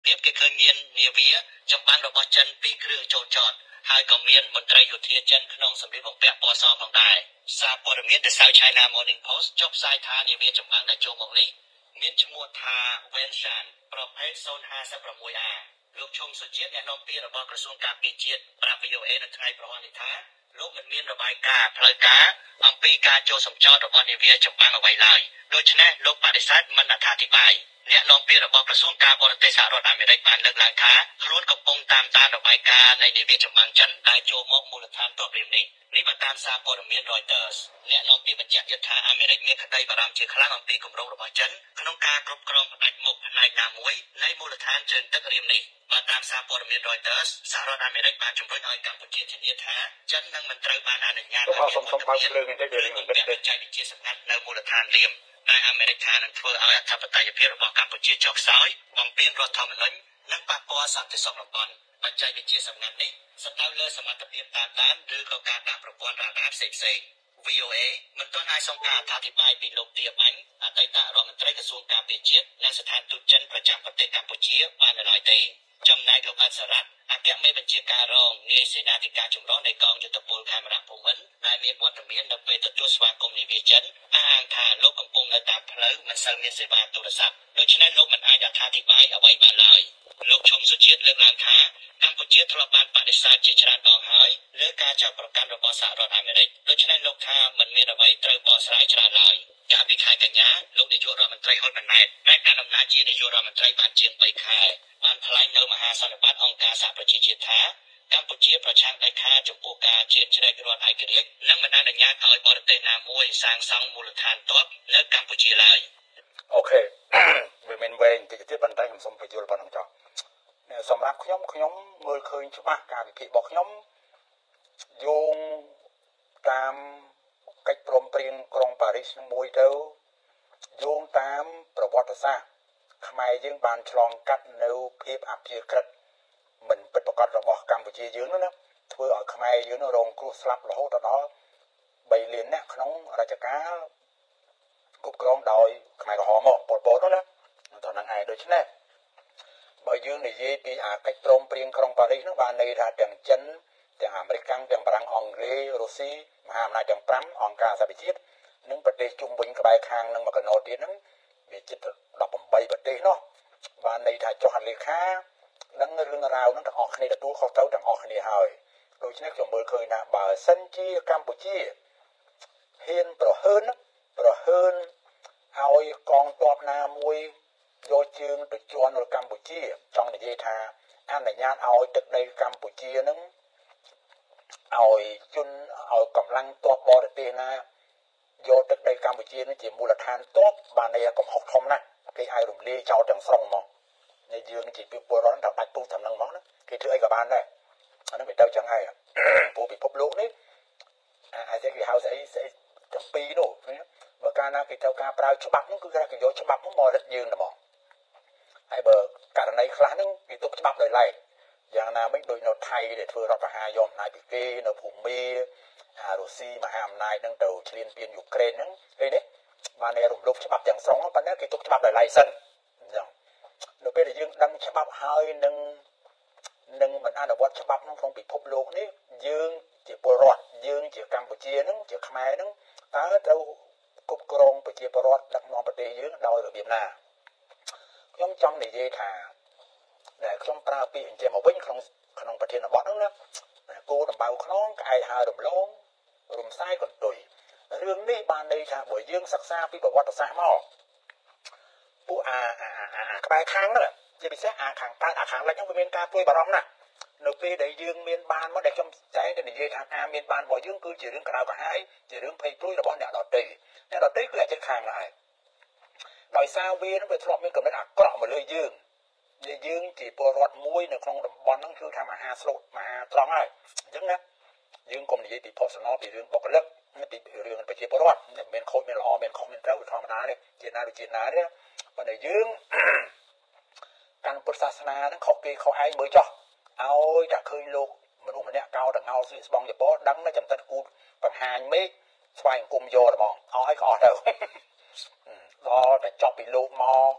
រៀបគេឃើញមាននាវាចម្បាំងរបស់ចិនពីរគ្រឿងចូលចតហើយក៏មានមន្ត្រីយោធាចិនក្នុងសម្លៀកបំពាក់ពណ៌សផងដែរសារព័ត៌មាន The South China Morning Post ចុះផ្សាយថានាវាចម្បាំងដែលចូលមកនេះមានឈ្មោះថា Wenshan ប្រភេទ 056A លោកឈុំសុជាតិអ្នកនាំពាក្យរបស់ក្រសួងការពារជាតិប្រាប់ VOA នៅថ្ងៃប្រហ័ននេះថាលោកមិនមានរបាយការណ៍ផ្លូវការអំពីការចូលសម្ចតរបស់នាវាចម្បាំងអ្វីឡើយដូច្នេះលោកបដិសេធមិនអត្ថាធិប្បាយអ្នកនាំពាក្យរបស់ក្រសួងការបរទេសសហរដ្ឋអាមេរិកបានលើកឡើងថាខ្លួនកំពុងតាមដានរបាយការណ៍នៃនាវាចម្បាំងចិនដែលចូលមកមូលដ្ឋានទ័ពរៀមនេះបើតាមសារព័ត៌មាន Reuters អ្នកនាំពាក្យបញ្ជាក់ទៀតថាអាមេរិកមានក្តីបារម្ភជាខ្លាំងអំពីគម្រោងរបស់ចិនក្នុងការគ្រប់គ្រងផ្ដាច់មុខផ្នែកណាមួយនៃមូលដ្ឋានជើងទឹករៀមនេះបើតាមសារព័ត៌មាន Reuters សហរដ្ឋអាមេរិកបានជំរុញឲ្យកម្ពុជាធានាថាចិននឹងមិនត្រូវបានអនុញ្ញាតឲ្យសម្ភារៈបច្ចេកវិទ្យាសម្ងាត់នៅមូលដ្ឋានរៀមដែលអាមេរិកថានឹងធ្វើឲ្យអធិបតេយ្យភាពរបស់កម្ពុជាចុះខ្សោយបំពានរដ្ឋធម្មនុញ្ញនិងប៉ះពាល់សន្តិសុខតំបន់បច្ចេកវិទ្យាសម្ងាត់នេះសំដៅលើសមត្ថភាពតាមដានឬក៏ការដាក់ប្រព័ន្ធរ៉ាដាផ្សេងៗ VOA មិនទាន់អាចសុំការអធិប្បាយពីលោកទាបាញ់អតីតរដ្ឋមន្ត្រីក្រសួងការពារជាតិនិងស្ថានទូតចិនប្រចាំប្រទេសកម្ពុជាបាននៅឡើយទេចំណែកលោកអសរ៉ាត់អគ្គមេបញ្ជាការរងនាយសេនាធិការចម្រុះនៃកងយុទ្ធពលខេមរៈភូមិន្ទដែលមានវត្តមាននៅពេលទទួលស្វាគមន៍នាវាចិនអះអាងថាលោកកំពុងនៅតាមផ្លូវមិនសូវមានសេវាទូរស័ព្ទដូច្នេះលោកមិនអាចអត្ថាធិប្បាយអ្វីបានឡើយលោកឈុំសុជាតិលើកឡើងថាកម្ពុជាធ្លាប់បានបដិសេធជាច្រើនដងហើយលើការចាប់ប្រកាន់របស់សហរដ្ឋអាមេរិកដូច្នេះលោកថាមិនមានអ្វីត្រូវបកស្រាយច្រើនឡើយកាលពីខែកញ្ញាលោកនាយករដ្ឋមន្ត្រីហ៊ុនម៉ាណែតដែលកាន់អំណាចជានាយករដ្ឋមន្ត្រីបានជាង3ខែបានថ្លែងនៅមហាសន្និបាតអង្គការសហប្រជាជាតិថាកម្ពុជាប្រឆាំងដាច់ខាតចំពោះការជ្រៀតជ្រែករដ្ឋឯករាជ្យនិងមិនអនុញ្ញាតឲ្យបរទេសណាមួយសាងសង់មូលដ្ឋានទ័ពនៅកម្ពុជាឡើយអូខេវាមានវែងតិចទៀតប៉ុន្តែខ្ញុំសូមបញ្យល់ប៉ុណ្ណឹងចុះសម្រាប់ខ្ញុំមើលឃើញច្បាស់ការវិភាគរបស់ខ្ញុំយោងតាមកិច្ចព្រមព្រៀងក្រុងប៉ារីសមួយទៅយោងតាមប្រវត្តិសាស្ត្រខ្មែរយើងបានឆ្លងកាត់នៅភាពអព្យាក្រឹតមិនពិតប្រាកដរបស់កម្ពុជាយើងនោះណាធ្វើឲ្យខ្មែរយើងរងគ្រោះស្លាប់រហូតដល់3លានអ្នកក្នុងរជ្ជកាលគ្រប់គ្រងដោយខ្មែរក្រហមមកប៉ុលពតនោះណាតើនឹងឯងដូច្នេះបើយើងនិយាយពីអាកិច្ចព្រមព្រៀងក្រុងប៉ារីសនោះបានន័យថាទាំងចិនទាំងអាមេរិកទាំងបារាំងអង់គ្លេសរុស្ស៊ីមហាអំណាចទាំង5អង្គការសហប្រជាជាតិនិងប្រទេសជុំវិញក្បែរខាងនឹងមកកណោទៀតហ្នឹងវាជិត18ប្រទេសនោះបានន័យថាចុះហត្ថលេខានឹងរឿងរ៉ាវហ្នឹងទាំងអស់គ្នាទទួលខុសត្រូវទាំងអស់គ្នាហើយដូច្នេះខ្ញុំមើលឃើញថាបើសិនជាកម្ពុជាហ៊ានប្រហើនឲ្យកងទ័ពណាមួយយកជើងទៅជន់នៅកម្ពុជាចង់និយាយថាអនុញ្ញាតឲ្យទឹកដីកម្ពុជានឹងឲ្យកម្លាំងទ័ពបរទេសណាយកទឹកដីកម្ពុជានឹងជាមូលដ្ឋានទ័ពបានន័យថាកំហុសធំណាស់គេឲ្យរំលាយចោលទាំងស្រុងមកនៃយើងជាពលរដ្ឋថាបាច់ពុះតាមនឹងមកណាគេធ្វើអីក៏បានដែរអានឹងវាទៅចឹងហើយព្រោះពិភពលោកនេះអាចេះគេហៅស្អីទាំងពីរនោះបើកាលណាគេត្រូវការប្រើច្បាប់នោះគឺគេយកច្បាប់នោះមករឹតយើងតែហ្មងហើយបើករណីខ្លះហ្នឹងគេទុកច្បាប់ដោយឡែកយ៉ាងណាមិញដូចនៅថៃដែលធ្វើរដ្ឋប្រហារយកអំណាចពីគេនៅភូមារុស្ស៊ីមហាអំណាចហ្នឹងទៅឈ្លានពានយូក្រែនហ្នឹងឃើញទេបានតែរំលោភច្បាប់ទាំងស្រុងប៉ុន្តែគេទុកច្បាប់ដោយឡែកសិនអញ្ចឹងនៅពេលដែលយើងដឹងច្បាប់ហើយនឹងមិនអនុវត្តច្បាប់ក្នុងពិភពលោកនេះយើងជាពលរដ្ឋយើងជាកម្ពុជាហ្នឹងជាខ្មែរហ្នឹងតើត្រូវគ្រប់គ្រងប្រជាពលរដ្ឋដឹកនាំប្រទេសយើងដោយរបៀបណាខ្ញុំចង់និយាយថាដែលខ្ញុំប្រើពាក្យអញ្ចឹងមកវិញក្នុងប្រធានបទហ្នឹងណាគោដំបៅខ្នងក្អែកហើររំលងរំសាយកន្ទុយរឿងនេះបានន័យថាបើយើងសិក្សាពីប្រវត្តិសាស្ត្រមកពួកក្បែរខាងហ្នឹងជាពិសេសខាងកើតខាងលិចហ្នឹងវាមានការព្រួយបារម្ភណាស់នៅពេលដែលយើងមានបានមកដែលខ្ញុំចែកទៅនិយាយថាការមានបានរបស់យើងគឺជារឿងក្តៅក្រហាយជារឿងភ័យព្រួយរបស់អ្នកដទៃគឺអាចចិត្តខាងដែរដោយសារវានឹងវាធ្លាប់មានកំណត់អាក្រក់មកលើយើងជាពលរដ្ឋមួយនៅក្នុងតំបន់ហ្នឹងគឺថាមហាស្លូតមហាត្រង់ហើយអញ្ចឹងណាយើងកុំនិយាយពី personal ពីរឿងបុគ្គលិកពីរឿងប្រជាពលរដ្ឋមិនមែនខូចមានល្អមានខុសមានត្រូវធម្មតាទេជាណាដូចជាណាទេប៉ុន្តែយើងកាន់ពុទ្ធសាសនាហ្នឹងខុសគេខុសឯងមើលចោះឲ្យតែឃើញលោកមនុស្សម្នាក់កោតងោស្រីស្បង់យពដឹងតែចំតិតគូបង្ហាញមេឃស្វែងអង្គមយកហ្មងឲ្យក៏អស់ទៅដល់តែចប់ពីលោកមក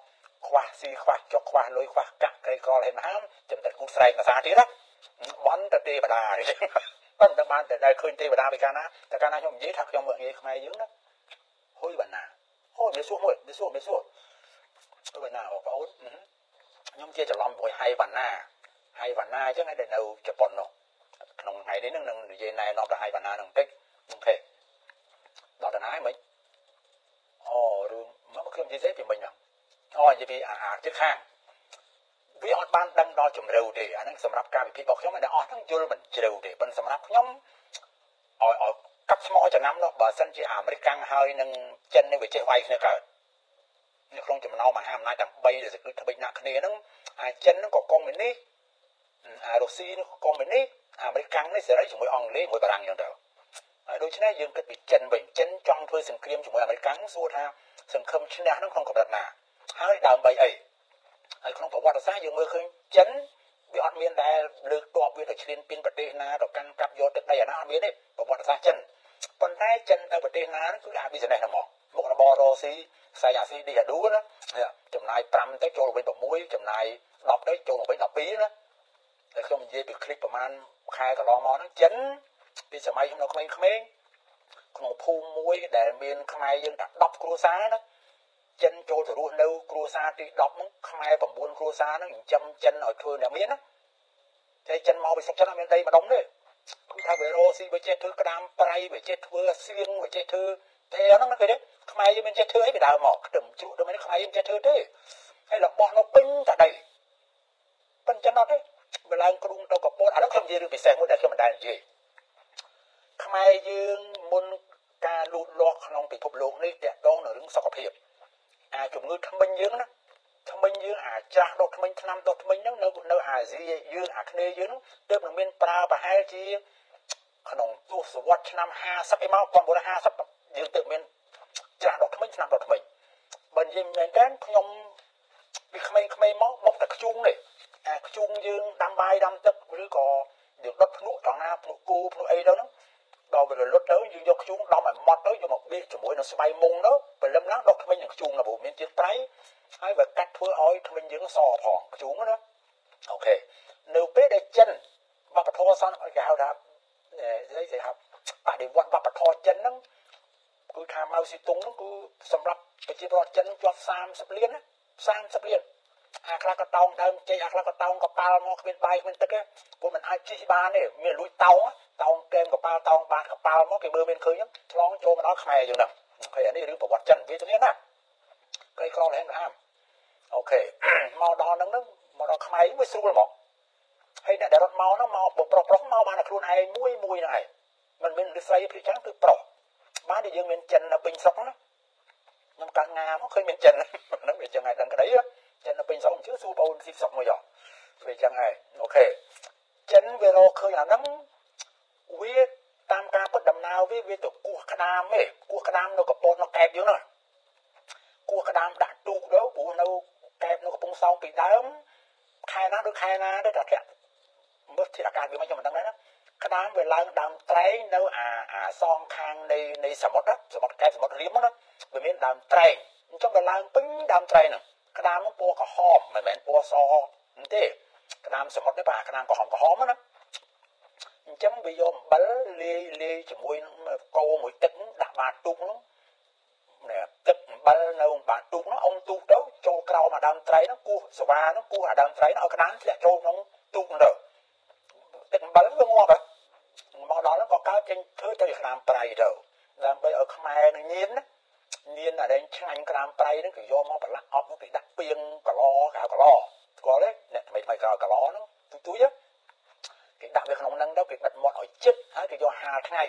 ខ្វះស៊ីខ្វះចុកខ្វះលុយខ្វះកាក់ក្រីក្រហេតុមហាចំណិតគូស្រែកភាសាទៀតណាបន់ទៅទេវតាអញ្ចឹងប៉ុន្តែបានតែឃើញទេវតាពីកាលណាតែកាលណាខ្ញុំនិយាយថាខ្ញុំមើលងាយខ្មែរយើងណាហួយបណ្ណាហួយមានសួរមួយមានសួរបណ្ណាបងប្អូនខ្ញុំជាច្រឡំមួយហៃវណ្ណាអញ្ចឹងឯនៅជប៉ុននោះក្នុងថ្ងៃនេះនឹងនិយាយណែនាំទៅហៃវណ្ណានឹងតិចអូខេដល់តាណាហ្មងអូរឿងមកខ្ញុំនិយាយពីមិញហ្នឹងអូនិយាយពីអាជិតខាងវាអត់បានដឹងដល់ជំរឿទេអាហ្នឹងសម្រាប់ការវិភាគរបស់ខ្ញុំតែអស់ហ្នឹងយល់មិនជ្រៅទេប៉ុន្តែសម្រាប់ខ្ញុំឲ្យកាត់ស្មោចំណាំនោះបើសិនជាអាមេរិកកាំងហើយនឹងចិននេះវាចេះវាយគ្នាកើតនៅក្នុងចំណោមមហាអំណាចទាំង3ដែលគឺត្បិចណាក់គ្នាហ្នឹងអាចិនហ្នឹងក៏កុំនេះអារុស្ស៊ីហ្នឹងក៏កុំនេះអាមេរិកកាំងនេះសេរីជាមួយអង់គ្លេសជាមួយបារាំងអញ្ចឹងទៅហើយដូច្នេះយើងគិតពីចិនវិញចិនចង់ធ្វើសង្គ្រាមជាមួយអាមេរិកកាំងសួរថាសង្ឃឹមឈ្នះហ្នឹងក្នុងកម្រិតណាហើយដើម្បីអីហើយក្នុងប្រវត្តិសាស្ត្រយើងមើលឃើញចិនវាអត់មានដែលលើកទ័ពវាទៅឈ្លានពានប្រទេសណាទៅកាន់កាប់យកទឹកដីអាណាអត់មានទេប្រវត្តិសាស្ត្រចិនប៉ុន្តែចិនទៅប្រទេសណាគឺអា business ហ្នឹងមកមុខរបររកស៊ីខ្សែអាស៊ីឌីអាឌូណាចំណាយ5ទៅចូលវិញ6ចំណាយ10ទៅចូលវិញ12ណាតែខ្ញុំនិយាយពីคลิปប្រហែលខែកន្លងមកហ្នឹងចិនពីសម័យខ្ញុំនៅក្មេងៗក្នុងភូមិមួយដែលមានខ្មែរយើងតែ10គ្រួសារណាចិនចូលទៅរស់នៅគ្រួសារទី10ហ្នឹងខ្មែរ9គ្រួសារហ្នឹងចិញ្ចឹមចិនឲ្យធ្វើអ្នកមានណាតែចិនមកពីស្រុកចិនអត់មានដីម្ដុំទេគឺថាវារស់ស៊ីវាចេះធ្វើក្តាមប្រៃវាចេះធ្វើសៀងវាចេះធ្វើតែហ្នឹងណាគេទេខ្មែរយើងមិនចេះធ្វើអីពីដើមមកខ្ទឹមជ្រក់ទៅមិនខ្មែរយើងចេះធ្វើទេហើយរបស់នៅពេញតែដីប៉ុន្តែចិនអត់ទេវាឡើងគ្រូទៅកពតឥឡូវខ្ញុំនិយាយរឿងពិសេសមួយដែលខ្ញុំមិនដែលនិយាយខ្មែរយើងមុនការលូតលាស់ក្នុងពិភពលោកនេះតាក់ទងនឹងរឿងសុខភាពអាជំងឺធ្មេញយើងណាធ្មេញយើងអាចាស់ដុសធ្មេញថ្នាំដុសធ្មេញហ្នឹងនៅអាស៊ីយើងអាគ្នាយើងហ្នឹងទើបនឹងមានប្រើប្រហែលជាក្នុងទសវត្សរ៍ឆ្នាំ50ឯមក1950យើងទើបមានចាស់ដុសធ្មេញថ្នាំដុសធ្មេញបើនិយាយមែនតើខ្ញុំពីក្មេងៗមកបុកតែខ្ជុងនេះអាខ្ជុងយើងដាំបាយដាំទឹកឬក៏យើងដុតភ្នក់ត្រង់ណាភ្នក់គោភ្នក់អីទៅហ្នឹងដល់វារលត់ទៅយើងយកខ្ជុងដំឲ្យម៉ត់ទៅយកមកបេះជាមួយនឹងស្បៃមុងទៅព្រលឹមឡើងដុតធ្មេញនឹងខ្ជុងណាព្រោះមានជាតិប្រៃហើយវាកាត់ធ្វើឲ្យធ្មេញយើងសផងខ្ជុងណាអូខេនៅពេលដែលចិនវប្បធម៌សន្តិគេហៅថាស្អីគេហៅបដិវត្តវប្បធម៌ចិនហ្នឹងគឺថាម៉ៅស៊ីតុងហ្នឹងគឺសម្រាប់ប្រជាពលរដ្ឋចិនជាប់30លានណា30លានអាខ្លះក៏តោងដើមចេកអាខ្លះក៏តោងកប៉ាល់មកគ្មានបាយគ្មានទឹកទេព្រោះมันអាចជិះបានទេមានលួចតោងកែមកប៉ាល់តោងបាតកប៉ាល់មកគេមើលមានឃើញហ្នឹងឆ្លងចូលមកដល់ខ្មែរយើងហ្នឹងអូខេអានេះរឿងប្រវត្តិចិនវាទៅនេះណាក្រីក្រលហែងហាមអូខេមកដល់ហ្នឹងមកដល់ខ្មែរវាស្រួលហ្មងហើយអ្នកដែលរត់មកហ្នឹងមកប្រុសមកបានតែខ្លួនឯងមួយហ្នឹងឯងมันមានរិស័យព្រាចឹងគឺប្រុសបានតែយើងមានចិននៅពេញស្រុកណាខ្ញុំកាត់ងាមកឃើញមានចិនហ្នឹងវាចឹងឯងដឹងក្តីចិននៅពេញស្រុកជឿសួរបងអូនស៊ីស្រុកមួយយោវាចឹងឯងអូខេចិនវារកឃើញអាហ្នឹងវាតាមការពិតដំណើរវាទៅគោះក្តាមទេគោះក្តាមនៅកពតនៅកែបយើងហ្នឹងគោះក្តាមដាក់ទូកទៅព្រោះនៅកែបនៅកំពង់សោមពីដើមខែណាដូចខែណាទេតែធាក់មើលធាក់អាកាសវាមិនខ្ញុំមិនដឹងណាក្តាមវាឡើងដើមត្រែងនៅអាសងខាងនៃសមុទ្រណាសមុទ្រកែបសមុទ្ររៀមណាវាមានដើមត្រែងអញ្ចឹងវាឡើងពេញដើមត្រែងហ្នឹងក្តាមនោះពណ៌ក្រហមមិនមែនពណ៌សទេក្តាមសមុទ្រទេបាទក្តាមក្រហមណាអញ្ចឹងវាយកអំបិលលាយជាមួយនឹងកូរមួយទឹកដាក់បាតទូកនោះទឹកអំបិលនៅបាតទូកនោះអុំទូកទៅចូលក្រោមអាដើមត្រៃនោះគោះសវ៉ានោះគោះអាដើមត្រៃនោះឲ្យក្តាមធ្លាក់ចូលក្នុងទូកនោះទៅទឹកអំបិលវាងាប់មកដល់នោះក៏កើតចេញធ្វើទៅជាក្តាមប្រៃទៅដើម្បីឲ្យខ្មែរនឹងញៀនអាដែលឆ្ងាញ់ក្តាមប្រៃហ្នឹងគេយកមកប្រឡាក់អប់នោះគេដាក់ពីងកឡគេហៅកឡស្គាល់ទេអ្នកថ្មីក្រោយកឡហ្នឹងទូចគេដាក់វាក្នុងហ្នឹងទៅគេបិទមាត់ឲ្យជិតហើយគេយកហាលថ្ងៃ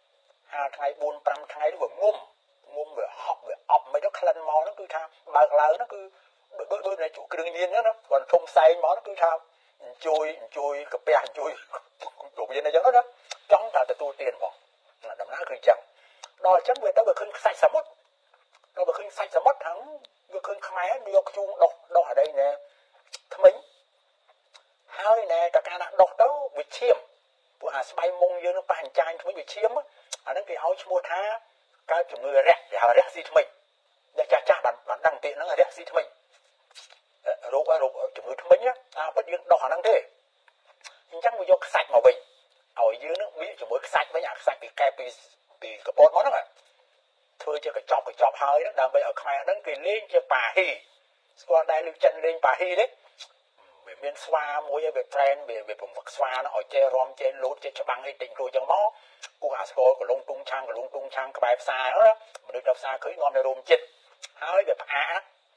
4-5 ថ្ងៃទៅវាងុំវាហប់វាអប់មិនទៅក្លិនមកហ្នឹងគឺថាបើកឡើងហ្នឹងគឺដូចតែជក់គ្រឿងញៀនហ្នឹងណាគាត់ធំផ្សែងមកហ្នឹងគឺថាអញ្ជួយកាពះអញ្ជួយគ្រប់វាអញ្ចឹងណាចង់តែទទួលទានផងដំណើរគឺអញ្ចឹងដល់អញ្ចឹងវាទៅវាឃើញខ្សាច់សមុទ្រដល់វាឃើញសាច់សមុទ្រហ្នឹងវាឃើញខ្មែរយកខ្ជូងដុសអីណែថ្មិញហើយណែតកាលណាដុសទៅវាឈាមព្រោះអាស្បៃមុងយើងនឹងប៉ះអញ្ចាញថ្មិញវាឈាមអាហ្នឹងគេឲ្យឈ្មោះថាកើតជំងឺរាក់គេហៅរាក់ស៊ីថ្មិញអ្នកចាស់បានដឹងពាក្យហ្នឹងរាក់ស៊ីថ្មិញរោគជំងឺធ្មេញណាពិតយើងដោះអាហ្នឹងទេអញ្ចឹងវាយកខ្សាច់មកវិញឲ្យយើងនឹងវាជាមួយខ្សាច់វិញអាខ្សាច់ពីកែពីកពតមកហ្នឹងធ្វើជាកញ្ចប់ហើយហ្នឹងដើម្បីឲ្យខ្មែរហ្នឹងគេលេងជាប៉ាហ៊ីស្គាល់ដែរលើចិនលេងប៉ាហ៊ីទេវាមានស្វាមួយឲ្យវាត្រែនវាពំវឹកស្វាហ្នឹងឲ្យចេះរំចេះលូតចេះច្បាំងអីតិចគ្រូចឹងមកគូអាស្គាល់កលុងទុងឆាំងក្បែរផ្សារហ្នឹងមនុស្សទៅផ្សារឃើញនាំនៅរោមចិត្តហើយវាផ្អាក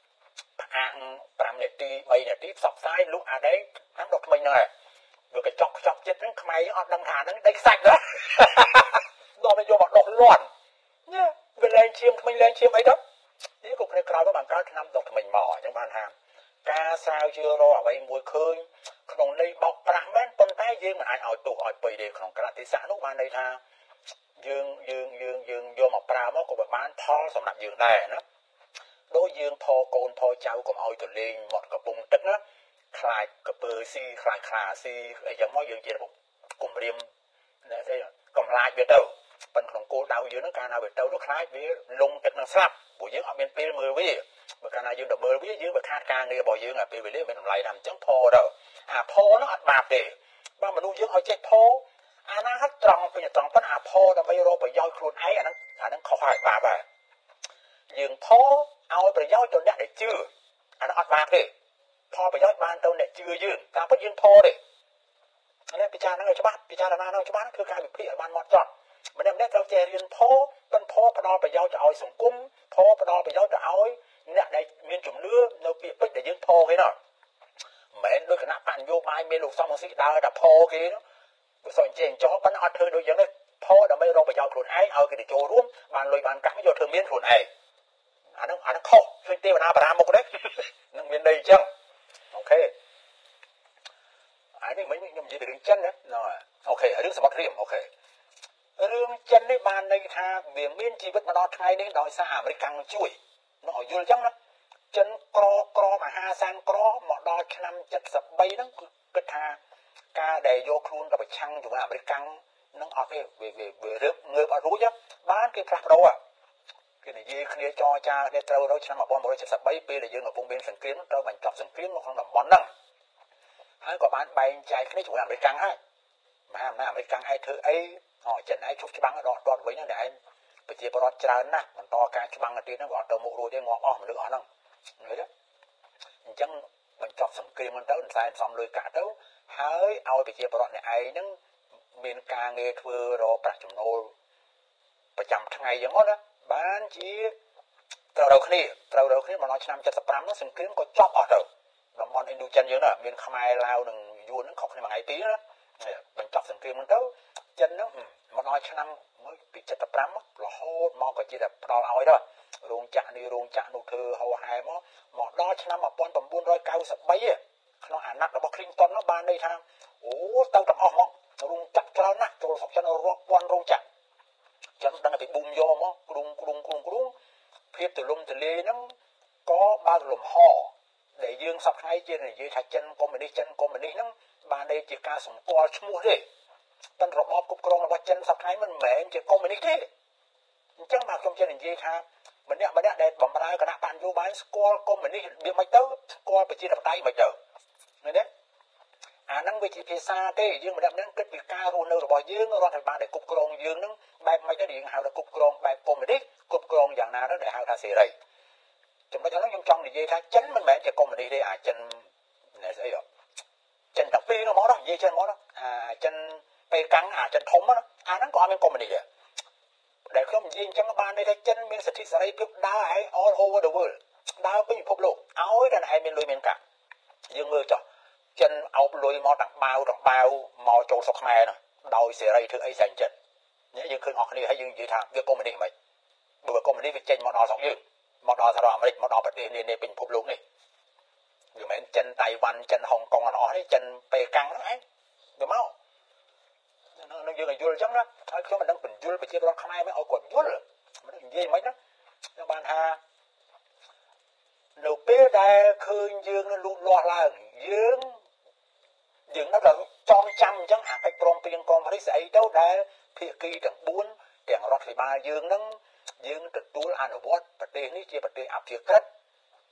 5នាទី3នាទីផ្សព្វផ្សាយលុះអាដែងតាមដុសថ្មីហ្នឹងហើយវាកញ្ចប់ចិត្តហ្នឹងខ្មែរអត់ដឹងថាហ្នឹងដីខ្សាច់ណាដល់ទៅយកមកដុសលាន់ញ៉ាវាលែងឈាមថ្មីលែងឈាមអីទៅនេះក៏គ្នាក្រោយទៅបានកើតឆ្នាំដុសថ្មីមកអញ្ចឹងបានថាការស្រាវជ្រាវរកអ្វីមួយឃើញក្នុងន័យបោកប្រាស់មែនប៉ុន្តែយើងមិនអាចឲ្យទោសឲ្យពេយទេក្នុងក្រតិស័កនោះបានន័យថាយើងយកមកប្រើមកក៏បានផលសម្រាប់យើងដែរណាដូចយើងផកូនផចៅកុំឲ្យទៅលេងមាត់កំពង់ទឹកណាខ្លាចកពើស៊ីខ្លាចខ្លាស៊ីអីចឹងមកយើងជាគំរាមណាស្អីកំឡាចវាទៅប៉ុន្តែក្នុងគោលដៅយើងហ្នឹងកាលណាវាទៅខ្លាចវាលងទឹកនឹងស្លាប់ព្រោះយើងអត់មានពេលមើលវាបើកាលណាយើងទៅមើលវាយើងវាខាតការងាររបស់យើងអាពេលវេលាមានតម្លៃណាស់អញ្ចឹងផទៅអាផហ្នឹងអត់បាបទេបើមនុស្សយើងឲ្យចេះផអាណាហត់ត្រង់ពេញត្រង់ប៉ុន្តែអាផដើម្បីរកប្រយោជន៍ខ្លួនឯងអាហ្នឹងខុសហើយបាបហើយយើងផឲ្យប្រយោជន៍ទៅអ្នកដែលជឿអានោះអត់បាបទេផលប្រយោជន៍បានទៅអ្នកជឿយើងតាមពិតយើងផទេនេះពិចារណាឲ្យច្បាស់គឺការវិភាគឲ្យបានហ្មត់ចត់ម្នាក់ត្រូវចេះរៀនផប៉ុន្តែផ្ដល់ប្រយោជន៍ទៅឲ្យសង្គមផផ្ដល់ប្រយោជន៍ទៅឲ្យអ្នកដែលមានជំនឿនៅពាក្យពេចន៍ដែលយើងផគេនោះមិនមែនដោយគណៈបញ្ញោបាយមានលោកសំស៊ីដើរតែផគេនោះបើសិនចេះចោះប៉ុន្តែអត់ធ្វើដូចយ៉ាងនេះផដើម្បីរកប្រយោជន៍ខ្លួនឯងឲ្យគេទៅចូលរួមបានលុយបានកាក់យកធ្វើមានខ្លួនឯងអានោះខុសឃើញទេវតាបារាមុខនេះនឹងមានន័យអញ្ចឹងអូខេអានេះមិនខ្ញុំនិយាយពីរឿងចិនណាអូខេរឿងសមុទ្ររៀមអូខេរឿងចិននេះបានន័យថាវាមានជីវិតមកដល់ថ្ងៃនេះដោយសារអាមេរិកជួយនោះឲ្យយល់អញ្ចឹងណាចិនក្រមហាសានក្រមកដល់ឆ្នាំ73ហ្នឹងគឺគិតថាការដែលយកខ្លួនទៅប្រឆាំងជាមួយអាមេរិកនឹងអត់ទេវារើបងើបអត់រួចបានគេផ្លាស់ប្ដូរគេនិយាយគ្នាចរចាគ្នាត្រូវរកឆ្នាំ1973ពេលដែលយើងកំពុងមានសង្គ្រាមត្រូវបញ្ចប់សង្គ្រាមនៅក្នុងតំបន់ហ្នឹងហើយក៏បានបែងចែកគ្នាជាមួយអាមេរិកហើយមហាអំណាចអាមេរិកឯងធ្វើអីចិនឯងជប់ច្បាំងដល់ដកវិញហ្នឹងតែឯងប្រជាពលរដ្ឋច្រើនណាស់បន្តការច្បាំងទៀតហ្នឹងវាអត់ទៅមុខរួចទេងាប់អស់មនុស្សអស់ហ្នឹងឃើញទេអញ្ចឹងបញ្ចប់សង្គ្រាមហ្នឹងទៅសែនសំលុយកាក់ទៅហើយឲ្យប្រជាពលរដ្ឋអ្នកឯងហ្នឹងមានការងារធ្វើរកប្រាក់ចំណូលប្រចាំថ្ងៃអញ្ចឹងណាបានជាត្រូវគ្នាមកដល់ឆ្នាំ75ហ្នឹងសង្គ្រាមក៏ចប់អស់ទៅតំបន់ឥណ្ឌូចិនយើងណាមានខ្មែរឡាវនិងយួនហ្នឹងខុសគ្នាមួយថ្ងៃពីរណាបញ្ចប់សង្គ្រាមហ្នឹងទៅចិនហ្នឹងមកដល់ឆ្នាំពី75រហូតមកក៏ជាតែផ្ដល់ឲ្យទៅរោងចក្រនេះរោងចក្រនោះធ្វើហោហែមកដល់ឆ្នាំ1993ក្នុងអាណត្តិរបស់ Clinton នោះបានន័យថាអូទៅទាំងអស់មករោងចក្រច្រើនណាស់ចូលស្រុកចិនរាប់ពាន់រោងចក្រចឹងដឹងតែពីប៊ូមយកមកគ្រុងភាពទលំទលាយហ្នឹងក៏បើកលំហដែលយើងសពថ្ងៃជានិយាយថាចិនកុម្មុយនីសហ្នឹងបានន័យជាការសម្គាល់ឈ្មោះទេប៉ុន្តែរបបគ្រប់គ្រងរបស់ចិនសពថ្ងៃមិនមែនជាកុម្មុយនីសទេអញ្ចឹងបាទខ្ញុំជិះនិយាយថាម្នាក់ដែលបម្រើគណៈបញ្ញោបាយស្គាល់កុម្មុយនីសវាមិនទៅស្គាល់ប្រជាធិបតេយ្យមិនទៅឃើញទេអាហ្នឹងវាជាភាសាទេយើងម្នាក់គិតពីការរស់នៅរបស់យើងរដ្ឋាភិបាលដែលគ្រប់គ្រងយើងហ្នឹងបែបមិនទៅយើងហៅថាគ្រប់គ្រងបែបកុម្មុយនីសគ្រប់គ្រងយ៉ាងណាទៅដែលហៅថាសេរីចំណុចហ្នឹងខ្ញុំចង់និយាយថាចិនមិនមែនជាកុម្មុយនីសទេអាចិនស្អីចិនតាពីនោះមកនិយាយចិនមកអាចិនពេលកាំងអាចិនធំណាអាហ្នឹងក៏អត់មានកុម្មុយនីសដែរដែលខ្ញុំនិយាយអញ្ចឹងបានន័យថាចិនមានសិទ្ធិសេរីភាពដើរឯង all over the world ដើរពេញពិភពលោកឲ្យតែឯងមានលុយមានកាក់យើងមើលចុះចិនអោបលុយមកទាំងបាវមកចូលស្រុកខ្មែរនោះដោយសេរីធ្វើអីសែងចិត្តនេះយើងឃើញអស់គ្នាហើយយើងនិយាយថាវាកុម្មុយនីសមិនបើកុម្មុយនីសវាចេញមកដល់ស្រុកយើងមកដល់សហរដ្ឋអាមេរិកមកដល់ប្រទេសនេះពេញពិភពលោកនេះវាមិនមែនចិនតៃវ៉ាន់ចិនហុងកុងអស់ទេចិនប៉េកាំងហ្នឹងឯងវាមកនឹងយើងឲ្យយល់អញ្ចឹងណាហើយខ្ញុំមិនដឹងបញ្យល់ប្រជាពលរដ្ឋខ្មែរមិនឲ្យគាត់យល់មិននិយាយមិនណាខ្ញុំបានថានៅពេលដែលឃើញយើងនឹងលូតលាស់ឡើងយើងនៅតែចងចាំអញ្ចឹងអាកិច្ចព្រមព្រៀងកុងប៉ារីសស្អីទៅដែលភាគីទាំង4ទាំងរដ្ឋាភិបាលយើងនឹងយើងទទួលអនុវត្តប្រទេសនេះជាប្រទេសអភិក្រិត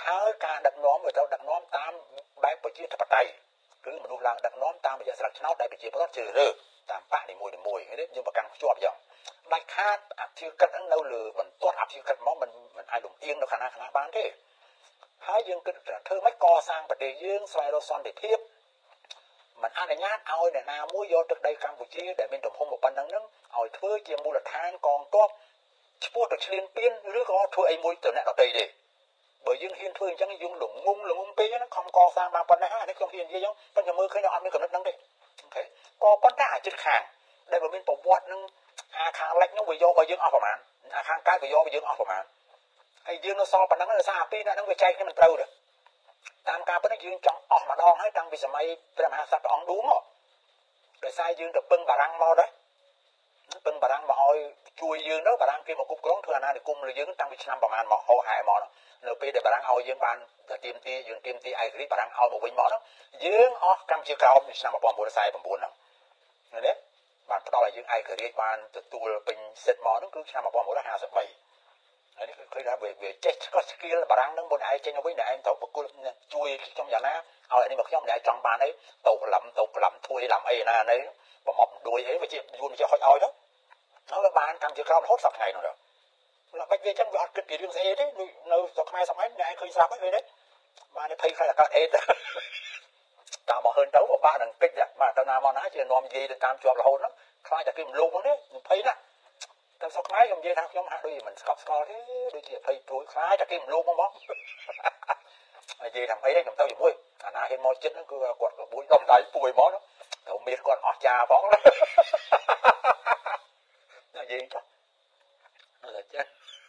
ហើយការដឹកនាំវាត្រូវដឹកនាំតាមបែបប្រជាធិបតេយ្យគឺមនុស្សឡើងដឹកនាំតាមរយៈស្លឹកឆ្នោតដែលប្រជាពលរដ្ឋជ្រើសរើសតាមបកនីមួយៗនេះយើងប្រកាន់ខ្ជាប់យ៉ាងដាច់ខាតអធិក្រិតហ្នឹងនៅលើបន្ទាត់អធិក្រិតមកមិនអាចលំអៀងនៅខាងណាបានទេហើយយើងគិតថាធ្វើម៉េចកសាងប្រទេសយើងស្វែងរកសន្តិភាពមិនអនុញ្ញាតឲ្យអ្នកណាមួយយកទឹកដីកម្ពុជាដែលមានទំហំប៉ុណ្ណឹងហ្នឹងឲ្យធ្វើជាមូលដ្ឋានកងទ័ពឈ្មោះទៅឈ្លានពានឬក៏ធ្វើអីមួយទៅអ្នកដទៃទេបើយើងហ៊ានធ្វើអញ្ចឹងយើងល្ងងពេកណាខំកសាងបានប៉ុណ្ណេះហើយនេះខ្ញុំហ៊ាននិយាយអញ្ចឹងប៉ុន្តែមើលឃើញអត់មានកំណត់ហ្នឹងទេអូខេក៏ប៉ុន្តែអាចិត្តខាងដែលមិនមានប្រវត្តិនឹងអាខាងលិចហ្នឹងវាយកឲ្យយើងអស់ប្រមាណអាខាងកើតវាយកឲ្យយើងអស់ប្រមាណហើយយើងនៅសល់ប៉ុណ្ណឹងដោយសារអាពីរអ្នកហ្នឹងវាចែកគ្នាមិនត្រូវទេតាមការពិតយើងចង់អស់ម្ដងហើយតាំងពីសម័យព្រះមហាក្សត្រព្រះអង្គឌូមកដោយសារយើងទៅពឹងបារាំងមកដែរពឹងបារាំងមកឲ្យជួយយើងទៅបារាំងគេមកគ្រប់គ្រងធ្វើអាណានិគមលើយើងតាំងពីឆ្នាំប្រហែលមកហោហែមកនៅពេលដែលបារាំងឲ្យយើងបានទៀមទាយើងទៀមទាឯករាជ្យបារាំងឲ្យមកវិញមកហ្នឹងយើងអស់កម្ពុជាក្រោមឆ្នាំ1949ហ្នឹងណាបានផ្ដល់ឲ្យយើងឯករាជ្យបានទទួលពេញសិទ្ធិមកហ្នឹងគឺឆ្នាំ1953ហើយនេះគឺឃើញថាវាចេះស្កត់ស្គៀលបារាំងនឹងមុនឯងចេញទៅវិញតែឯងត្រូវប្រគល់ជួយខ្ញុំយ៉ាងណាឲ្យអានេះមកខ្ញុំតែចង់បានអីទៅក្លំធ្វើអីឡំអីណានេះបំប់ដួយអីវាជាយួនជាហុចឲ្យទៅហើយបានកម្មជាក្រមរហូតសប្តាហ៍ហ្នឹងដល់បាច់វាចឹងវាអត់គិតពីរឿងស្អីទេនៅស្រុកខ្មែរសម័យតែឯងឃើញស្រាប់ហើយនេះបានភ័យខ្លាចអាកាសអេតតាមមកហ៊ើនទៅបបាក់នឹងគិតបាទទៅណាមកណាជានាំនិយាយទៅតាមជាប់រហូតហ្នឹងខ្លាចតែគេមិនលោកហ្នឹងទេភ័យណាស់តែស្រុកខ្មែរខ្ញុំនិយាយថាខ្ញុំហាក់ដូចមិនស្កប់ស្កល់ទេដូចជាភ័យព្រួយខ្លាចតែគេមិនលោកមកនិយាយថាអីទេខ្ញុំទៅជាមួយអាណាហ៊ានមកចិត្តហ្នឹងគឺគាត់ក្បួយដុំដៃពួយមកទៅមានគាត់អស់ចាផងណានិយាយចុះមើលចា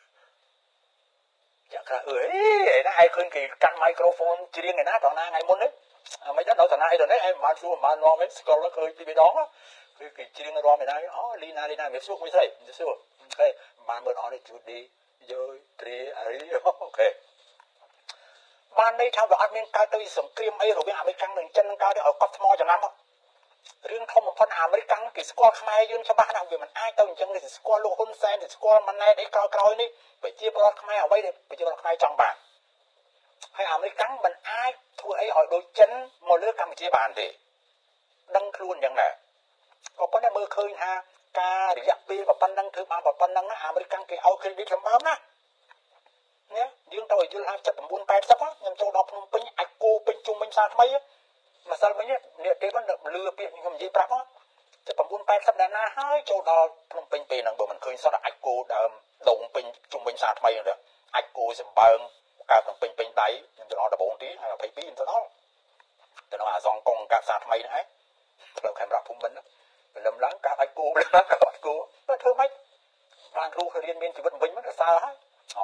ចាក់ខ្លះអើយណាឯងឃើញគេកាន់មីក្រូហ្វូនច្រៀងឯណាតោះណាថ្ងៃមុននេះមិនដឹងដល់តាណាអីទៅនេះឯងមិនសួរមិននាំឯងស្គាល់ឃើញពីម្ដងគឺគេច្រៀងរួមឯណាអូលីណាមានសួរមួយស្រីសួរអូខេបានមើលអស់នេះជូឌីយើត្រីអីអូខេបានន័យថាវាអត់មានកើតទៅសង្គ្រាមអីរវាងអាមេរិកនិងចិននឹងកើតទេឲ្យកប់ថ្មចំណាំរឿងធំបំផុតអាមេរិកគេស្គាល់ខ្មែរយើងច្បាស់ណាស់វាមិនអាចទៅអញ្ចឹងទេស្គាល់លោកហ៊ុនសែនស្គាល់ម៉ាណែតអីក្រោយនេះប្រជាពលរដ្ឋខ្មែរអ្វីដែលប្រជាពលរដ្ឋខ្មែរចង់បានហើយអាមេរិកមិនអាចធ្វើអីឲ្យដូចចិនមកលើកម្ពុជាបានទេដឹងខ្លួនយ៉ាងណាក៏ប៉ុន្តែមើលឃើញថាការរយៈពេលប៉ុណ្ណឹងធ្វើបានប៉ុណ្ណឹងណាអាមេរិកគេឲ្យ credit លំបើណានេះយើងទៅឲ្យយល់ថា7980ខ្ញុំចូលដល់ភ្នំពេញអាចគោពេញជុំវិញផ្សារថ្មីម្សិលមិញនេះទេមិនលឺពាក្យខ្ញុំនិយាយប្រាប់7980ដុល្លារហើយចូលដល់ភ្នំពេញពេលហ្នឹងបើមិនឃើញសោះអាចគោដើមដងពេញជុំវិញផ្សារថ្មីហ្នឹងអាចគោសម្បើងកើតភ្នំពេញពេញដៃខ្ញុំទៅដល់ដំបងទី22ខ្ញុំទៅដល់ទៅដល់អាសងកុងកាផ្សារថ្មីហ្នឹងឯងផ្លូវខេមរៈភូមិន្ទព្រលឹមឡើងកាអាចគោព្រលឹមឡើងកាអាចគោទៅធ្វើម៉េចបានគ្រូរៀនមានជីវិតវិញមិនសើហើយ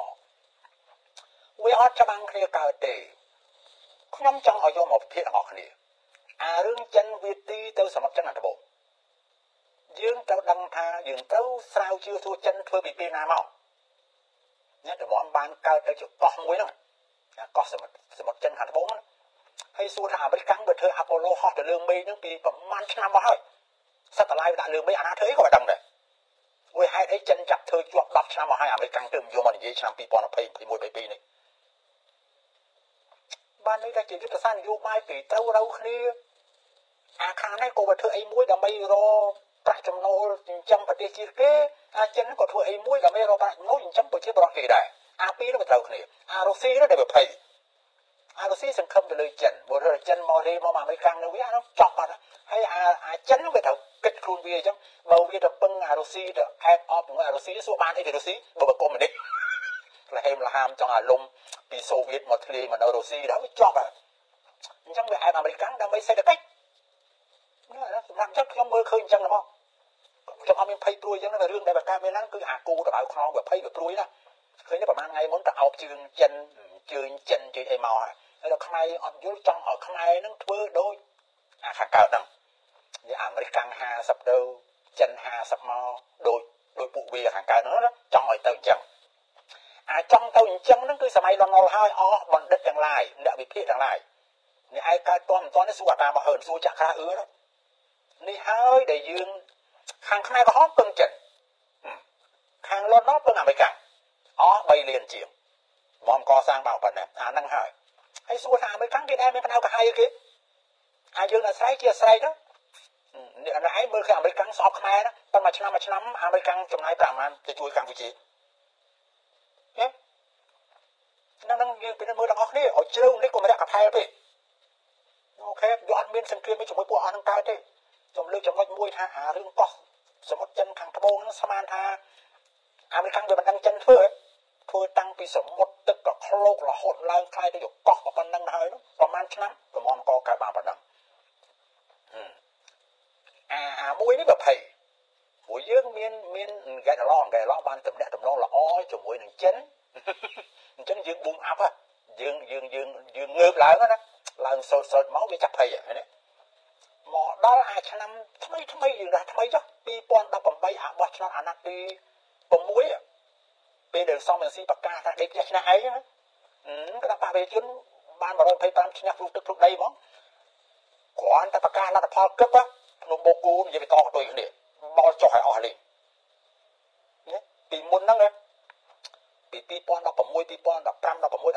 វាអត់ច្បាំងគ្នាកើតទេខ្ញុំចង់ឲ្យយកមកពិភាក្សាទាំងអស់គ្នាអារឿងចិនវាទីទៅសមុទ្រចិនអាត្បូងយើងត្រូវដឹងថាយើងត្រូវស្រាវជ្រាវសួរចិនធ្វើពីពេលណាមកអ្នកតំបន់បានកើតទៅជាកោះមួយហ្នឹងកោះសមុទ្រចិនអាត្បូងហ្នឹងហើយសួរថាអាមេរិកបើធ្វើអាប៉ូឡូហោះទៅលើមេឃហ្នឹងពីប្រហែលឆ្នាំមកហើយសិតតឡាយដាក់លើមេឃអាណាធ្វើអីក៏មិនដឹងដែរវាហេតុអីចិនចាប់ធ្វើជាប់10ឆ្នាំមកហើយអាមេរិកទើបយកមកនិយាយឆ្នាំ2020 21 22នេះបានន័យថាជាយុទ្ធសាស្ត្រនយោបាយពីត្រូវរៅគ្នាអាខាងនេះក៏វាធ្វើអីមួយដើម្បីរកប្រាក់ចំណូលចិញ្ចឹមប្រទេសជាតិគេអាចិនក៏ធ្វើអីមួយដើម្បីរកប្រាក់ចំណូលចិញ្ចឹមប្រជាពលរដ្ឋគេដែរអាពីរនោះវាត្រូវគ្នាអារុស្ស៊ីនោះដែលវាភ័យអារុស្ស៊ីសង្ឃឹមទៅលើចិនបើរកចិនមករេមកអាមេរិកនៅវាអានោះចប់បាត់ហើយអាចិននោះវាត្រូវគិតខ្លួនវាអញ្ចឹងបើវាទៅពឹងអារុស្ស៊ីទៅអែបអបជាមួយអារុស្ស៊ីសួរបានអីទៅរុស្ស៊ីបើកុំនេះលហេមលហាមចង់អាលំពីសូវៀតមកធ្លាយមកនៅរុស្ស៊ីដល់វាចប់ហើយអញ្ចឹងវាអែបអាមេរិកដើម្បីសេដ្ឋកិច្ចសម្រាប់ចឹងខ្ញុំមើលឃើញអញ្ចឹងហ្មងខ្ញុំអត់មានភ័យព្រួយអញ្ចឹងតែរឿងដែលបកកើតមានហ្នឹងគឺអាគូដបៅខ្នងវាភ័យវាព្រួយណាឃើញតែប្រហែលថ្ងៃមុនទៅអោបជើងចិនជើងអីមកហើយដល់ខ្មែរអត់យល់ចង់ឲ្យខ្មែរហ្នឹងធ្វើដូចអាខាងកើតហ្នឹងនេះអាមេរិក50ទៅចិន50មកដូចពួកវាខាងកើតហ្នឹងណាចង់ឲ្យទៅអញ្ចឹងអាចង់ទៅអញ្ចឹងហ្នឹងគឺសម័យលន់នល់ហើយអស់បណ្ឌិតទាំងឡាយអ្នកវិភាគទាំងឡាយនេះឯងកើតតមិនតនេះសួរអាតាមកហើនសួរចាក់ខ្រាអឿនេះហើយដែលយើងខាងខ្មែរក្រហមពឹងចិនខាងលន់នល់ពឹងអាមេរិកអស់3លានជាងมอมกอสร้างบ่าวปันเนี่ยนั่งหายให้สู้ทางไม่ครั้งที่ได้ไม่กันเอากับใครกี่យើងអាស្រ័យជាអាស្រ័យទៅនេះអាឯងមើលគឺអាមេរិកស្អប់ខ្មែរណាប៉ុន្តែឆ្នាំអាមេរិកចំណាយប្រាក់ប៉ុន្មានទៅជួយកម្ពុជាហ្នឹងយើងពីមើលទាំងអស់គ្នាឲ្យជ្រៅនេះកុំរកកផែលពេកអូខេយកអត់មានសង្គ្រាមជាមួយពួកអស់នឹងកើតទេខ្ញុំលើកចំណុចមួយថារឿងកោះសមុទ្រចិនខាងត្បូងហ្នឹងស្មានថាអាមេរិកវាមិនដឹងចិនធ្វើតាំងពីសមុទ្រទឹកក៏ឃ្លោករហូតឡើងខ្លាយទៅយកកោះប៉ុណ្ណឹងទៅហើយនោះប្រហែលឆ្នាំប្រមាណកកើតបានប៉ុណ្ណឹងមួយនេះ20ព្រោះយើងមានកែឡឡបានតំណាក់តំណងល្អជាមួយនឹងចិនអញ្ចឹងយើងប៊ូមអាប់យើងងើបឡើងណាឡើងសូត្រមកវាចាប់20ហ្នឹងណាមកដល់ឆ្នាំថ្មីយើងថាថ្មីចុះ2018បោះឆ្នោតអាណត្តិទី6ពេលដែលសំរងស៊ីប្រកាសថាដេកផ្ទះឆ្នះឯងណាគណៈបព្វជិជនបាន125ឆ្នះព្រោះទឹកព្រោះដីហ្មងគ្រាន់តែប្រកាសលទ្ធផលគិតក្នុងបូកូនិយាយទៅតទៅគ្នាបោលចុះឲ្យអស់លេងណាពីមុនហ្នឹងណាពី2016 2015 16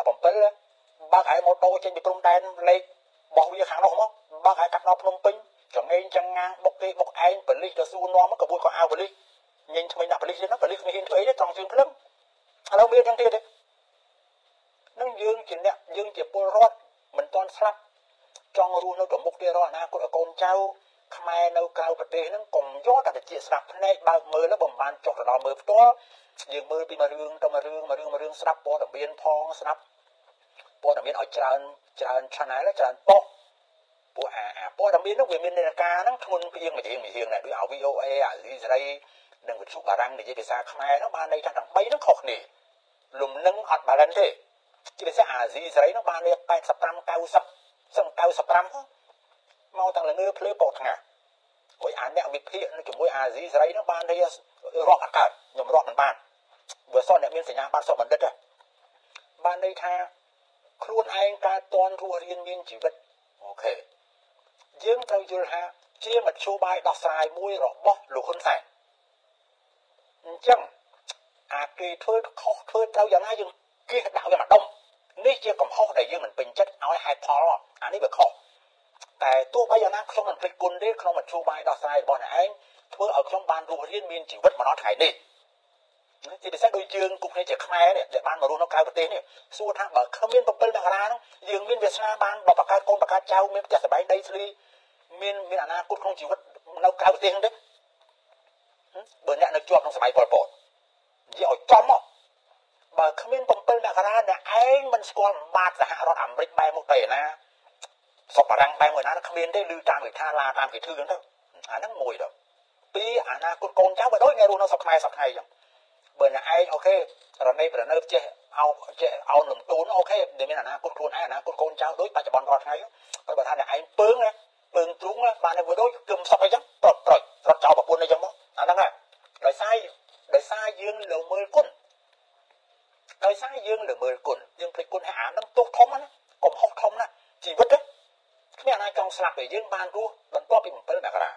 17បើកឲ្យម៉ូតូចេញពីព្រំដែនលេខរបស់វាខាងនោះមកបើកឲ្យកាត់ដល់ភ្នំពេញចងឯងចាំងាងបុកគេបុកឯងប៉ូលីសទៅសួរនាំក្បួនក៏អាវប៉ូលីសញញថ្មីដាក់ប៉ូលីសហ្នឹងប៉ូលីសគ្មានហ៊ានធ្វើអីទេត្រង់ជើងភ្លឹងឥឡូវមានចឹងទៀតទេនឹងយើងជាអ្នកយើងជាពលរដ្ឋមិនទាន់ស្លាប់ចង់រស់នៅទៅមុខទៀតរកអនាគតឲ្យកូនចៅខ្មែរនៅក្រៅប្រទេសហ្នឹងកុំយកតែជាស្ដាប់ភ្នែកបើកមើលបំបានចុះទៅដល់មើលផ្ទាល់យើងមើលពីមួយរឿងទៅមួយរឿងស្ដាប់ព័ត៌មានផងស្ដាប់ព័ត៌មានឲ្យច្រើន channel ច្រើនប៉ុស្តិ៍ពួកព័ត៌មានហ្នឹងវាមាននេតិការហ្នឹងធ្ងន់ព្រៀងមួយរៀងដែរដូច VOA អាស៊ីសេរីនិងវិទ្យុបារាំងនិយាយភាសាខ្មែរហ្នឹងបានន័យថាទាំង3ហ្នឹងខុសគ្នាលំនឹងអត់ balance ទេជាភាសាអាស៊ីសេរីហ្នឹងបានន័យ85 90សឹង95មកទាំងល្ងើភ្លើពកថ្ងៃហើយអ្នកវិភាគនៅជាមួយអាស៊ីសេរីហ្នឹងបានន័យរាប់អត់កើតខ្ញុំរាប់មិនបានបើសិនអ្នកមានសញ្ញាបត្រសុបណ្ឌិតទេបានន័យថាខ្លួនឯងកើតតន់រស់រៀនមានជីវិតអូខេយើងត្រូវយល់ថាជាមធ្យោបាយដោះស្រាយមួយរបស់លោកហ៊ុនសែនអញ្ចឹងគេធ្វើខុសធ្វើត្រូវយ៉ាងណាយើងគេដាក់វាមកដុំនេះជាកំហុសដែលយើងមិនពេញចិត្តឲ្យហេតុផលអានេះវាខុសតែទោះបីយ៉ាងណាខ្ញុំមិនភ្លេចគុណទេក្នុងមធ្យោបាយដោះស្រាយរបស់អ្នកឯងធ្វើឲ្យខ្ញុំបានរស់រៀនមានជីវិតមកដល់ថ្ងៃនេះជាពិសេសដូចយើងគុកគ្នាជាខ្មែរនេះដែលបានមករស់នៅក្រៅប្រទេសនេះសួរថាបើគ្មាន7មករាហ្នឹងយើងមានវាសនាបានបបបង្កើតកូនបង្កើតចៅមានផ្ទះសម្បែងដីធ្លីមានអនាគតក្នុងជីវិតនៅក្រៅប្រទេសហ្នឹងទេបើអ្នកនៅជាប់ក្នុងសម័យប៉ុលពតនិយាយឲ្យចំមកបើគ្មាន7មករាអ្នកឯងមិនស្គាល់បាតសហរដ្ឋអាមេរិកបែរមកទៅឯណាសុបបារាំងបែរមកឯណាគ្មានទេឮតាមគេថាឡាតាមគេធឺហ្នឹងទៅអាហ្នឹងមួយទៅពីរអនាគតកូនចៅបើដូចអ្នករស់នៅស្រុកខ្មែរអញ្ចឹងបើអ្នកឯងអូខេរ៉េប្រណើបចេះអោនលំទូនអូខេដែលមានអនាគតខ្លួនឯងអនាគតកូនចៅដូចបច្ចុប្បន្នរាល់ថ្ងៃបើថាអ្នកឯងពើងទ្រូងបានតែដូចគឹមសុកអីចឹងប្រត់ចោលប្រពន្ធអីចឹងមកអាហ្នឹងហើយដោយសារយើងលើមើលគុណយើងភ្លេចគុណហើយអាហ្នឹងទោសធំណាកំហុសធំណាជីវិតទេគ្មានអាណាចង់ស្លាប់ទេយើងបានរស់បន្ទាប់ពី7មករា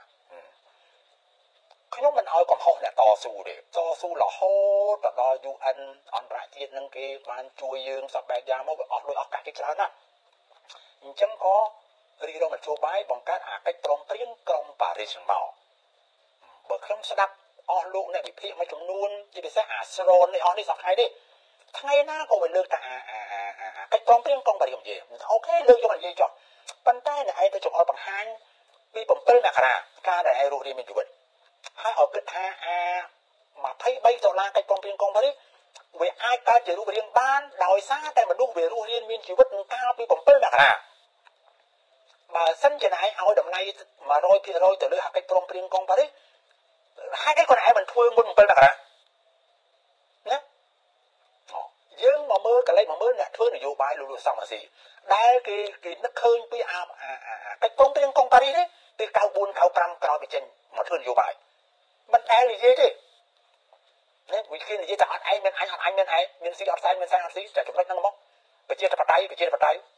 ខ្ញុំមិនឲ្យកំហុសអ្នកតស៊ូទេតស៊ូរហូតទៅដល់ UN អន្តរជាតិនឹងគេបានជួយយើងសពបែបយ៉ាងមកវាអស់លុយអស់កាក់គេច្រើនណាស់អញ្ចឹងក៏រីរងនយោបាយបង្កើតអាកិច្ចព្រមព្រៀងក្រុងប៉ារីសមកបើខ្ញុំស្ដាប់អស់លោកអ្នកវិភាគមួយចំនួនជាពិសេសអាស្រននេះអស់នេះសប្តាហ៍នេះថ្ងៃណាក៏វាលើកថាកិច្ចព្រមព្រៀងក្រុងប៉ារីសនិយាយអូខេលើកយកនិយាយចុះប៉ុន្តែអ្នកឯងទៅចង្អុលបង្ហាញពី7មករាការដែលឯងរស់រៀនមានជីវិតហើយឲ្យគិតថា$23កិច្ចព្រមព្រៀងក្រុងប៉ារីសវាអាចកើតជារូបរាងបានដោយសារតែមនុស្សវារស់រៀនមានជីវិតនឹងកាលពី7មករាបើសិនជាឯងឲ្យតម្លៃ 100% ទៅលើអាកិច្ចព្រមព្រៀងក្រុងប៉ារីសហើយឯងគាត់ឯងមិនធ្វើមុន7មករាណាយើងមកមើលកលេចមកមើលអ្នកធ្វើនយោបាយលោកសំរាសីដែលគេនឹកឃើញពីកិច្ចព្រមព្រៀងក្រុងប៉ារីសនេះពី94 95ក្រោយពីចេញមកធ្វើនយោបាយមិនដែលនិយាយទេណាវិធីនិយាយថាអត់ឯងមានអញអត់អញមានឯងមានស៊ីអត់សែនមានសែនអត់ស៊ីតែចំណុចហ្នឹងមកប្រជាធិបតេយ្យយកប្រជាធិបតេយ្យ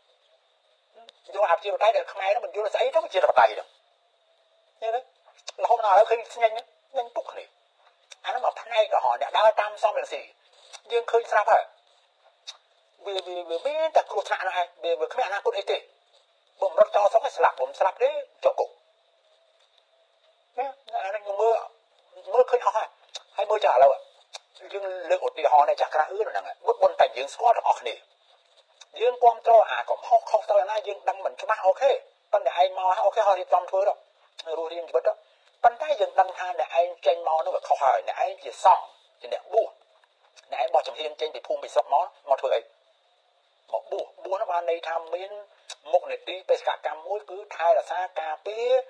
ដែលខ្មែរហ្នឹងមិនយល់ស្អីទៅប្រជាធិបតេយ្យហ្នឹងនេះរហូតដល់ឥឡូវឃើញស្ញែងពុកគ្នាអាហ្នឹងមកផ្នែកក៏ហោអ្នកដើរតាមសំរងស៊ីយើងឃើញស្រាប់ហើយមានតែគ្រោះថ្នាក់ហ្នឹងឯងវាគ្មានអនាគតអីទេបំរត់ចោលសុខឲ្យស្លាប់បំស្លាប់ទេជាប់គុកណាអានេះខ្ញុំមើលឃើញអស់ហើយមើលចាឥឡូវយើងលើកឧទាហរណ៍នៃចក្រៈហ្នឹងបុណ្យតែយើងស្គាល់ទាំងអស់គ្នាយើងគ្រប់គ្រងអាកំហុសខុសត្រូវណាយើងដឹងមិនច្បាស់អូខេប៉ុន្តែឯងមកអូខេហើយរៀបចំធ្វើទៅរស់រៀងជីវិតទៅប៉ុន្តែយើងដឹងថាអ្នកឯងចេញមកនោះវាខុសហើយអ្នកឯងជាសង្ឃជាអ្នកបួសអ្នកឯងបោះចំហៀងចេញពីភូមិពីស្រុកមកធ្វើអីមកបួសនោះបានន័យថាមានមុខនីតិបេសកកម្មមួយគឺថែរក្សាការពារ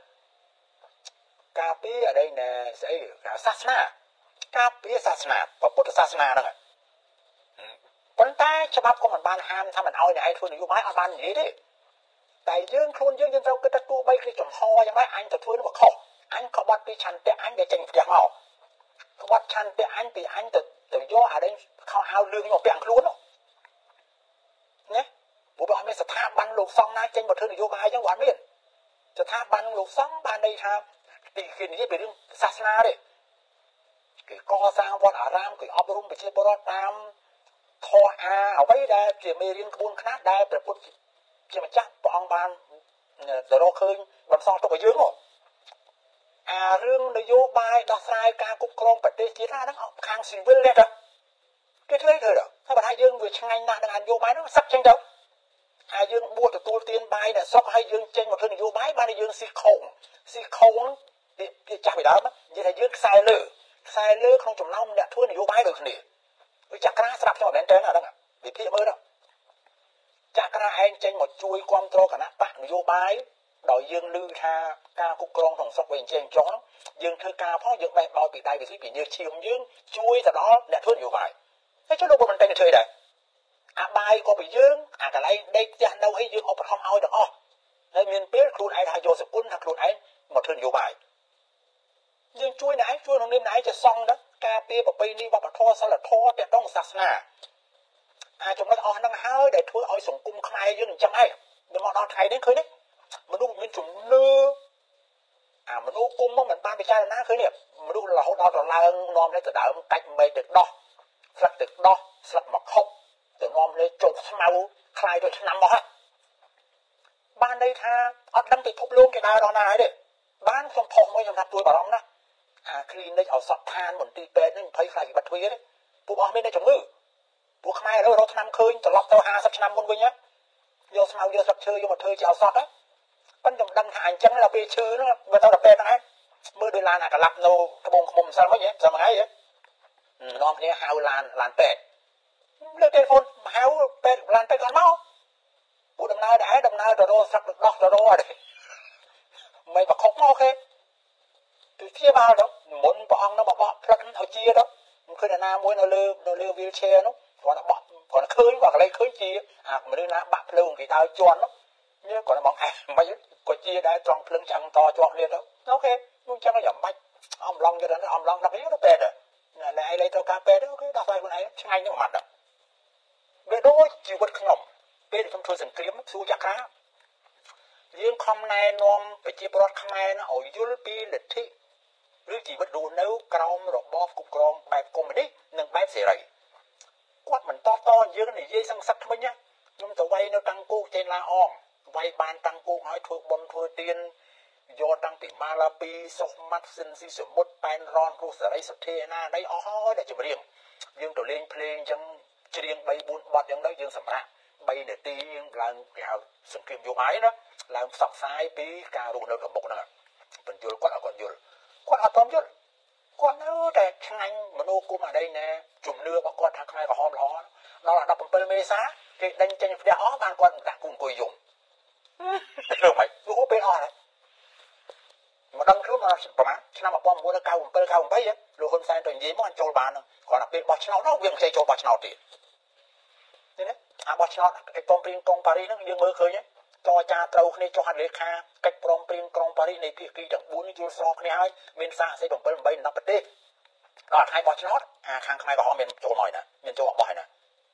អីណែស្អីសាសនាការពារសាសនាពុទ្ធសាសនាហ្នឹងប៉ុន្តែច្បាប់ក៏មិនបានហាមថាមិនឲ្យអ្នកឯងធ្វើនយោបាយអត់បាននិយាយទេតែយើងខ្លួនយើងត្រូវគិតថាទោះបីជាចំហយ៉ាងម៉េចអញទៅធ្វើនោះក៏ខុសអញក៏បាត់ពីឆន្ទៈអញដែលចេញផ្ទះមកក៏បាត់ឆន្ទៈអញពីអញទៅយកអានេះខោអាវលឿងមកពាក់ខ្លួននោះណាព្រោះបើអត់មានស្ថាប័នលោកសង្ឃណាចេញមកធ្វើនយោបាយអញ្ចឹងគាត់មានស្ថាប័នលោកសង្ឃបានន័យថាគេនិយាយពីរឿងសាសនាទេគេកសាងវត្តអារាមគេអប់រំប្រជាពលរដ្ឋតាមធម៌អ្វីដែលជាមេរៀនក្បួនខ្នាតដែលព្រះពុទ្ធជាម្ចាស់ព្រះអង្គបានទៅរកឃើញបន្សល់ទុកឲ្យយើងមកអារឿងនយោបាយដោះស្រាយការគ្រប់គ្រងប្រទេសជាតិហ្នឹងខាងស៊ីវិលទេទៅគេធ្វើទៅហើយបើថាយើងវាឆ្ងាញ់ណាស់នឹងនយោបាយហ្នឹងសឹកចេញទៅហើយយើងបួសទទួលទានបាយដែលសុកហើយយើងចេញមកធ្វើនយោបាយបានតែយើងស៊ីខោងវាចាស់ពីដើមនិយាយថាយើងខ្សែលើក្នុងចំណោមអ្នកធ្វើនយោបាយដូចគ្នាវាចក្រាស្រាប់ចោលមែនតើអាហ្នឹងវិភាគមើលទៅចក្រាឯងចេញមកជួយគ្រប់គ្រងគណៈបកនយោបាយដោយយើងឮថាការគ្រប់គ្រងក្នុងស្រុកវិញចេញចុះយើងធ្វើការផងយើងបេះបោចពីដៃវិស័យពីញើសឈាមយើងជួយទៅដល់អ្នកធ្វើនយោបាយហើយចុះលោកមិនតែធ្វើដែរអាបាយក៏ពីយើងអាកន្លែងដេកផ្ទះនៅអីយើងឧបត្ថម្ភឲ្យទាំងអស់ហើយមានពេលខ្លួនឯងថាយកសគុណថាខ្លួនឯងមកធ្វើនយោបាយយើងជួយអ្នកឯងជួយក្នុងនាមអ្នកឯងជាសង្ឃដែរការពារប្រពៃណីវប្បធម៌សិលធម៌ទាក់ទងសាសនាចំណុចអស់ហ្នឹងហើយដែលធ្វើឲ្យសង្គមខ្មែរយើងអញ្ចឹងហើយដល់មកដល់ថ្ងៃនេះឃើញទេមនុស្សមានជំនឿមនុស្សគុំមកមិនបានពិចារណាឃើញទេមនុស្សរហូតដល់ទៅឡើងនាំនេះទៅដើមកាច់មេទៅដោះស្លឹកទៅដោះស្លឹកមកខុបទៅនាំនេះចុកស្មៅคล้ายទៅឆ្នាំមកហើយបានន័យថាអត់ដឹងពិភពលោកគេដើរដល់ណាហើយទេបានខ្ញុំផុសមួយខ្ញុំថាទួយបារម្ភណាស់គ្លីនិកឲ្យសពឋានមន្ទីរពេទ្យនេះ20ខ្លាចវិបត្តិទ្វារទេពួកអស់មានតែជំងឺពួកខ្មែររកឆ្នាំឃើញត្រឡប់ទៅ50ឆ្នាំមុនវិញយកស្មៅយកស្លឹកឈើយកមកធ្វើជាឱសថប៉ុន្តែខ្ញុំដឹងថាអញ្ចឹងដល់ពេលឈឺនោះវាទៅដល់ពេទ្យហ្នឹងឯងមើលដោយឡានអាកលាប់នៅត្បូងឃ្មុំសិនវិញចាំថ្ងៃនាំគ្នាហៅឡានពេទ្យលើកទូរស័ព្ទហៅពេទ្យឡានពេទ្យគាត់មកពួកដំណើរដែរដំណើរទៅរកស្លឹកដោះទៅរកអីមិនបខុសមកគេទៅជាបាលទៅមុនព្រះអង្គនោះបបកផ្លឹកឲ្យជាទៅមិនឃើញណាមួយនៅលើ wheelchair នោះគាត់បកគាត់ឃើញគាត់កន្លែងឃើញជាមនុស្សណាបាក់ភ្លើងគេដើរជន់នោះនេះគាត់មកមិនគាត់ជាដែរត្រង់ភ្លើងចាំងតជាប់គ្នាទៅអូខេនោះចឹងយ៉ាងម៉េចអំឡុងទៅអំឡុងដល់ទៅពេទ្យណែឯងលេទៅការពេទ្យអូខេដោះស្រាយខ្លួនឯងឆ្ងាញ់នឹងមិនដឹងវាដូចជីវិតខ្ញុំពេលខ្ញុំធ្វើសង្គ្រាមសួរចក្រាយើងខំណែនាំប្រជាពលរដ្ឋខ្មែរណាឲ្យយល់ពីលទ្ធិឬជីវិតរស់នៅក្រោមរបបគ្រប់គ្រងបែបកុម្មុយនីសនិងបែបសេរីគាត់មិនតបយើងនិយាយសង្សឹកថ្មិញខ្ញុំទៅវាយនៅតាំងគោកចេញឡាអងវាយបានតាំងគោកឲ្យធ្វើបុណ្យធ្វើទានយកតាំងពីម៉ាឡាពីសុខម៉ាត់សិនស៊ីសមុទ្រប៉ែនរនគ្រូសេរីសុធាណាដីអស់ហើយតែចម្រៀងយើងទៅលេងភ្លេងអញ្ចឹងច្រៀង3 4បទអញ្ចឹងទៅយើងសម្រាប់3នាទីយើងឡើងគេហៅសង្គ្រាមយោបាយណាឡើងផ្សព្វផ្សាយពីការរស់នៅក្នុងមុខហ្នឹងបញ្យល់គាត់ឲ្យគាត់យល់គាត់អត់ព្រមយល់គាត់នៅតែឆ្ងាញ់មនោគមអាដីណែជំនឿរបស់គាត់ថាខ្មែរក្រហមល្អដល់17មេសាគេដេញចេញផ្ទះអស់បានគាត់ដាក់គូអង្គុយយំធ្វើម៉េចហូបពេលអស់ហើយមកដឹងខ្លួនប្រហែលឆ្នាំ1997 98លោកហ៊ុនសែនទៅនិយាយមកអញ្ចូលបានគាត់ថាពេលបោះឆ្នោតនោះវាមិនចេះចូលបោះឆ្នោតទៀតនេះអាបោះឆ្នោតឯកព្រមព្រៀងក្រុងប៉ារីសហ្នឹងយើងមើលឃើញចរចាត្រូវគ្នាចុះហត្ថលេខាកិច្ចព្រមព្រៀងក្រុងប៉ារីសនៃភាគីទាំង4នេះយល់ស្របគ្នាហើយមានសាកសី7 8 10ប្រទេសដល់ថ្ងៃបោះឆ្នោតខាងខ្មែរក្រហមមានចូលមកណាមានចូលមកបោះណា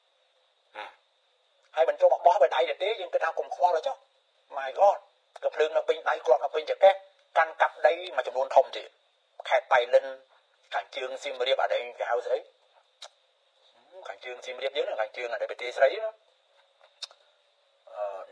ហើយបញ្ចូលមកបោះបើដៃទេយើងគិតថាកុំខ្វល់ទៅចុះ My God ក៏ភ្លើងនៅពេញដៃគ្រាប់នៅពេញចកេះកាន់កាប់ដីមួយចំនួនធំទៀតខេត្តបៃលិនខាងជើងសៀមរាបអីគេហៅស្អីខាងជើងសៀមរាបយើងខាងជើងអីប្រទេសស្រីណា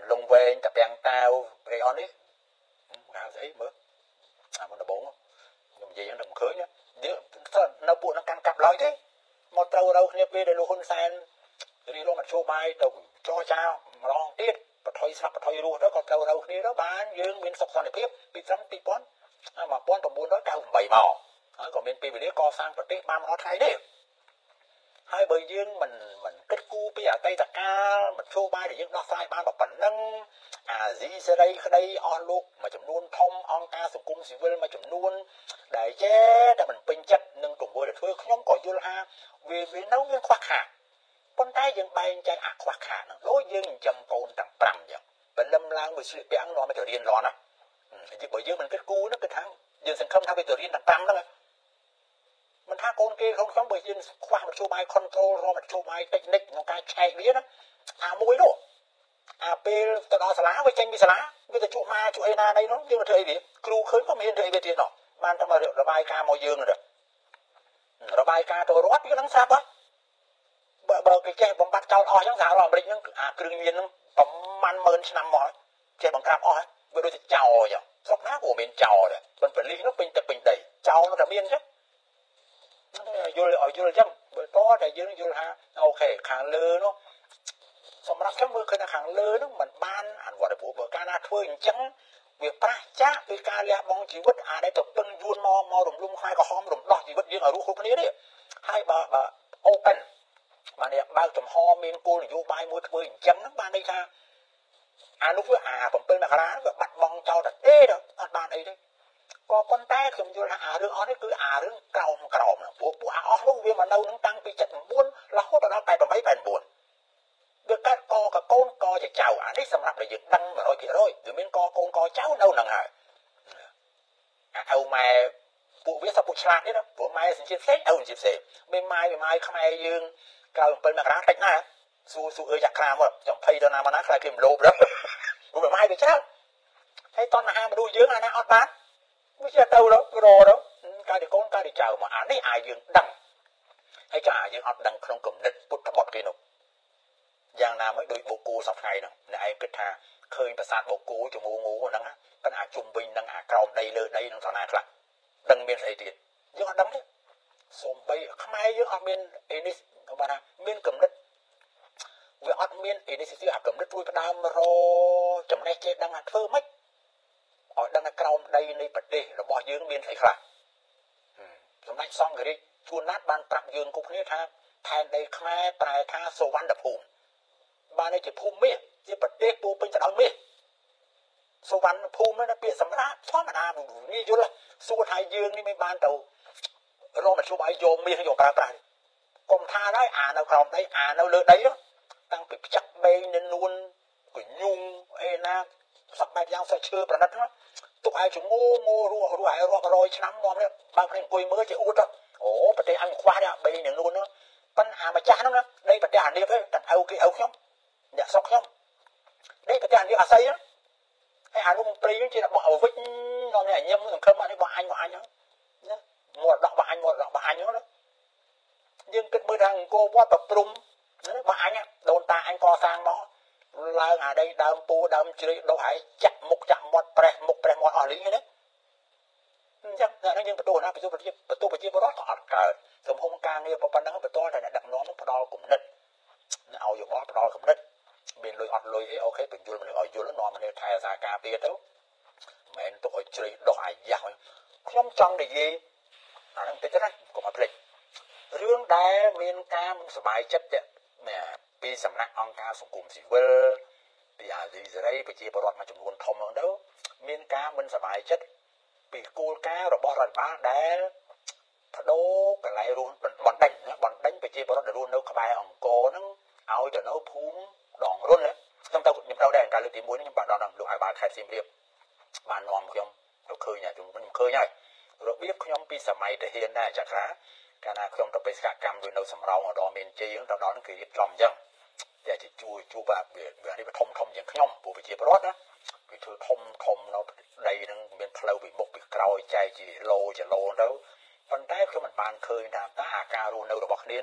លងវែងតាពាំងតាវព្រៃអននេះហៅស្អីមើលមុនដំបងខ្ញុំនិយាយហ្នឹងមិនឃើញនៅពួកនឹងកាន់កាប់ឡើយទេមកត្រូវរៅគ្នាពេលដែលលោកហ៊ុនសែនរីរមមធ្យោបាយទៅចរចាម្ដងទៀតបថុយស្លាប់បថុយរស់ទៅក៏ត្រូវរៅគ្នាទៅបានយើងមានសុខសន្តិភាពពីត្រឹម1998មកហើយក៏មានពេលវេលាកសាងប្រទេសបាន100ថ្ងៃទេហើយបើយើងមិនគិតគូរពីអតីតកាលមធ្យោបាយដែលយើងដោះស្រាយបានប៉ុណ្ណឹងអាស៊ីសេរីក្តីអស់លោកមួយចំនួនធំអង្គការសង្គមស៊ីវិលមួយចំនួនដែលចេះតែមិនពេញចិត្តនឹងទង្វើដែលធ្វើខ្ញុំក៏យល់ថាវានៅមានខ្វះខាតប៉ុន្តែយើងបែងចែកអាខ្វះខាតហ្នឹងដូចយើងចិញ្ចឹមកូនទាំង5អញ្ចឹងបើលឹមឡើងមួយស្លៀកពាក់នាំទៅរៀនរាន់ណាបើយើងមិនគិតគូរនោះគឺថាយើងសង្ឃឹមថាវាទៅរៀនទាំង5ហ្នឹងមិនថាកូនគេក្នុងខ្ញុំបើយើងខ្វះមធ្យោបាយ control រមធ្យោបាយ technique ក្នុងការឆែកវាណាអាមួយនោះអាពេលទៅដល់សាលាវាចេញពីសាលាវាទៅជួបម៉ាជួបអីណានេះនោះយើងទៅធ្វើអីវាគ្រូឃើញក៏មានធ្វើអីវាទៀតនោះបានតែមករបាយការណ៍មកយើងទៅរបាយការណ៍ទៅរដ្ឋវានឹងស្រាប់ហ៎បើគេចេះបំបត្តិចោលអស់អញ្ចឹងសហរដ្ឋអាមេរិកហ្នឹងអាគ្រឿងញៀនហ្នឹងប្រមាណ10000ឆ្នាំមកហើយចេះបង្ក្រាបអស់ហើយវាដូចតែចោលអញ្ចឹងស្រុកណាក៏មានចោលដែរប៉ុន្តែប៉ូលីសនោះពេញទឹកពេញដីចោលនោះតែមានអញ្ចឹងយល់អញ្ចឹងបើតតែយើងយល់ថាអូខេខាងលើនោះសម្រាប់ខ្ញុំមើលឃើញថាខាងលើនោះมันបានអនុវត្តព្រោះបើកាលណាធ្វើអញ្ចឹងវាប្រះចាកពីការលះបង់ជីវិតអាដែលទៅពឹងយួនមករំលំខ្មែរក្រហមរំដោះជីវិតយើងឲ្យរស់គ្រប់គ្នានេះហើយបើ open បាននេះបើកចំហមានគោលនយោបាយមួយធ្វើអញ្ចឹងហ្នឹងបានន័យថាអានោះវា7មករាវាបាត់បង់ចោលតែទេអត់បានអីទេក៏ប៉ុន្តែខ្ញុំយល់ថាអារឿងអស់នេះគឺអារឿងក្រោមហ្នឹងពួកអាអស់នោះវាមកនៅនឹងតាំងពី79រហូតដល់88 89វាកាត់កកូនកចចៅអានេះសម្រាប់តែយើងដឹង 100% វាមានកកូនកចៅនៅនឹងហើយអាឪម៉ែពួកវាសាប់ពួកឆ្លាតនេះណាពួកម៉ែសញ្ជាតិផ្សេងឪសញ្ជាតិផ្សេងមេម៉ាយខ្មែរយើងក្រោយ7មករាតិចណាសួរអើចាក់ក្រាមកចំ20ទៅណាមកណាខ្លាចគេមលោបដល់ពួកមេម៉ាយវាច្រើនហើយតណ្ហាមនុស្សយើងអាណាអត់បានវាជាទៅរកាលទីកូនកាលទីចៅមកអានេះអាយើងដឹងហើយចាយើងអត់ដឹងក្នុងគំនិតពុទ្ធបុត្រគេនោះយ៉ាងណាមកដោយបូកូសប្ថ្ងៃហ្នឹងអ្នកឯងគិតថាឃើញប្រាសាទបូកូជំងូហ្នឹងប៉ុន្តែអាជុំវិញនឹងអាក្រោមដីលើដីនឹងឋានៈខ្លះដឹងមានស្អីទៀតយើងអត់ដឹងទេសូម្បីខ្មែរយើងអត់មានអីនេះបើថាមានគំនិតវាអត់មានអីនេះអាគំនិតជួយផ្ដើមរចំណេះចេះដឹងថាធ្វើម៉េចឲ្យដឹងថាក្រោមដីនៃប្រទេសរបស់យើងមានស្អីខ្លះសម្ដេចសង្ឃរាជជួនណាត់បានប្រាប់យើងគ្រប់គ្នាថាផែនដីខ្មែរប្រែថាសុវណ្ណភូមិបាននេះជាភូមិមាសជាប្រទេសពោពេញទៅដោយមាសសុវណ្ណភូមិនោះពាក្យសម្រាប់ធម្មតានេះយល់សួរថាយើងនេះមិនបានទៅរកមធ្យោបាយយកមាសយកប្រើប្រាស់កុំថាដែរអានៅក្រោមដីអានៅលើដីតាំងពីផ្ចាក់បេងនៅនួនកញុងអេណាសក់បែបយ៉ាងសក់ឈើប្រណិតណាទុកឲ្យជំងឺរស់ឲ្យរាប់100ឆ្នាំនាំនេះបើគ្នាអង្គុយមើលជាអួតអូប្រទេសអញខ្វះដែរបេងនៅនួននោះប៉ុន្តែអាម្ចាស់ហ្នឹងដីប្រទេសអានេះទេតែឪគេឪខ្ញុំអ្នកស្រុកខ្ញុំដីប្រទេសអានេះអាស័យហើយអានោះព្រៃជារបស់អវិជ្ជនាំនេះញឹមសង្ឃឹមអានេះរបស់អញណាមរតករបស់អញណាយើងគិតមើលថាអង្គរវត្តប្រព្រំរបស់អញដូនតាអញកសាងមកឡើងអាដីដើមពូដើមជ្រៃដុះហើយចាក់មុខចាក់មាត់ប្រេះមុខប្រេះមាត់អស់លីងណាអញ្ចឹងដល់យើងបន្ទោសណាបន្ទោសប្រជាពលរដ្ឋក៏អត់កើតសំហុំការងារប៉ុណ្ណឹងបន្ទាល់តែអ្នកដឹកនាំផ្ដល់គំនិតឲ្យយោបល់ផ្ដល់គំនិតមានលុយអត់លុយអីអូខេបញ្យល់មនុស្សឲ្យយល់នាំមនុស្សថែអាសាការពារទៅមិនមែនទុកឲ្យជ្រៃដុះអាយ៉ាស់ខ្ញុំចង់និយាយអាហ្នឹងតិចណាកុំឲ្យភ្លេចរឿងដែលមានការមិនសប្បាយចិត្តពីសំណាក់អង្គការសង្គមស៊ីវិលពីអាស៊ីសេរីប្រជាពលរដ្ឋមួយចំនួនធំហ្នឹងទៅមានការមិនសប្បាយចិត្តពីគោលការណ៍របស់រដ្ឋបាលដែលបដូរកន្លែងរស់បណ្ដេញប្រជាពលរដ្ឋដែលរស់នៅក្បែរអង្គរហ្នឹងឲ្យទៅនៅភូមិដងរុនខ្ញុំទៅដែរការលើកទី1នេះខ្ញុំបាទដល់លោកអាបាលខេត្តសៀមរាបបាននាំខ្ញុំទៅឃើញខ្ញុំឃើញហើយរបៀបខ្ញុំពីសម័យតាហ៊ានដែរចក្រាកាលណាខ្ញុំទៅបេសកកម្មដូចនៅសំរោងដល់មានជ័យទៅដល់ហ្នឹងគេរៀបចំអញ្ចឹងតែជាជួបបាទវានេះវាធំជាងខ្ញុំពួកប្រជាពលរដ្ឋណាគេធ្វើធំនៅដីហ្នឹងមានផ្លូវពីមុខពីក្រោយចែកជាឡូទៅប៉ុន្តែខ្ញុំមិនបានឃើញថាតើអាការរស់នៅរបស់គ្នានោះ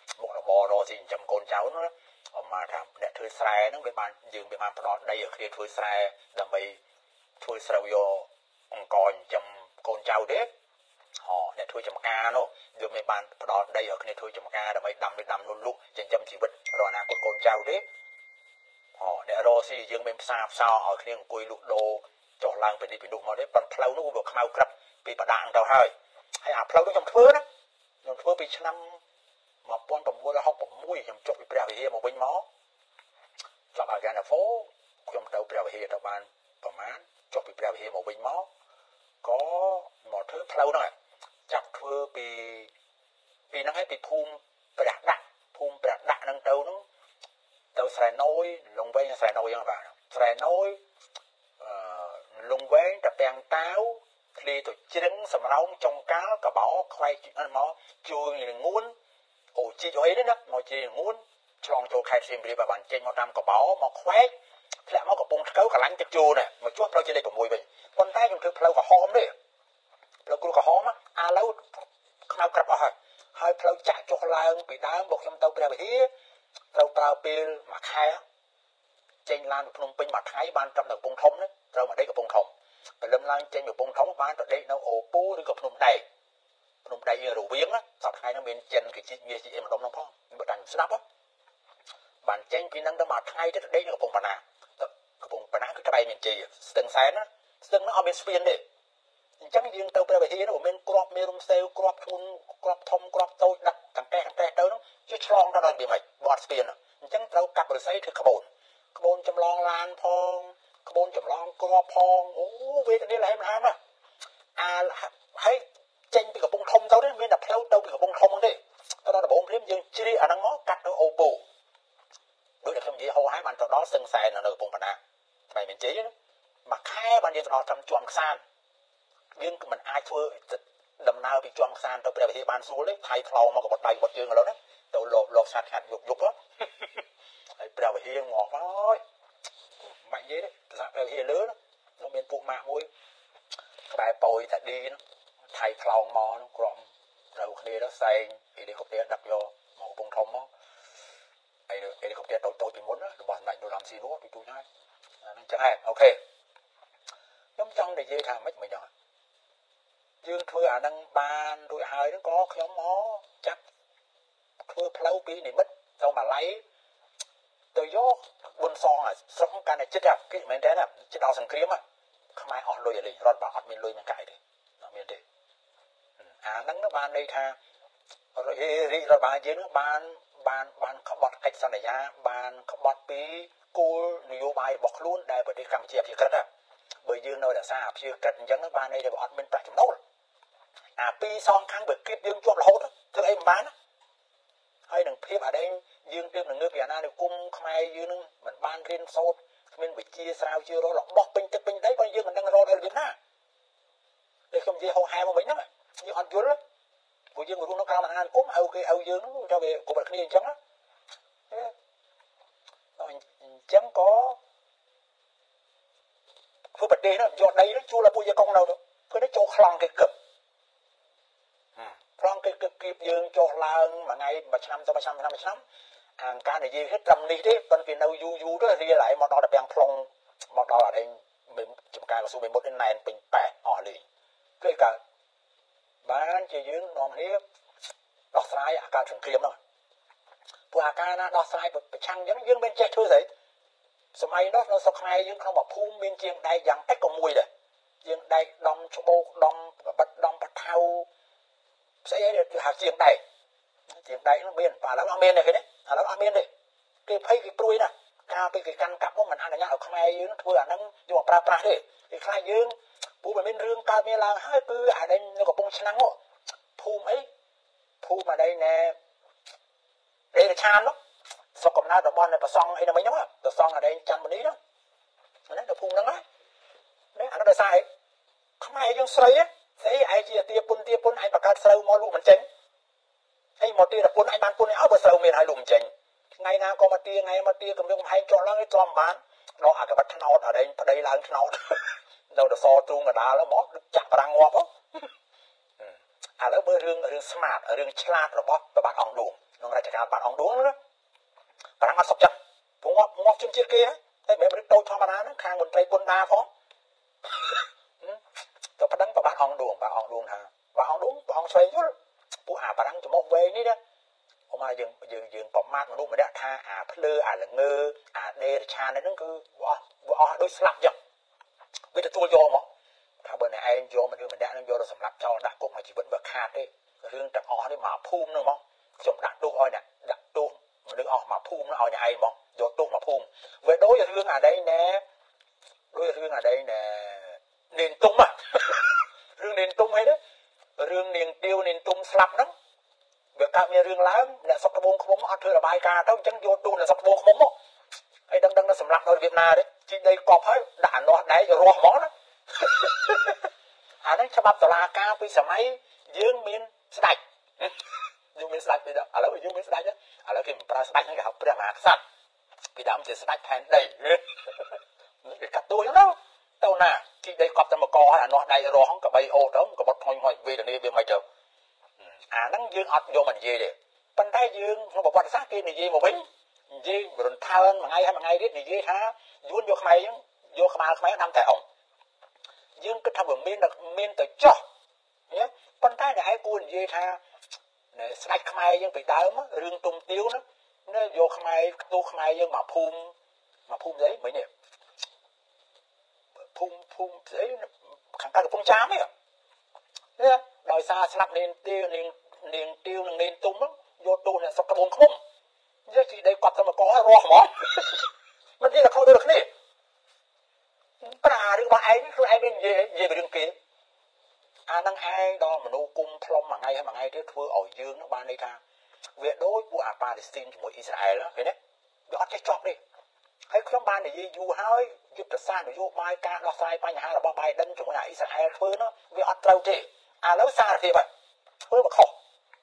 មុខរបររកស៊ីចិញ្ចឹមកូនចៅនោះអមថាអ្នកធ្វើស្រែហ្នឹងវាបានយើងវាបានផ្ដល់ដីឲ្យគ្នាធ្វើស្រែដើម្បីធ្វើស្រូវយកអង្គចិញ្ចឹមកូនចៅទេអ្នកធ្វើចំការនោះយើងមិនបានផ្ដល់ដីឲ្យគ្នាធ្វើចំការដើម្បីដាំលុះចិញ្ចឹមជីវិតរកអនាគតកូនចៅទេអ្នករកស៊ីយើងមិនផ្សារផ្សោឲ្យគ្នាអង្គុយលក់ដូរចុះឡើងពីនេះពីនោះមកទេប៉ុន្តែផ្លូវនោះវាខ្មៅក្រឹបពីបដាងទៅហើយអាផ្លូវនោះខ្ញុំធ្វើណាខ្ញុំធ្វើពីឆ្នាំ1966ខ្ញុំចុះពីព្រះវិហារមកវិញមកចប់អាកាណាហ្វូខ្ញុំទៅព្រះវិហារទៅបានប្រហែលចុះពីព្រះវិហារមកវិញមកក៏មកធ្វើផ្លូវហ្នឹងចាប់ធ្វើពីហ្នឹងឯងពីភូមិព្រះដាក់ហ្នឹងទៅស្រែណយលងវែងស្រែណយហ្នឹងបាទស្រែណយលងវែងតាពាំងតាវធ្លាទៅជ្រឹងសំរោងចុងកាលកបោខ្វែកមកជួយងួនអូជីអីនេះណាមកជាងួនឆ្លងចូលខេត្តសៀមរាបបានចេញមកតាមកបោមកខ្វែកធ្លាក់មកកំពង់ថ្កូវកន្លាញ់ទឹកជូនមកជួបផ្លូវជាលេខ6វិញប៉ុន្តែខ្ញុំធ្វើផ្លូវក្រហមនេះផ្លូវគ្រូក្រហមឥឡូវខ្មៅក្រាប់អស់ហើយផ្លូវចាក់ចុះឡើងពីដើមមកខ្ញុំទៅព្រះវិហារត្រូវប្រើពេលមួយខែចេញឡានពីភ្នំពេញមួយថ្ងៃបានត្រឹមនៅកំពង់ធំនេះត្រូវមកដេកកំពង់ធំព្រលឹមឡើងចេញពីកំពង់ធំបានទៅដេកនៅអូពូឬក៏ភ្នំដែកយើងរវាងសប្តាហ៍ថ្ងៃហ្នឹងមានចិនគេជីកមាសជីអេម្ដុំហ្នឹងផងបើតាំងស្ដាប់បានចេញពីហ្នឹងទៅមួយថ្ងៃទៅដេកនៅកំពង់ប៉ាណាគឺក្បែរមានជ័យស្ទឹងសែនណាស្ទឹងហ្នឹងអត់មានស្ពានទេអញ្ចឹងយើងទៅព្រះវិហារនោះមានក្របមេរុំសេវក្របធ្ងន់ក្របធំក្របតូចដាក់កង្កេះទៅនោះជាឆ្លងទៅដល់វាមិនបត់ស្ពានអញ្ចឹងត្រូវកាប់ឫស្សីធ្វើក្បូនចម្លងឡានផងក្បូនចម្លងក្របផងអូវេទនាលហេមហាមហើយចេញពីកំពង់ធំទៅនេះមានតែផ្លូវទៅពីកំពង់ធំហ្នឹងទេទៅដល់ដំបងព្រាមយើងជ្រៀកអាហ្នឹងមកកាត់ទៅអូពូដូចតែខ្ញុំនិយាយហោហើយបានទៅដល់ស្ទឹងសែននៅកំពង់ប៉ាណាថ្មីមានជ័យណាមួយខែបានយើងទៅដល់ត្រឹមជាំខ្សានយើងមិនអាចធ្វើដំណើរពីជាំខ្សានទៅព្រះវិហារបានស្រួលទេថៃខ្លោងមកកបត់ដៃកបត់ជើងឥឡូវណាទៅលោកសាត់ខាត់យប់ហើយព្រះវិហារងាប់ហើយមិននិយាយទេប្រសាព្រះវិហារលើនោះមានពួកម៉ាក់មួយក្បែរប៉ោយតាឌីថៃខ្លោងមកនោះក្រំត្រូវគ្នាទៅសែងហេលីកុបទ័រដឹកយកមកកំពង់ធំមកហេលីកុបទ័រតូចពីមុនរបស់សម្ដេចដូឡាំស៊ីនោះពីទូចហើយហ្នឹងចឹងហ៎អូខេខ្ញុំចង់និយាយថាមិនដឹងយើងធ្វើអាហ្នឹងបានរួចហើយហ្នឹងក៏ខ្ញុំមកចាប់ធ្វើផ្លូវពីនិមិត្តទៅម៉ាឡៃទៅយកបុនសងស្រុកកាន់តែចិត្តគេមែនទេណាចិត្តដល់សង្គ្រាមខ្មែរអស់លុយលេងរដ្ឋបាលអត់មានលុយមកកាយទេអត់មានទេអាហ្នឹងបានន័យថារាជរដ្ឋបាលយើងបានក្បត់កិច្ចសន្យាបានក្បត់ពីគោលនយោបាយរបស់ខ្លួនដែលប្រទេសកម្ពុជាអភិក្រិតបើយើងនៅរក្សាអភិក្រិតអញ្ចឹងបានន័យថាអត់មានប្រាក់ចំណូលអាពីរសងខាងបើគៀបយើងជាប់រហូតធ្វើអីមិនបានហើយនឹងភាពអាដែងយើងទើបនឹងងើបពីអាណានិគមខ្មែរយើងនឹងមិនបានរៀនសូត្រគ្មានវិជ្ជាស្រាវជ្រាវរករបស់ពេញទឹកពេញដីបើយើងមិនដឹងរកដល់របៀបណាតែខ្ញុំនិយាយហោហែមកវិញហ្នឹងយើងអត់យល់ព្រោះយើងរស់នៅក្រោមអាណានិគមឲ្យគេឲ្យយើងទៅវាគ្រប់គ្នាអញ្ចឹងណាអញ្ចឹងក៏ធ្វើប្រទេសនោះយកដីនោះជួលឲ្យពួកយើងកងនៅទៅគឺនេះចូលខ្លងគេគឹបខ្លងគេគឹបគៀបយើងចុះឡើងមួយថ្ងៃមួយឆ្នាំទៅមួយឆ្នាំអាងការនិយាយគេត្រឹមនេះទេប៉ុន្តែវានៅយូរទៅរៀលហើយមកដល់តែពាំងផ្លុងមកដល់អានេះចំការកស៊ូមេមុតនេះណែនពេញប៉ែអស់លីគឺកើតបានជាយើងនាំគ្នាដោះស្រាយអាការសង្គ្រាមនោះព្រោះអាការណាដោះស្រាយប្រឆាំងអញ្ចឹងយើងមិនចេះធ្វើស្អីសម័យនោះនៅស្រុកខ្មែរយើងក្នុងមួយភូមិមានជាងដែកយ៉ាងតិចក៏មួយដែរជាងដែកដំច្បោកដំបិទដំបថៅស្អីគេហៅជាងដែកនោះមានតែឥឡូវអត់មានទេឃើញទេឥឡូវអត់មានទេគេភ័យគេព្រួយណាស់កាលពេលគេកាន់កាប់នោះមិនអនុញ្ញាតឲ្យខ្មែរយើងធ្វើអាហ្នឹងយកប្រើប្រាស់ទេគេខ្លាចយើងពូមិនមានរឿងកើតមានឡើងហើយគឺអានេះនៅកំពង់ឆ្នាំងភូមិអីភូមិអានេះណែដេរឆាននោះស្រុកកំណើតរបស់នៅប្រសង់អីហ្នឹងវិញហ្នឹងប្រសង់អានេះចាំមុនីនោះណានៅភូមិហ្នឹងណាអានោះដោយសារអីខ្មែរយើងស្រីស្អីឯងជាទាពុនឯងបង្កើតស្រូវមកលក់មិនចេញអីមកទាពុនឯងបានពុនឯងបើស្រូវមានហើយលក់មិនចេញថ្ងៃណាក៏មកទាថ្ងៃមកទាកំពុងហែងចុះឡើងឯងទ្រាំបានដកអាកបិតថ្នោតអត់ឯងប្តីឡើងថ្នោតនៅទៅសទ្រូងកដាលមកចាក់បារាំងងាប់ឥឡូវមើលរឿង smart រឿងឆ្លាតរបស់ប្របាទអង្គឌួងក្នុងរាជការបានអង្គឌួងណាបារាំងអត់សុខចិត្តព្រោះងាប់ជនជាតិគេតែមិនមែនតូចធម្មតាណាខាងមន្ត្រីពន្ធដារផងទៅប្តឹងប្របាទអង្គឌួងថាបាទអង្គឌួងព្រះអង្គឆ្វេងយល់ពួកអាបារាំងចំមុះវែងនេះណាអមយើងប្រមាថមនុស្សម្នាក់ថាអាភ្លើអាល្ងើអាដេរឆានហ្នឹងគឺវាអស់ដូចស្លាប់ចឹងវាទទួលយកមកថាបើអ្នកឯងយកមនុស្សម្នាក់ហ្នឹងយកទៅសម្លាប់ចោលដាក់គុកមួយជីវិតវាខាតទេរឿងទាំងអស់នេះមកភូមិហ្នឹងហ្មងខ្ញុំដាក់ទោសឲ្យអ្នកដាក់ទោសមនុស្សអស់មកភូមិហ្នឹងឲ្យអ្នកឯងហ្មងយកទោសមកភូមិវាដូចរឿងអាដីណែដូចរឿងអាដីណែនាងទុំរឿងនាងទុំហីណារឿងនាងទាវនាងទុំស្លាប់ហ្នឹងវាកើតមានរឿងឡើងអ្នកសុកត្បូងឃ្មុំអត់ធ្វើរបាយការណ៍ទៅអញ្ចឹងយកទោសអ្នកសុកត្បូងឃ្មុំមកហើយដឹងទៅសម្រាប់ដល់វៀតណាមទេជីដីកប់ហើយដាក់អានោះដែករស់ហ្មងណាអាហ្នឹងច្បាប់តុលាការពីសម័យយើងមានស្ដេចយើងមានស្ដេចពីឥឡូវយើងមានស្ដេចឥឡូវគេប្រើស្ដេចហ្នឹងគេហៅព្រះមហាក្សត្រពីដើមជាស្ដេចផែនដីគេកាត់ទោសហ្នឹងទៅណាជីដីកប់តែមកកហើយអានោះដែករស់ហ្នឹងក៏បីអូទៅក៏បត់ថុញហុយវេទនាវាមិនទៅអាហ្នឹងយើងអត់យកមកនិយាយទេប៉ុន្តែយើងក្នុងប្រវត្តិសាស្ត្រគេនិយាយមកវិញនិយាយរំថើនមួយថ្ងៃហើយមួយថ្ងៃទៀតនិយាយថាយួនយកខ្មែរយើងយកក្បាលខ្មែរដាំតែអង្គយើងគិតថាវាមានទៅចោះប៉ុន្តែអ្នកឯងគួរនិយាយថាស្ដេចខ្មែរយើងពីដើមរឿងទុំទាវណាយកខ្មែរទោសខ្មែរយើងមកភូមិស្អីមិញនេះភូមិស្អីខាងកើតកំពង់ចាមនេះដោយសារស្លាប់នាងទាវនិងនាងទុំយកទោសអ្នកសុកត្បូងឃ្មុំនិយាយជីដីគាត់ទៅមកកហើយរស់ហ្មងមិននិយាយតែខុសដូចគ្នាប្រារឿងរបស់ឯងខ្លួនឯងមាននិយាយពីរឿងគេអានឹងឯងដល់មនុស្សគុំផ្លុំមួយថ្ងៃហើយមួយថ្ងៃទៀតធ្វើឲ្យយើងនឹងបានន័យថាវាដូចពួកអាប៉ាឡេស្ទីនជាមួយអ៊ីស្រាអែលឃើញទេវាអត់ចេះចប់ទេហើយខ្ញុំបាននិយាយយូរហើយយុទ្ធសាស្ត្រនយោបាយការដោះស្រាយបញ្ហារបស់ Biden ជាមួយអាអ៊ីស្រាអែលធ្វើនោះវាអត់ត្រូវទេឥឡូវសារភាពហើយធ្វើមកខុស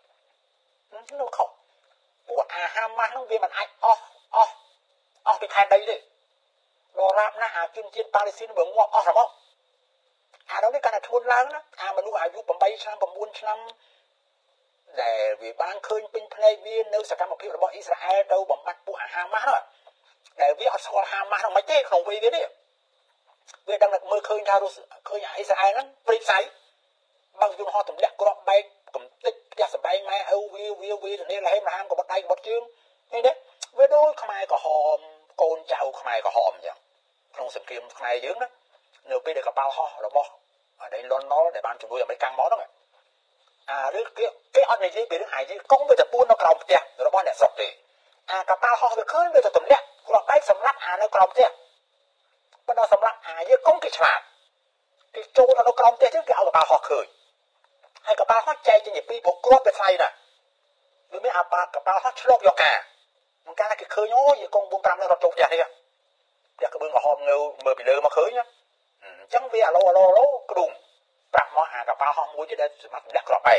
ពួកអាហាម៉ាស់នោះវាមិនអាចអស់ពីផែនដីទេដរាបណាអាជនជាតិប៉ាឡេស្ទីនវាងាប់អស់ហ្មងអានោះនេះកាន់តែធ្ងន់ឡើងណាអាមនុស្សអាយុ8ឆ្នាំ9ឆ្នាំដែលវាបានឃើញពេញភ្នែកវានៅសកម្មភាពរបស់អ៊ីស្រាអែលទៅបំបត្តិពួកអាហាម៉ាស់នោះដែលវាអត់ស្គាល់ហាម៉ាស់នោះមិនទេក្នុងវ័យវានេះវាដឹងតែមើលឃើញថាឃើញអាអ៊ីស្រាអែលហ្នឹងព្រីផ្សៃបើយន្តហោះទម្លាក់គ្រាប់បែកកំទេចផ្ទះសម្បែងម៉ែឪវាទៅនេះលហេមហាមក៏បត់ដៃក៏បត់ជើងឃើញទេវាដូចខ្មែរក្រហមកូនចៅខ្មែរក្រហមអញ្ចឹងក្នុងសង្គ្រាមខ្មែរយើងណានៅពេលដែលកប៉ាល់ហោះរបស់អាដេញលន់ណុលដែលបានជំនួយអាមេរិកមកហ្នឹងអារឿងគេអត់និយាយពីរឿងអាយកុងវាទៅពួននៅក្រោមផ្ទះរបស់អ្នកស្រុកទេអាកប៉ាល់ហោះវាឃើញវាទៅទម្លាក់គ្រាប់បែកសម្រាប់អានៅក្រោមផ្ទះប៉ុន្តែសម្រាប់អាយកុងគេឆ្លាតគេចូលដល់នៅក្រោមផ្ទះចឹងគេឲ្យកប៉ាល់ហោះឃើញហើយកប៉ាល់ហោះចែកចេញពីព្រោះគ្រាប់វាថ្លៃណាស់វាមានអាកប៉ាល់ហោះឆ្លងយកការមិនកាលគេឃើញអូយកុង4-5នៅរត់ចូលផ្ទះនេះផ្ទះក្បឿងក្រហមនៅមើលពីលើមកឃើញអញ្ចឹងវាអាឡូក្ដុំប្រាប់មកអាកប៉ាល់ហោះមួយទៀតដែលសម្រាប់ទម្លាក់គ្រាប់បែក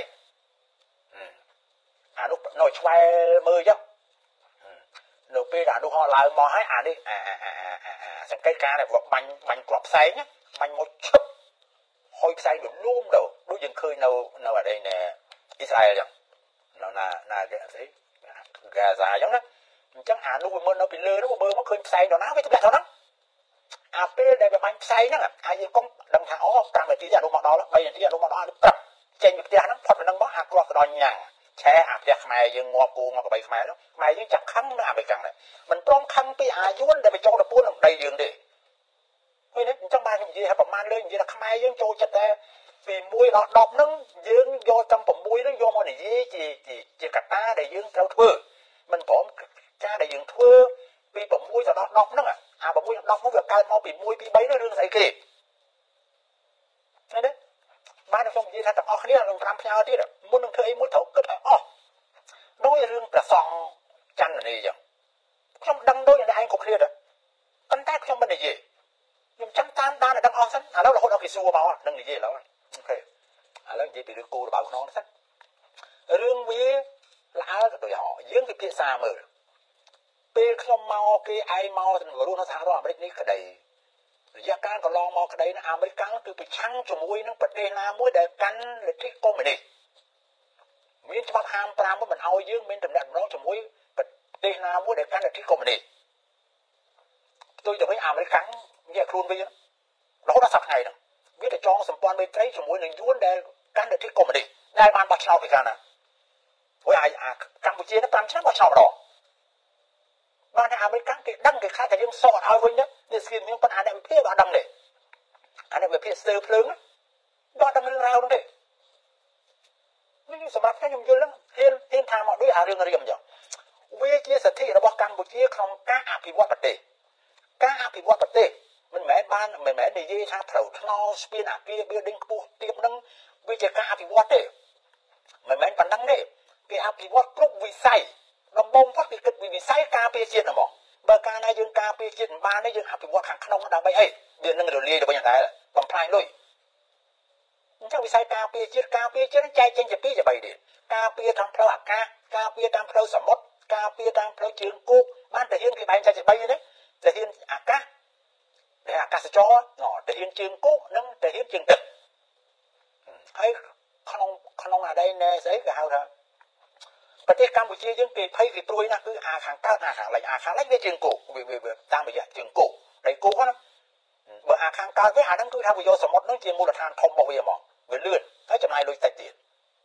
អានោះនៅឆ្វែលមើលចឹងនៅពេលដែលនោះហោះឡើងមកហើយអានេះសង្កេតការណ៍ដែលបាញ់គ្រាប់ផ្សែងបាញ់មកឈឹបហុយផ្សែងលូមទៅដូចយើងឃើញនៅអានេះណែអ៊ីស្រាអែលចឹងនៅណាគេស្អីហ្គាហ្សាចឹងណាអញ្ចឹងអានោះវាមើលនៅពីលើនោះមើលមកឃើញផ្សែងទៅណាវាទម្លាក់ទៅហ្នឹងអាពេលដែលវាបាញ់ផ្សែងហ្នឹងអាយើងកុំដឹងថាអូ5នាទីទៀតអានោះមកដល់3នាទីអានោះមកដល់ព្រឹកចេញពីផ្ទះហ្នឹងផុតពីហ្នឹងមកអាគ្រាប់ក៏ដល់ញ៉ាំងឆែអាផ្ទះខ្មែរយើងងាប់គូមកកបីខ្មែរនោះខ្មែរយើងចាក់ខឹងណាអាមេរិកដែរមិនព្រមខឹងពីអាយួនដែលទៅចូលទៅពួនក្នុងដីយើងទេឃើញទេអញ្ចឹងបានខ្ញុំនិយាយថាប្រហែលលើនិយាយថាខ្មែរយើងចូលចិត្តតែពី1ដល់10ហ្នឹងយើងយកចំ6ហ្នឹងយកមកនិយាយជាកត្តាដែលយើងត្រូវធ្វើមិនព្រមការដែលយើងធ្វើពី6ដល់10ហ្នឹងអា6ដល់10ហ្នឹងវាកើតមកពី1 2 3ហ្នឹងរឿងស្អីគេឃើញទេបានខ្ញុំនិយាយថាទាំងអស់គ្នានឹង5ផ្ញើទៀតមុននឹងធ្វើអីមួយត្រូវគិតឲ្យអស់ដោយរឿងព្រះសង្ឃច័ន្ទនីអញ្ចឹងខ្ញុំដឹងដូចអ្នកឯងគ្រប់គ្នាដែរប៉ុន្តែខ្ញុំមិននិយាយខ្ញុំចាំតាមដានឲ្យដឹងអស់សិនឥឡូវរហូតដល់គេសួរមកនឹងនិយាយឥឡូវអូខេឥឡូវនិយាយពីរឿងគូរបៅខ្នងសិនរឿងវាល្អក៏ដូចហោយើងពិភាក្សាមើលពេលខ្ញុំមកគេឯងមកទៅរស់នៅសហរដ្ឋអាមេរិកនេះក្តីរយៈកាលកន្លងមកក្តីនៅអាមេរិកគឺប្រឆាំងជាមួយនឹងប្រទេសណាមួយដែលកាន់លទ្ធិកុម្មុយនីសមានច្បាប់ហាម5មិនឲ្យយើងមានតំណែងជាមួយប្រទេសណាមួយដែលកាន់លទ្ធិកុម្មុយនីសផ្ទុយទៅវិញអាមេរិកនិយាយខ្លួនវិញរហូតដល់សប្តាហ៍ហ្នឹងវាទៅចងសម្ព័ន្ធមេត្រីជាមួយនឹងយួនដែលកាន់លទ្ធិកុម្មុយនីសដែលបានបោះឆ្នោតពីកាលណាហើយអាកម្ពុជានេះ5ឆ្នាំបោះឆ្នោតម្ដងបានតែអាមេរិកគេដឹងគេខ្លាចតែយើងសអត់ឲ្យវិញនេះស្គីមានប៉ុន្តែអ្នកវិភាគអត់ដឹងទេអាអ្នកវិភាគស្ទើរភ្លើងដល់ដឹងរឿងរ៉ាវហ្នឹងទេនេះសម្រាប់ខ្ញុំយល់ហ្នឹងហ៊ានថាមកដូចអារឿងរៀមអញ្ចឹងវាជាសិទ្ធិរបស់កម្ពុជាក្នុងការអភិវឌ្ឍប្រទេសការអភិវឌ្ឍប្រទេសមិនមែននិយាយថាផ្លូវថ្នល់ស្ពានអាគារ building ខ្ពស់ទៀបហ្នឹងវាជាការអភិវឌ្ឍទេមិនមែនប៉ុណ្ណឹងទេគេអភិវឌ្ឍគ្រប់វិស័យដំបូងផុតគេគិតពីវិស័យការពារជាតិហ្មងបើកាលណាយើងការពារជាតិមិនបានទេយើងអភិវឌ្ឍខាងក្នុងដើម្បីអីវានឹងរលាយទៅវិញដែរបំផ្លាញលុយអញ្ចឹងវិស័យការពារជាតិចែកចេញជា2ជា3ទៀតការពារតាមផ្លូវអាកាសការពារតាមផ្លូវសមុទ្រការពារតាមផ្លូវជើងគោកបានតែហ៊ានគេបែងចែកជា3ទេតែហ៊ានអាកាសដែលអាកាសចរតែហ៊ានជើងគោកនិងតែហ៊ានជើងទឹកហើយក្នុងអាដីណែស្អីគេហៅថាប្រទេសកម្ពុជាយើងគេភ័យគេព្រួយណាស់គឺអាខាងកើតអាខាងលិចវាជើងគោកវាតាមរយៈជើងគោកដីគោកណាបើអាខាងកើតវាអាហ្នឹងគឺថាវាយកសមុទ្រហ្នឹងជាមូលដ្ឋានធំរបស់វាហ្មងវាលឿនហើយចំណាយលុយតិចទៀត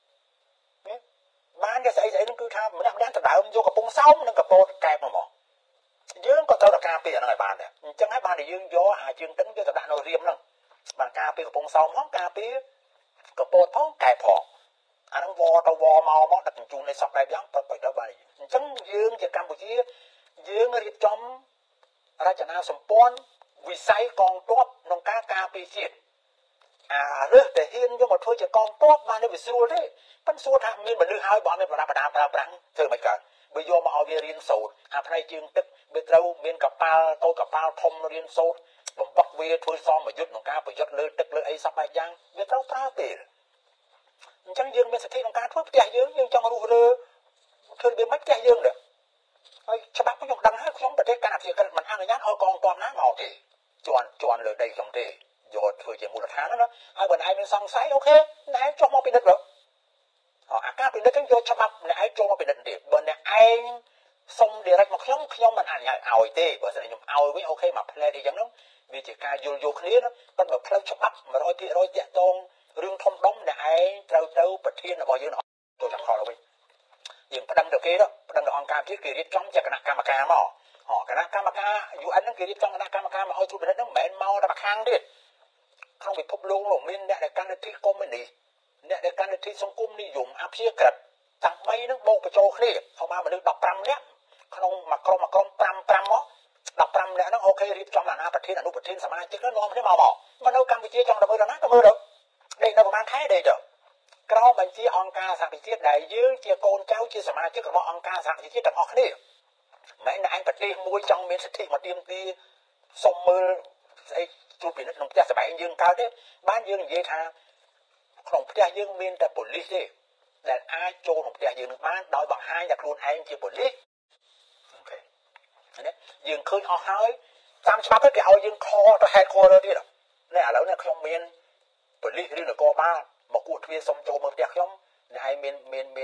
បានតែស្អីហ្នឹងគឺថាម្នាក់ទៅដើមយកកំពង់សោមនិងកពតកែបហ្មងយើងក៏ត្រូវតែការពារហ្នឹងឲ្យបានដែរអញ្ចឹងហើយបានតែយើងយកអាជើងទឹកយកទៅដាក់នៅរៀមហ្នឹងបានការពារកំពង់សោមផងការពារកពតផងកែបផងអាហ្នឹងវទៅវមកដឹកជញ្ជូននៃសពបែបយ៉ាងប្រកបទៅបានអញ្ចឹងយើងជាកម្ពុជាយើងរៀបចំរចនាសម្ព័ន្ធវិស័យកងទ័ពក្នុងការការពារជាតិអារើសតែហ៊ានយកមកធ្វើជាកងទ័ពបានវាស្រួលទេប៉ុន្តែសួរថាមានមនុស្សហើយបើមានប្រដាប់ប្រើប្រាស់ធ្វើមិនកើតបើយកមកឲ្យវារៀនសូត្រអាផ្នែកជើងទឹកវាត្រូវមានកប៉ាល់តូចកប៉ាល់ធំរៀនសូត្របំផុសវាធ្វើសមយុទ្ធក្នុងការប្រយុទ្ធលើទឹកលើអីសពបែបយ៉ាងវាត្រូវប្រើពេលអញ្ចឹងយើងមានសិទ្ធិក្នុងការធ្វើផ្ទះយើងចង់រុះរើធ្វើវាមិនផ្ទះយើងទេហើយច្បាប់ខ្ញុំដឹងហើយខ្ញុំប្រទេសកម្ពុជាមិនអនុញ្ញាតឲ្យកងទ័ពណាមកទេជន់លើដីខ្ញុំទេយកធ្វើជាមូលដ្ឋានណាហើយបើឯងមានសង្ស័យអូខេអ្នកឯងចុះមកពិនិត្យមើលអាការពិនិត្យហ្នឹងយកច្បាប់អ្នកឯងចូលមកពិនិត្យទេបើអ្នកឯងសុំ direct មកខ្ញុំមិនអនុញ្ញាតឲ្យទេបើសិនខ្ញុំឲ្យវិញអូខេមកផ្លែអីចឹងហ្នឹងវាជាការយល់យកគ្នាណាប៉ុន្តែផ្លូវច្បាប់ 100% តាក់ទងរឿងធំដុំអ្នកឯងត្រូវទៅប្រធានរបស់យើងទៅចាំខលវិញយើងប្តឹងទៅគេប្តឹងទៅអង្គការជាតិគេរៀបចំជាគណៈកម្មការមកគណៈកម្មការ UN ហ្នឹងគេរៀបចំគណៈកម្មការមកឲ្យត្រួតពិនិត្យហ្នឹងមិនមែនមកតែម្ខាងទៀតក្នុងពិភពលោកនោះមានអ្នកដែលកាន់លទ្ធិកុម្មុយនីសអ្នកដែលកាន់លទ្ធិសង្គមនិយមអព្យាក្រឹតទាំង3ហ្នឹងបូកបញ្ចូលគ្នាអស់មកមនុស្ស15នាក់ក្នុងមួយក្រុម5មក15នាក់ហ្នឹងអូខេរៀបចំអាណាប្រធានអនុប្រធានសមាជិកនាំគ្នាមកនៅកម្ពុជាចង់ទៅមើលដល់ណាទៅមើលទៅដេកនៅប្រហែលខែដេកទៅក្រមបញ្ជាអង្គការសហប្រជាជាតិដែលយើងជាកូនចៅជាសមាជិករបស់អង្គការសហប្រជាជាតិទាំងអស់គ្នាមិនឯងប្រទេសមួយចង់មានសិទ្ធិមកទៀមទាសុំមើលស្អីជួបពិនិត្យក្នុងផ្ទះសម្បែងយើងកើតទេបានយើងនិយាយថាក្នុងផ្ទះយើងមានតែប៉ូលីសទេដែលអាចចូលក្នុងផ្ទះយើងនឹងបានដោយបង្ហាញថាខ្លួនឯងជាប៉ូលីសអូខេនេះយើងឃើញអស់ហើយតាមច្បាប់គេឲ្យយើងខទៅ headquarter ទៀតនេះឥឡូវនេះខ្ញុំមានប៉ូលីសឬនគរបាលមកគោះទ្វារសុំចូលមើលផ្ទះខ្ញុំអ្នកឯងមាន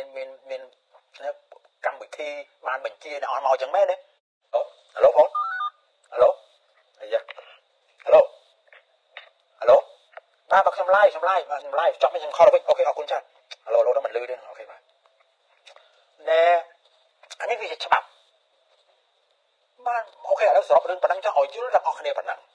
កម្មវិធីបានបញ្ជាអ្នកអស់មកចឹងមែនទេហៅឡូបងហៅឡូអាយ៉ាហៅឡូបាទខ្ញុំ live ចប់ហើយខ្ញុំខលវិញអូខេអរគុណចាហៅឡូដល់មិនលឺទេអូខេបាទណែអានេះវាជាច្បាប់បានអូខេឥឡូវសរុបរឿងប៉ុណ្ណឹងចុះឲ្យយល់ទាំងអស់គ្នាប៉ុណ្ណឹង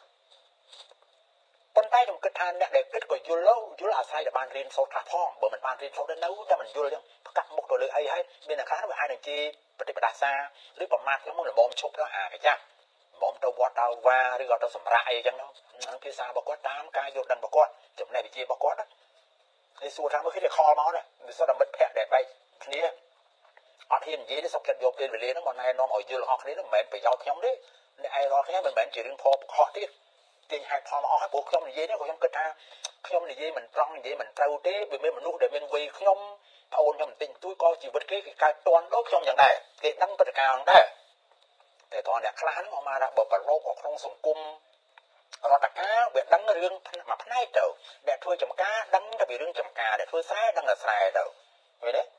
ប៉ុន្តែខ្ញុំគិតថាអ្នកដែលគិតក៏យល់អាស្រ័យតែបានរៀនសូត្រខ្លះផងបើមិនបានរៀនសូត្រនៅតែមិនយល់ចឹងប្រកាសមុខទៅលើអីហើយមានអ្នកខ្លះវាអាចនឹងជាប្រតិបត្តិសាឬប្រមាថខ្ញុំល្មមឈប់ទៅអាកាចាស់ល្មមទៅវត្តទៅវ៉ាឬក៏ទៅសម្រាប់អីចឹងហ្នឹងភាសារបស់គាត់តាមការយល់ដឹងរបស់គាត់ចំណេះវិជ្ជារបស់គាត់ណាហើយសួរថាមើលគេខលមកណាវាសុទ្ធតែមិត្តភក្តិដែលបែកគ្នាអត់ហ៊ាននិយាយទេសុខចិត្តយកពេលវេលាហ្នឹងមកណែនាំឲ្យយល់អស់គ្នាហ្នឹងមិនមែនប្រយោជន៍ខ្ញុំទេអ្នកឯងរាល់គ្នាមិនមែនជារឿងផលកុហកទៀតទាញហេតុផលមកអស់ហើយព្រោះខ្ញុំនិយាយនេះខ្ញុំគិតថាខ្ញុំនិយាយមិនត្រង់និយាយមិនត្រូវទេវាមានមនុស្សដែលមានវ័យខ្ញុំប្អូនខ្ញុំបន្តិចបន្តួចក៏ជីវិតគេកើតតន់ដូចខ្ញុំយ៉ាងដែរគេដឹងព្រឹត្តិការណ៍ហ្នឹងដែរតែតើអ្នកខ្លះហ្នឹងមកថាបើប្រឡូកởក្នុងសង្គមរដ្ឋការវាដឹងរឿងមួយផ្នែកទៅអ្នកធ្វើចំការដឹងតែពីរឿងចំការអ្នកធ្វើស្រែដឹងតែស្រែទៅឃើញទេ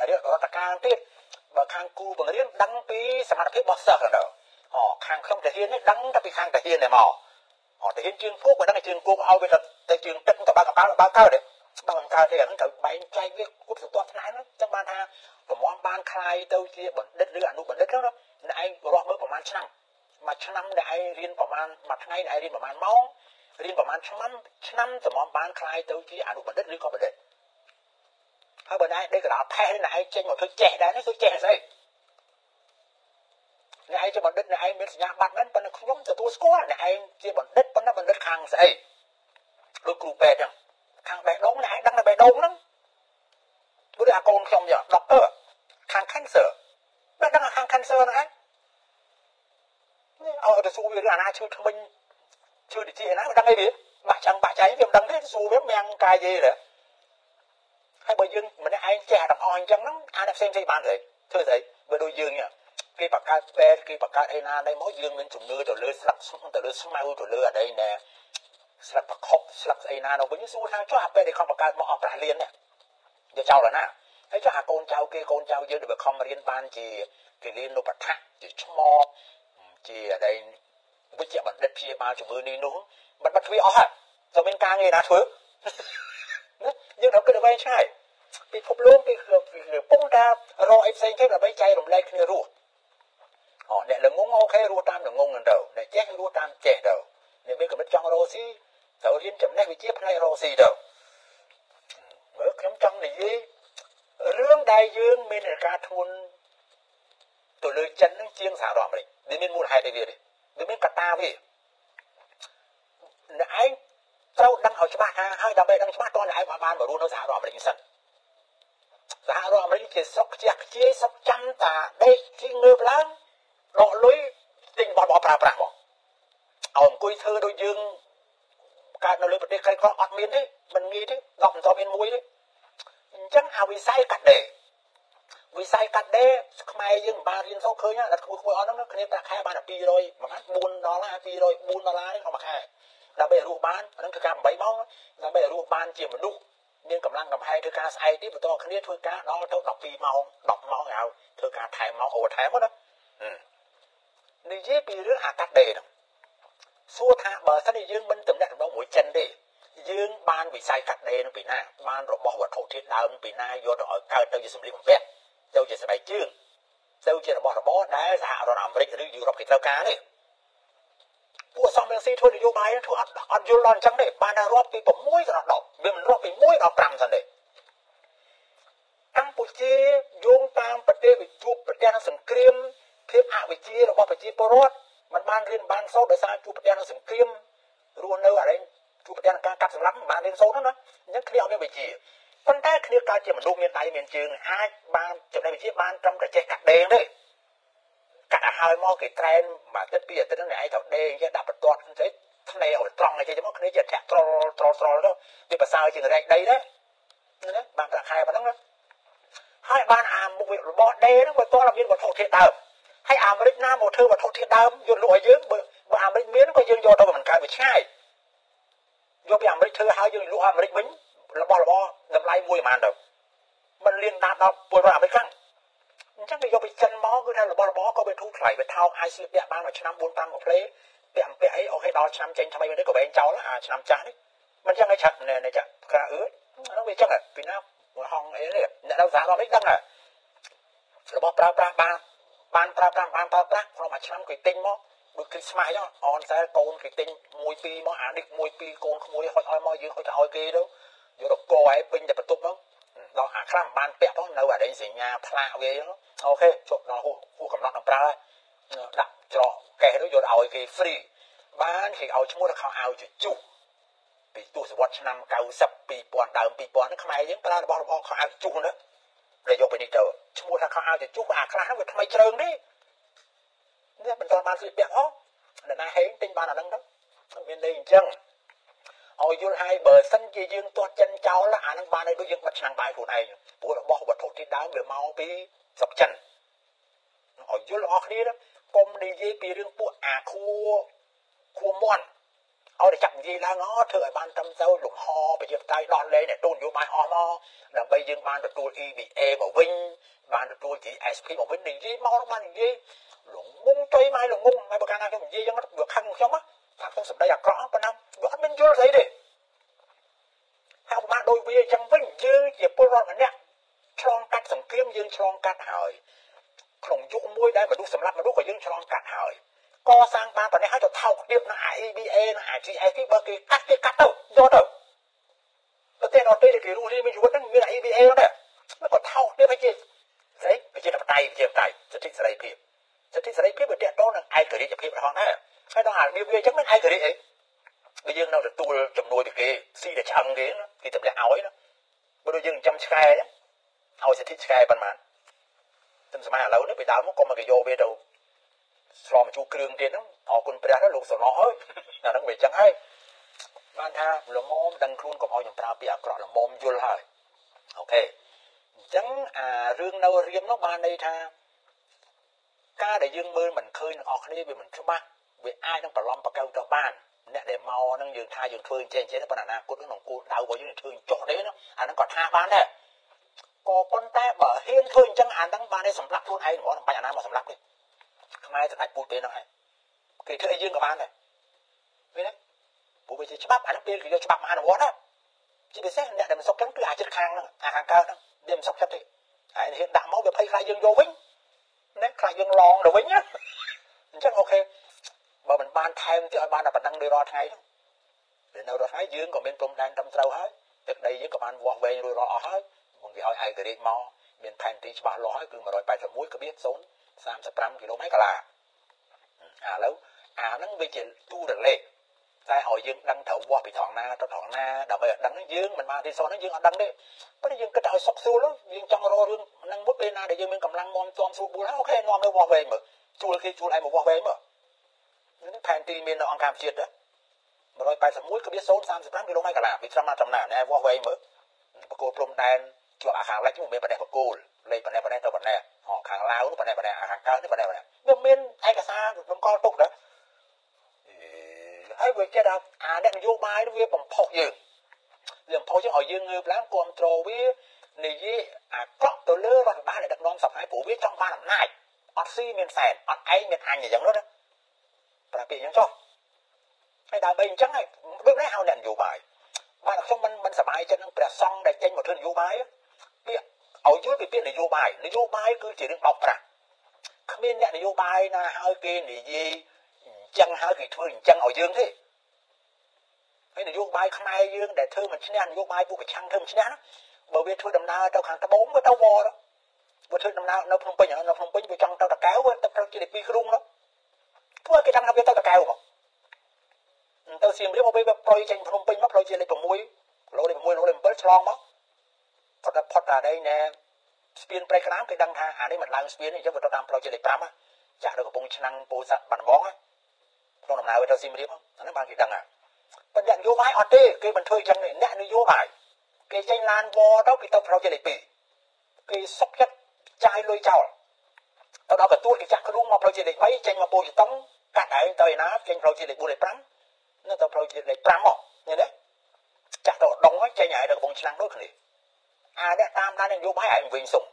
រៀនរដ្ឋការទៀតបើខាងគូបង្រៀនដឹងពីសមត្ថភាពរបស់សិស្សហ្នឹងខាងខ្ញុំតាហ៊ាននេះដឹងតែពីខាងតាហ៊ានតែមកតាហ៊ានជើងគោកមិនដឹងជើងគោកឲ្យវាទៅជើងទឹកទៅបើកកើតបើកើតទេបើកើតទេអាហ្នឹងត្រូវបែងចែកវាគ្រប់សន្តិថ្នាក់ហ្នឹងចឹងបានថាប្រព័ន្ធបានคลายទៅជាបណ្ឌិតឬអនុបណ្ឌិតហ្នឹងអ្នកឯងរស់មើលប្រហែលឆ្នាំមួយឆ្នាំដែលឯងរៀនប្រហែលមួយថ្ងៃដែលឯងរៀនប្រហែលម៉ោងរៀនប្រហែលឆ្នាំសម្រាប់បានคลายទៅជាអនុបណ្ឌិតឬក៏បណ្ឌិតហើយបើណែដេកកណ្ដាលផេះណែឯងចេញមកធ្វើចេះដែរនេះគឺចេះស្អីអ្នកឯងជាបណ្ឌិតអ្នកឯងមានសញ្ញាបត្រមែនប៉ុន្តែខ្ញុំទទួលស្គាល់អ្នកឯងជាបណ្ឌិតប៉ុន្តែបណ្ឌិតខាងស្អីដូចគ្រូពេទ្យហ្នឹងខាងបេះដូងអ្នកឯងដឹងតែបេះដូងហ្នឹងដូចអាកូនខ្ញុំយកដុកទ័រខាង cancer ដឹងតែខាង cancer ហ្នឹងឯងឲ្យទៅសួរវារឿងអាណាឈឺថ្មិញឈឺតិចឯណាមិនដឹងអីវាបាក់ចាំងបាក់ចៃវាមិនដឹងទេសួរវាមានកាយទេហើយបើយើងម្នាក់ឯងចេះទាំងអស់អញ្ចឹងហ្នឹងអាចផ្សេងបានទេធ្វើស្អីបើដូចយើងគេបង្កើតពេទ្យគេបង្កើតអីណាដែរមកយើងមានជំនឿទៅលើស្លឹកទៅលើស្មៅទៅលើអីណែស្លឹកប្រខុបស្លឹកស្អីណានោះវិញសួរថាចុះអាពេទ្យដែលខំបង្កើតមកអស់ប្រាស់លាននេះយកចោលណាហើយចុះអាកូនចៅគេកូនចៅយើងដែលខំរៀនបានជាគេរៀននៅបឋមជាឆ្មបជាអីវិជ្ជាបណ្ឌិតព្យាបាលជំងឺនេះនោះមិនបាត់ធ្វើអស់ហើយទៅមានការងារណាធ្វើយើងត្រូវគិតអ្វីឆ្ងាយពិភពលោកគេពុំថារកអីផ្សេងគេដើម្បីចែករំលែកគ្នារស់អ្នកល្ងងអូខេរស់តាមល្ងងហ្នឹងទៅអ្នកចេះរស់តាមចេះទៅអ្នកមានកម្រិតចង់រកស៊ីត្រូវរៀនចំណេះវិជ្ជាផ្នែករកស៊ីទៅមើលខ្ញុំចង់និយាយរឿងដែលយើងមានការធ្ងន់ទៅលើចិនហ្នឹងជាងសហរដ្ឋអាមេរិកវាមានមូលហេតុអីវាទេវាមានកត្តាវាអ្នកឯងត្រូវដឹងឲ្យច្បាស់ថាហើយដើម្បីដឹងច្បាស់តើអ្នកឯងបានមករស់នៅសហរដ្ឋអាមេរិកសិនសហរដ្ឋអាមេរិកជាស្រុកខ្ជះខ្ជាយស្រុកចាំតាដេកជាងើបឡើងដកលុយទិញរបស់ប្រើប្រាស់មកឲ្យអង្គុយធ្វើដូចយើងកើតនៅលើប្រទេសក្រីក្រអត់មានទេមិនងាយទេ10មិនតមានមួយទេអញ្ចឹងអាវិស័យកាត់ដេរខ្មែរយើងមិនបានរៀនសូត្រឃើញដល់គួរអត់ហ្នឹងគ្នាប្រាក់ខែបានតែ$200ប្រហែល$4 $204នេះក្នុងមួយខែដើម្បីរស់បានហ្នឹងគឺការ8ម៉ោងដើម្បីរស់បានជាមនុស្សមានកម្លាំងកំហែងធ្វើការស្អែកទៀតបន្តគ្នាធ្វើការដល់ទៅ12ម៉ោង10ម៉ោងឲ្យធ្វើការថែមម៉ោងអូវថែមណានិយាយពីរឿងអាកាត់ដេរហ្នឹងសួរថាបើសិនជាយើងមិនតំណែងរបស់មួយចិនទេយើងបានវិស័យកាត់ដេរនឹងពីណាបានរបស់វត្ថុធាតុដើមពីណាយកទៅឲ្យកើតទៅជាសម្លៀកបំពាក់ទៅជាស្បែកជើងទៅជារបស់របរដែលសហរដ្ឋអាមេរិកឬយុរ៉ុបគេត្រូវការទេពួកសំរងស៊ីធ្វើនយោបាយធ្វើអត់យល់ដល់អញ្ចឹងទេបានតែរាប់ពី6ដល់10វាមិនរាប់ពី1ដល់5សិនទេកម្ពុជាយោងតាមប្រទេសវិជួបប្រទេសសង្គ្រាមភាពអវិជ្ជារបស់ប្រជាពលរដ្ឋมันបានរៀនបានសូត្រដោយសារជួបប្រទេសសង្គ្រាមរស់នៅអរិញជួបប្រទេសការកាត់សម្លាប់បានរៀនសូត្រណាអញ្ចឹងគ្នាអត់មានវិជ្ជាប៉ុន្តែគ្នាកើតជាមនុស្សមានដៃមានជើងអាចបានចំណេះវិជ្ជាបានត្រឹមតែចេះកាត់ដេរទេកាត់ឲ្យហើយមកគេត្រែនមួយអាទិត្យពីរអាទិត្យហ្នឹងឯងត្រូវដេរចេះដាក់បន្ទាត់ទៅថ្នេរឲ្យត្រង់ឲ្យចេះមកគ្នាចេះធាក់ត្រល់ទៅវាប្រសើរជាងរែកដីដែរណាបានប្រាក់ខែប៉ុណ្ណឹងណាហើយបានអាមុខរបរដេរហ្នឹងវាតើមានវត្ថុធាតុដើមហើយអាមេរិកណាមកធ្វើវត្ថុធាតុដើមយកលក់ឲ្យយើងបើអាមេរិកមានក៏យើងយកទៅមិនកើតវាឆ្ងាយយកពីអាមេរិកធ្វើហើយយើងលក់អាមេរិកវិញរបស់តម្លៃមួយប៉ុន្មានទៅមិនលៀនដាតដល់ពលរដ្ឋអាមេរិកហ្នឹងអញ្ចឹងគេយកពីចិនមកគឺថារបស់ក៏វាធូរថ្លៃវាថោកអាចស្លៀកពាក់បានមួយឆ្នាំ 4-5 មួយផ្លេពាក់អំពាក់អីអូខេដល់ឆ្នាំចេញថ្មីវិញទៅក៏វែងចោលអាឆ្នាំចាស់នេះមិនចឹងឯងឆាប់នេះចាក្រៅហ្នឹងវាចឹងពីណាហងអីនេះអ្នកនៅសហរដ្ឋអាមេរិកដឹងហើយរបស់ប្រើប្រាស់បានប្រើប្រាស់ក្នុងមួយឆ្នាំគេទិញមកដូចគេស្មាស់ចឹងអនសែកូនគេទិញ1-2មកអានេះ1-2កូនក្មួយហុចឲ្យមកយើងហុចទៅឲ្យគេទៅយករកឲ្យពេញតែបន្ទប់ហ្នឹងដល់អាខ្លះបានពាក់ផងនៅអាដេញសញ្ញាផ្លាកវាហ្នឹងអូខេជប់ដល់ហួសកំណត់នឹងប្រើហើយដាក់ច្រកកេះទៅយកឲ្យគេ free បានគេឲ្យឈ្មោះថាខោអាវជជុះពីទសវត្សរ៍ឆ្នាំ90 2000ដើម2000ហ្នឹងខ្មែរយើងប្រើរបស់ខោអាវជជុះហ្នឹងដែលយកไปនេះទៅឈ្មោះថាខោអាវជជុះអាខ្លះហ្នឹងវាថ្មីជ្រើងទេនេះមិនទាន់បានស្លៀកពាក់ហ៎អ្នកណាហេងទិញបានអាហ្នឹងទៅមានន័យអញ្ចឹងឲ្យយល់ឲ្យបើសិនជាយើងទាត់ចិនចោលអាហ្នឹងបានឲ្យដូចយើងបិទឆ្នាំងបាយខ្លួនឯងព្រោះរបស់វត្ថុធាតុដើមវាមកពីស្រុកចិនឲ្យយល់អស់គ្នាកុំនិយាយពីរឿងពួកអាខួមាន់ឲ្យតែចាប់និយាយឡើងធ្វើឲ្យបានត្រឹមត្រូវលំហប្រជាធិបតេយ្យដោះលែងអ្នកទូនយោបាយអស់មកដើម្បីយើងបានទទួល EBA មកវិញបានទទួល GSP មកវិញនិយាយមកបាននិយាយលងងចុយមកលងងហើយបើកាលណាខ្ញុំនិយាយយ៉ាងហ្នឹងវាខឹងខ្ញុំថាខ្ញុំសម្ដីអាក្រក់ប៉ុណ្ណាវាអត់មានយល់ស្អីទេហើយប្រហែលដូចវាអញ្ចឹងវិញយើងជាពលរដ្ឋម្នាក់ឆ្លងកាត់សង្គ្រាមយើងឆ្លងកាត់ហើយក្នុងយុគមួយដែលមនុស្សសម្លាប់មនុស្សក៏យើងឆ្លងកាត់ហើយកសាងបានប៉ុណ្ណេះហើយទៅថោកទៀតនៅ EBA នៅ GSP បើគេកាត់ទៅយកទៅប្រទេសអត់ទេគេរស់រៀនមានជីវិតហ្នឹងមាន EBA ហ្នឹងដែរក៏ថោកទៀតហើយជាស្អីប្រជាធិបតេយ្យសិទ្ធិសេរីភាពវាតកតងនឹងឯករាជ្យភាពរបស់ដែរហើយដល់អាវាអញ្ចឹងមិនឯករាជ្យអីបើយើងនៅទទួលជំនួយពីគេស៊ីតែឆ្អឹងគេគេទម្លាក់ឲ្យណាបើដូចយើងចាំឆ្កែឲ្យសិទ្ធិឆ្កែប៉ុន្មានតែសម័យឥឡូវនេះពីដើមមកក៏មកគេយកវាទៅឆ្លងមកជួគ្រឿងទៀតហ្នឹងអរគុណព្រះលោកសំណអើយអាហ្នឹងវាអញ្ចឹងហើយបានថាល្មមដឹងខ្លួនកុំឲ្យខ្ញុំប្រើពាក្យអាក្រក់ល្មមយល់ហើយអូខេអញ្ចឹងអារឿងនៅរៀមនោះបានន័យថាការដែលយើងមើលមិនឃើញទាំងអស់គ្នាវាមិនច្បាស់វាអាចនឹងប្រឡំប្រកៅទៅបានអ្នកដែលមកហ្នឹងយើងថាយើងធ្វើចេះប៉ុន្តែអនាគតក្នុងគោលដៅរបស់យើងធ្វើចុះទេណាអាហ្នឹងក៏ថាបានដែរក៏ប៉ុន្តែបើហ៊ានធ្វើអញ្ចឹងអាហ្នឹងបានតែសម្រាប់ខ្លួនឯងហ្មងមិនបាច់អាណាមកសម្រាប់ទេខ្មែរស្ដេចពូទេហ្នឹងឯងគេធ្វើឲ្យយើងក៏បានដែរឃើញទេព្រោះវាជាច្បាប់អាហ្នឹងពេលគេយកច្បាប់មកអនុវត្តណាជាពិសេសអ្នកដែលមិនសុខចិត្តគឺអាចចិត្តខាងហ្នឹងអាខាងកើតហ្នឹងវាមិនសុខចិត្តទេហើយហ៊ានដាក់មកវាភ័យខ្លាចយើងយកវិញណាខ្លាចយើងឡងទៅវិញណាអញ្ចឹងអូខេបើមិនបានថែមទៀតឲ្យបានតែប៉ុណ្ណឹងដូចរាល់ថ្ងៃហ្នឹងពេលនៅរាល់ថ្ងៃយើងក៏មានព្រំដែនត្រឹមត្រូវហើយទឹកដីយើងក៏បានវាស់វែងរួចរាល់អស់ហើយមកគេឲ្យឯករាជ្យមកមានផែនទីច្បាស់លាស់ហើយគឺ181.035 គីឡូម៉ែត្រកាឡាឥឡូវអាហ្នឹងវាជាទូរលេខតែឲ្យយើងដឹងត្រូវវាស់ពីត្រង់ណាទៅត្រង់ណាដើម្បីឲ្យដឹងយើងមិនបានទីសោះហ្នឹងយើងអត់ដឹងទេប៉ុន្តែយើងគិតឲ្យសុខស្រួលយើងចង់រករឿងហ្នឹងមុតពេលណាដែលយើងមានកម្លាំងមមទាំស្រួលបួលហើយអូខេនាំទៅវាស់វែងមើលជួលគេជួលឯងមកវាស់វែងមើលនេះផែនទីមាននៅអង្គការជាតិណា181.035 គីឡូម៉ែត្រកាឡាពីត្រឹមណាត្រឹមណាណែវាស់វែងមើលបកគោលព្រំដែនជាប់អាខាងលិចនោះមានប្រទេសបកគោលលេខប៉ុណ្ណេះទៅប៉ុណ្ណេះខាងឡាវនោះប៉ុណ្ណេះអាខាងកើតនេះប៉ុណ្ណេះវាមានឯកសាររំកល់ទុកណាហើយវាចេះថាអាអ្នកនយោបាយនោះវាបំផុសយើងឲ្យយើងងើបឡើងគ្រប់គ្រងវានិយាយអាក្រក់ទៅលើរដ្ឋបាលដែលដឹកនាំសព្វថ្ងៃព្រោះវាចង់បានអំណាចអត់ស៊ីមានសែនអត់ឯងមានអញអញ្ចឹងនោះណាប្រាប់ពាក្យអញ្ចឹងចុះហើយដើម្បីអញ្ចឹងហើយដូចនេះហៅអ្នកនយោបាយបានខ្ញុំមិនសប្បាយចិត្តនឹងព្រះសង្ឃដែលចេញមកធ្វើនយោបាយពាក្យឲ្យយល់ពីពាក្យនយោបាយគឺជារឿងបោកប្រាស់គ្មានអ្នកនយោបាយណាឲ្យគេនិយាយអញ្ចឹងហើយគេធ្វើអញ្ចឹងឲ្យយើងទេហើយនយោបាយខ្មែរយើងដែលធ្វើមិនឈ្នះនយោបាយពួកប្រឆាំងធ្វើមិនឈ្នះណាបើវាធ្វើដំណើរទៅខាងត្បូងវាទៅវល់វាធ្វើដំណើរនៅភ្នំពេញវាចង់ទៅតកែវវាទៅប្រជិតពីគ្រុងនោះធ្វើគេដឹងថាវាទៅតកែវមកទៅសៀមរាបមកវាប្រយចេញភ្នំពេញមកផ្លូវជាតិលេខ6 គីឡូលេខ6 គីឡូលេខ7ឆ្លងមកផុតអានេះណែស្ពានព្រៃក្តាមគេដឹងថាអានេះមិនឡើងស្ពានទេអញ្ចឹងវាទៅតាមផ្លូវជាតិលេខ5ចាក់ទៅកំពង់ឆ្នាំងពោធិ៍សាត់បាត់ដំបងក្នុងដំណើរទៅសៀមរាបអានេះបានគេដឹងប៉ុន្តែនយោបាយអត់ទេគេមិនធ្វើអញ្ចឹងទេអ្នកនយោបាយគេចេញឡានវទៅគេទៅផ្លូវជាតិលេខ2គេសុកចិត្តចាយលុយចោលទៅដល់កទួតគេចាក់ខ្លួនមកផ្លូវជាតិលេខ3ចេញមកពោធិ៍តុងកាត់ឯងទៅឯណាចេញផ្លូវជាតិលេខ4លេខ5នៅទៅផ្លូវជាតិលេខ5មកឃើញទេចាក់ទៅដងហើយចេញហើយទៅកំពង់ឆ្នាំងដូចគ្នាអាអ្នកតាមដាននយោបាយឯងវិញសុំ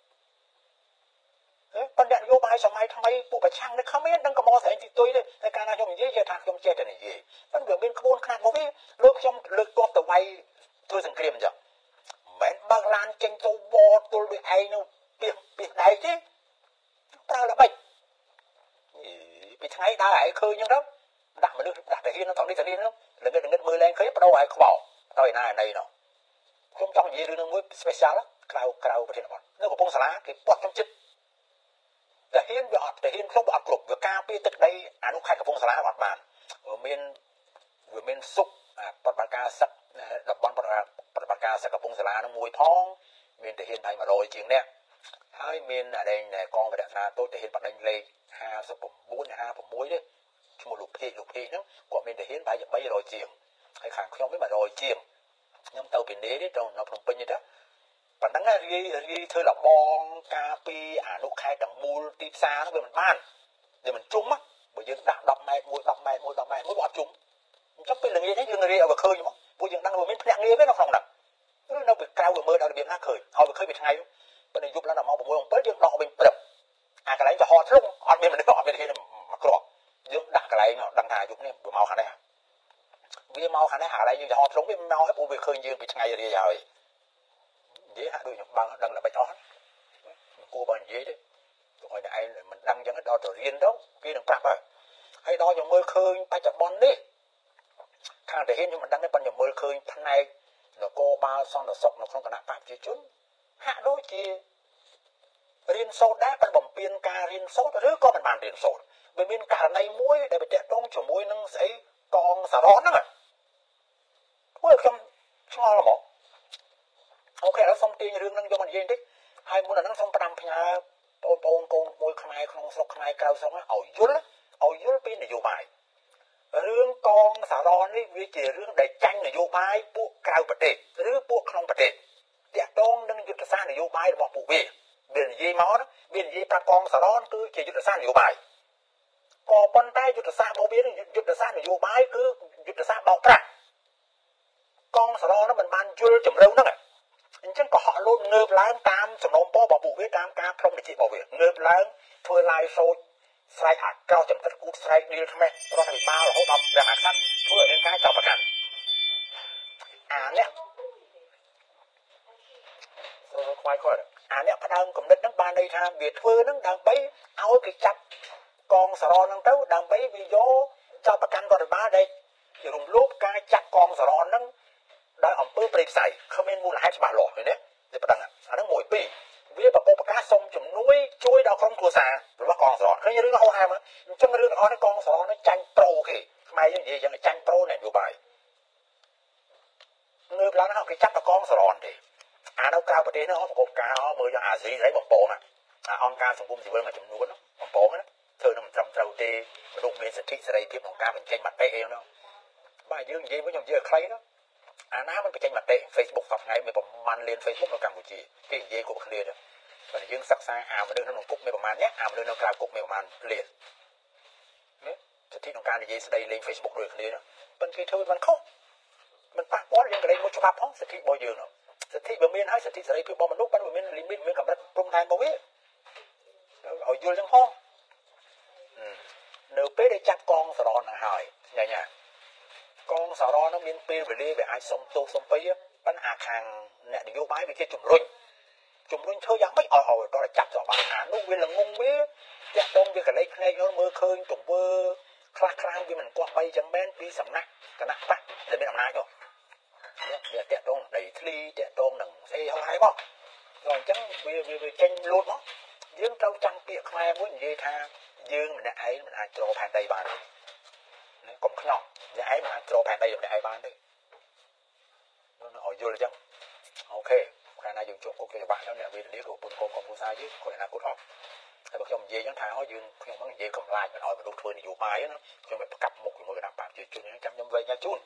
ប៉ុន្តែនយោបាយសម័យថ្មីពួកប្រឆាំងនៅគ្មានដឹងកមស្រីទីទុយទេតែកាលណាខ្ញុំនិយាយថាខ្ញុំចេះតែនិយាយប៉ុន្តែវាមានក្បួនខ្នាតមកវាលោកខ្ញុំលើកទ័ពទៅវាយធ្វើសង្គ្រាមអញ្ចឹងមិនមែនបើកឡានចេញទៅវត្តទល់វាឯងនោះពីដៃទេប្រើល្បិចពីថ្ងៃដើរឯងឃើញអញ្ចឹងទៅដាក់មនុស្សដាក់តាហ៊ាននៅក្នុងនេះតានេះនោះល្ងឹតមើលឡើងឃើញបដូរឲ្យខ្វល់ទៅឯណាឯណីនោះខ្ញុំចង់និយាយរឿងមួយ special ក្រៅប្រធានបទនៅកំពង់សាលាគេពាត់ខ្ញុំចិត្តតាហ៊ានវាអត់តាហ៊ានខ្ញុំវាអត់គ្រប់វាការពារទឹកដីអានោះខេត្តកំពង់សាលាអត់បានវាមានសុខប្រតិបត្តិការសឹកតំបន់ប្រតិបត្តិការសឹកកំពង់សាលានោះមួយផងមានតាហ៊ានប្រហែល100ជាងនេះហើយមានអាដែងកងវរៈសាទោតាហ៊ានបដិញលេខ59 56ទេឈ្មោះលោកភេកហ្នឹងគាត់មានតាហ៊ានប្រហែល300ជាងហើយខាងខ្ញុំវិញ100ជាងខ្ញុំទៅពីនេះទៅនៅភ្នំពេញទេប៉ុណ្ណឹងរីធ្វើលបងការពីអានុខេត្តទាំងមូលទីផ្សារនោះវាមិនបានវាមិនជុំបើយើងដាក់10 ម៉ែត្រមួយ10 ម៉ែត្រមួយ10 ម៉ែត្រមួយវាអត់ជុំ chắc bây giờ nghe thấy dương người ở bờ khơi mà bây giờ đang ngồi bên phèn nghe với nó không nè nó bị cao vừa mơ đâu bị nát khơi họ bị khơi bị ngay bên này giúp nó là mau một môi ông bớt dương đỏ bên bật cái này cho họ luôn họ bên mình họ bên kia mà cọ dương đặt cái này nó đằng hà giúp này vừa mau khả đấy vì mau khả năng hạ đây nhưng họ sống với mau hết bộ việc khơi dương bị ngay rồi dễ hạ đôi nhục bằng đằng là bài đó cô bằng dễ đấy rồi này mình đăng những cái đo từ riêng đâu kia đừng cặp à hay đo những mơ khơi tay chập bon đi thằng để hiện nhưng mình đăng cái phần những mơ khơi thân này nó cô ba xong nó sốc nó không có nạp phạm chi chút hạ đôi chi riêng sốt đá phần bầm piên ca riêng sốt thứ có mình bàn riêng sốt bên bên cả này muối để bị chạy đông cho muối nó sẽ con xả rón đó mà muối không ngon là một ok nó xong tiền riêng nó cho mình riêng đấy hai muốn là nó xong năm nhà con muối khai không sốt khai cao xong á ẩu dúa pin để vô bài riêng con xả rón ấy vì chỉ riêng để tranh để vô bài buộc cao bật đệt riêng buộc không bật đệt chạy đông đang giật xa để vô bài để bỏ phụ về biển dây máu đó biển dây pra con xả rón cứ chỉ giật xa để vô bài có con tay giật xa bao biết giật xa để vô bài cứ giật xa bao ra con xả rón nó mình ban chưa chấm râu đó này chẳng có họ luôn ngợp láng tam chấm nôm po bỏ phụ với tam ca không để chị bảo vệ ngợp láng thôi lai sôi sai hạt cao chấm tất cút sai đi tham mẹ nó thành bao là hốt đọc ra hạt sắt thôi nên cái chào bạc cảnh nhé khoai khoai nhé bắt đầu cầm đất nó ban đây tham việt phơi nó đang bấy áo cái chặt con sò ron nó tới đang bấy vì gió cho bạc cảnh còn ba đây thì dùng lốp cái chặt con sò ron nó đã ẩm bớt bậy sải không nên mua là hai bà lọ rồi đấy để bắt đầu nó ngồi pi với bà cô bà cá sông chùm núi chuối đào không thua xa rồi bắt con sò ron cái như nó hao ham á trong cái nó con sò ron nó tranh pro kì mày như vậy chẳng là tranh pro này vô bài người làm nó cái chắc là con sò ron thì đâu cao bậc nó có một cá nó mưa cho gì lấy bằng bộ mà ông ca sùng cung thì bên mà chùm núi nó bằng bộ đó thôi nó mình trong trâu tê mà đụng lên street ở đây tiếp một ca mình tranh mặt tay eo nó bài dương gì với nhom dưa khay đó nó mình phải tranh mặt tay Facebook học ngày mình bằng man lên Facebook nó Campuchia cái gì của bạn liền đó và dương sắc xa mà đưa nó một cục mấy bằng man nhé mà đưa nó cao cục mấy bằng man liền thì nó ca này đây lên Facebook rồi liền đó bên kia thôi mình không mình phát bó lên cái đây một chục bắp không thì bao nhiêu nữa thì bờ miền hay thì đây cứ bao mình lúc bắt bờ miền limit với cầm đất trung thành bao biết ở dưới trong phong nếu bé để chặt con sò ron là hỏi nhà con sò ron nó miên pê về đi về ai sông tô sông pê á bắn hàng nè đi vô bãi về kia chùm run chơi dáng mấy ỏi đó là chặt rồi bạn nó nguyên là ngung biết chặt đông với cái lấy này nó mưa khơi chùm mưa khang vì mình qua bay chẳng bên đi sầm nát cái nát bắt để bên làm nát rồi giờ tẹt tôn đầy thi tẹt tôn đừng xe không hay không rồi chẳng vì tranh luôn đó dương trâu trăng kia khai muốn gì tha dương mình ấy mình ai trộn bàn tay bàn cũng không nhau nhà ấy mà trộn bàn tay mình ai bàn đi nó ở vô là chăng ok khả năng dùng chung cô cho bạn đó nè vì lý của con mua sai chứ khỏi là cốt óc hay bậc chồng dê chẳng thà họ dương không bằng dê còn lại mình hỏi mình đục thôi thì dụ máy nó cho mình cặp một người đàn bà chuyện những trăm năm về nha chun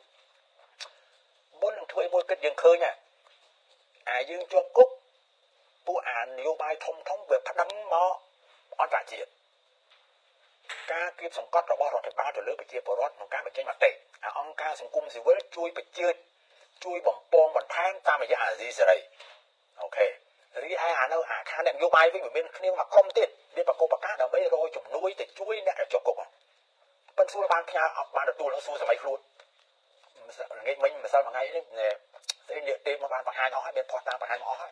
bốn lần thuê môi kết dương khơi nha dương cho cúc bu nhiều bài thông thống về phát đắng mò on trả chuyện ca kiếp sòng cót rồi bao rồi thì ba rồi lứa bị chia bò rót một cá bị trên mặt tệ ông ca sòng cung gì với chui bị chia chui bằng pong bằng than ta mà giá gì rồi ok rồi ai đâu khá đẹp vô bài với bên kia mà không tiền biết bà cô bà cá đã mấy rồi chủng nuôi thì chui nè cho cục bên xu ban kia ban được tu nó xu rồi mấy luôn nghe mình mà sao mà ngay đấy nè cái địa tim nó ban bằng hai nó bên thoát ta bằng hai nó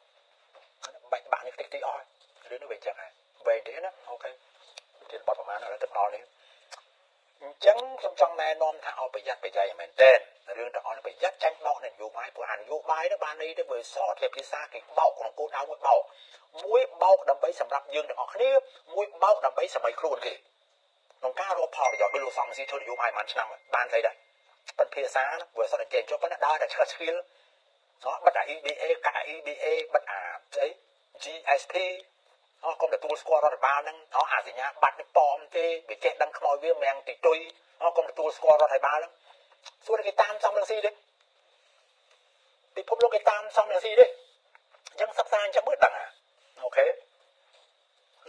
bạn bạn như tích oi đến nó về chẳng hạn về thế đó ok thì bọt vào má nó là tập nó đấy chẳng trong này non thao bị dây mình tên riêng đó nó bị dắt tranh bao này vô mai của anh vô mai nó ban đi nó vừa so thiệp đi xa cái bầu của cô đau mũi bầu đầm bấy sầm rập dương được họ kia mũi bầu đầm bấy sầm bấy khuôn kì nông cá rô phò giọt đôi lô xong gì thôi vô mai màn năm ban thấy đấy bên phía xa vừa so để chèn cho bắt đá để chắc kia nó bắt EBA cả EBA bắt ấy GSP nó không được tool score rồi ba năng nó gì nhá bắt cái pom thế bị chết đăng khôi với mèng thì trôi nó không được tool score rồi ba lắm số cái tam xong là gì đấy thì phút lúc cái tam xong là gì đấy dân sắp ra chẳng biết đằng ok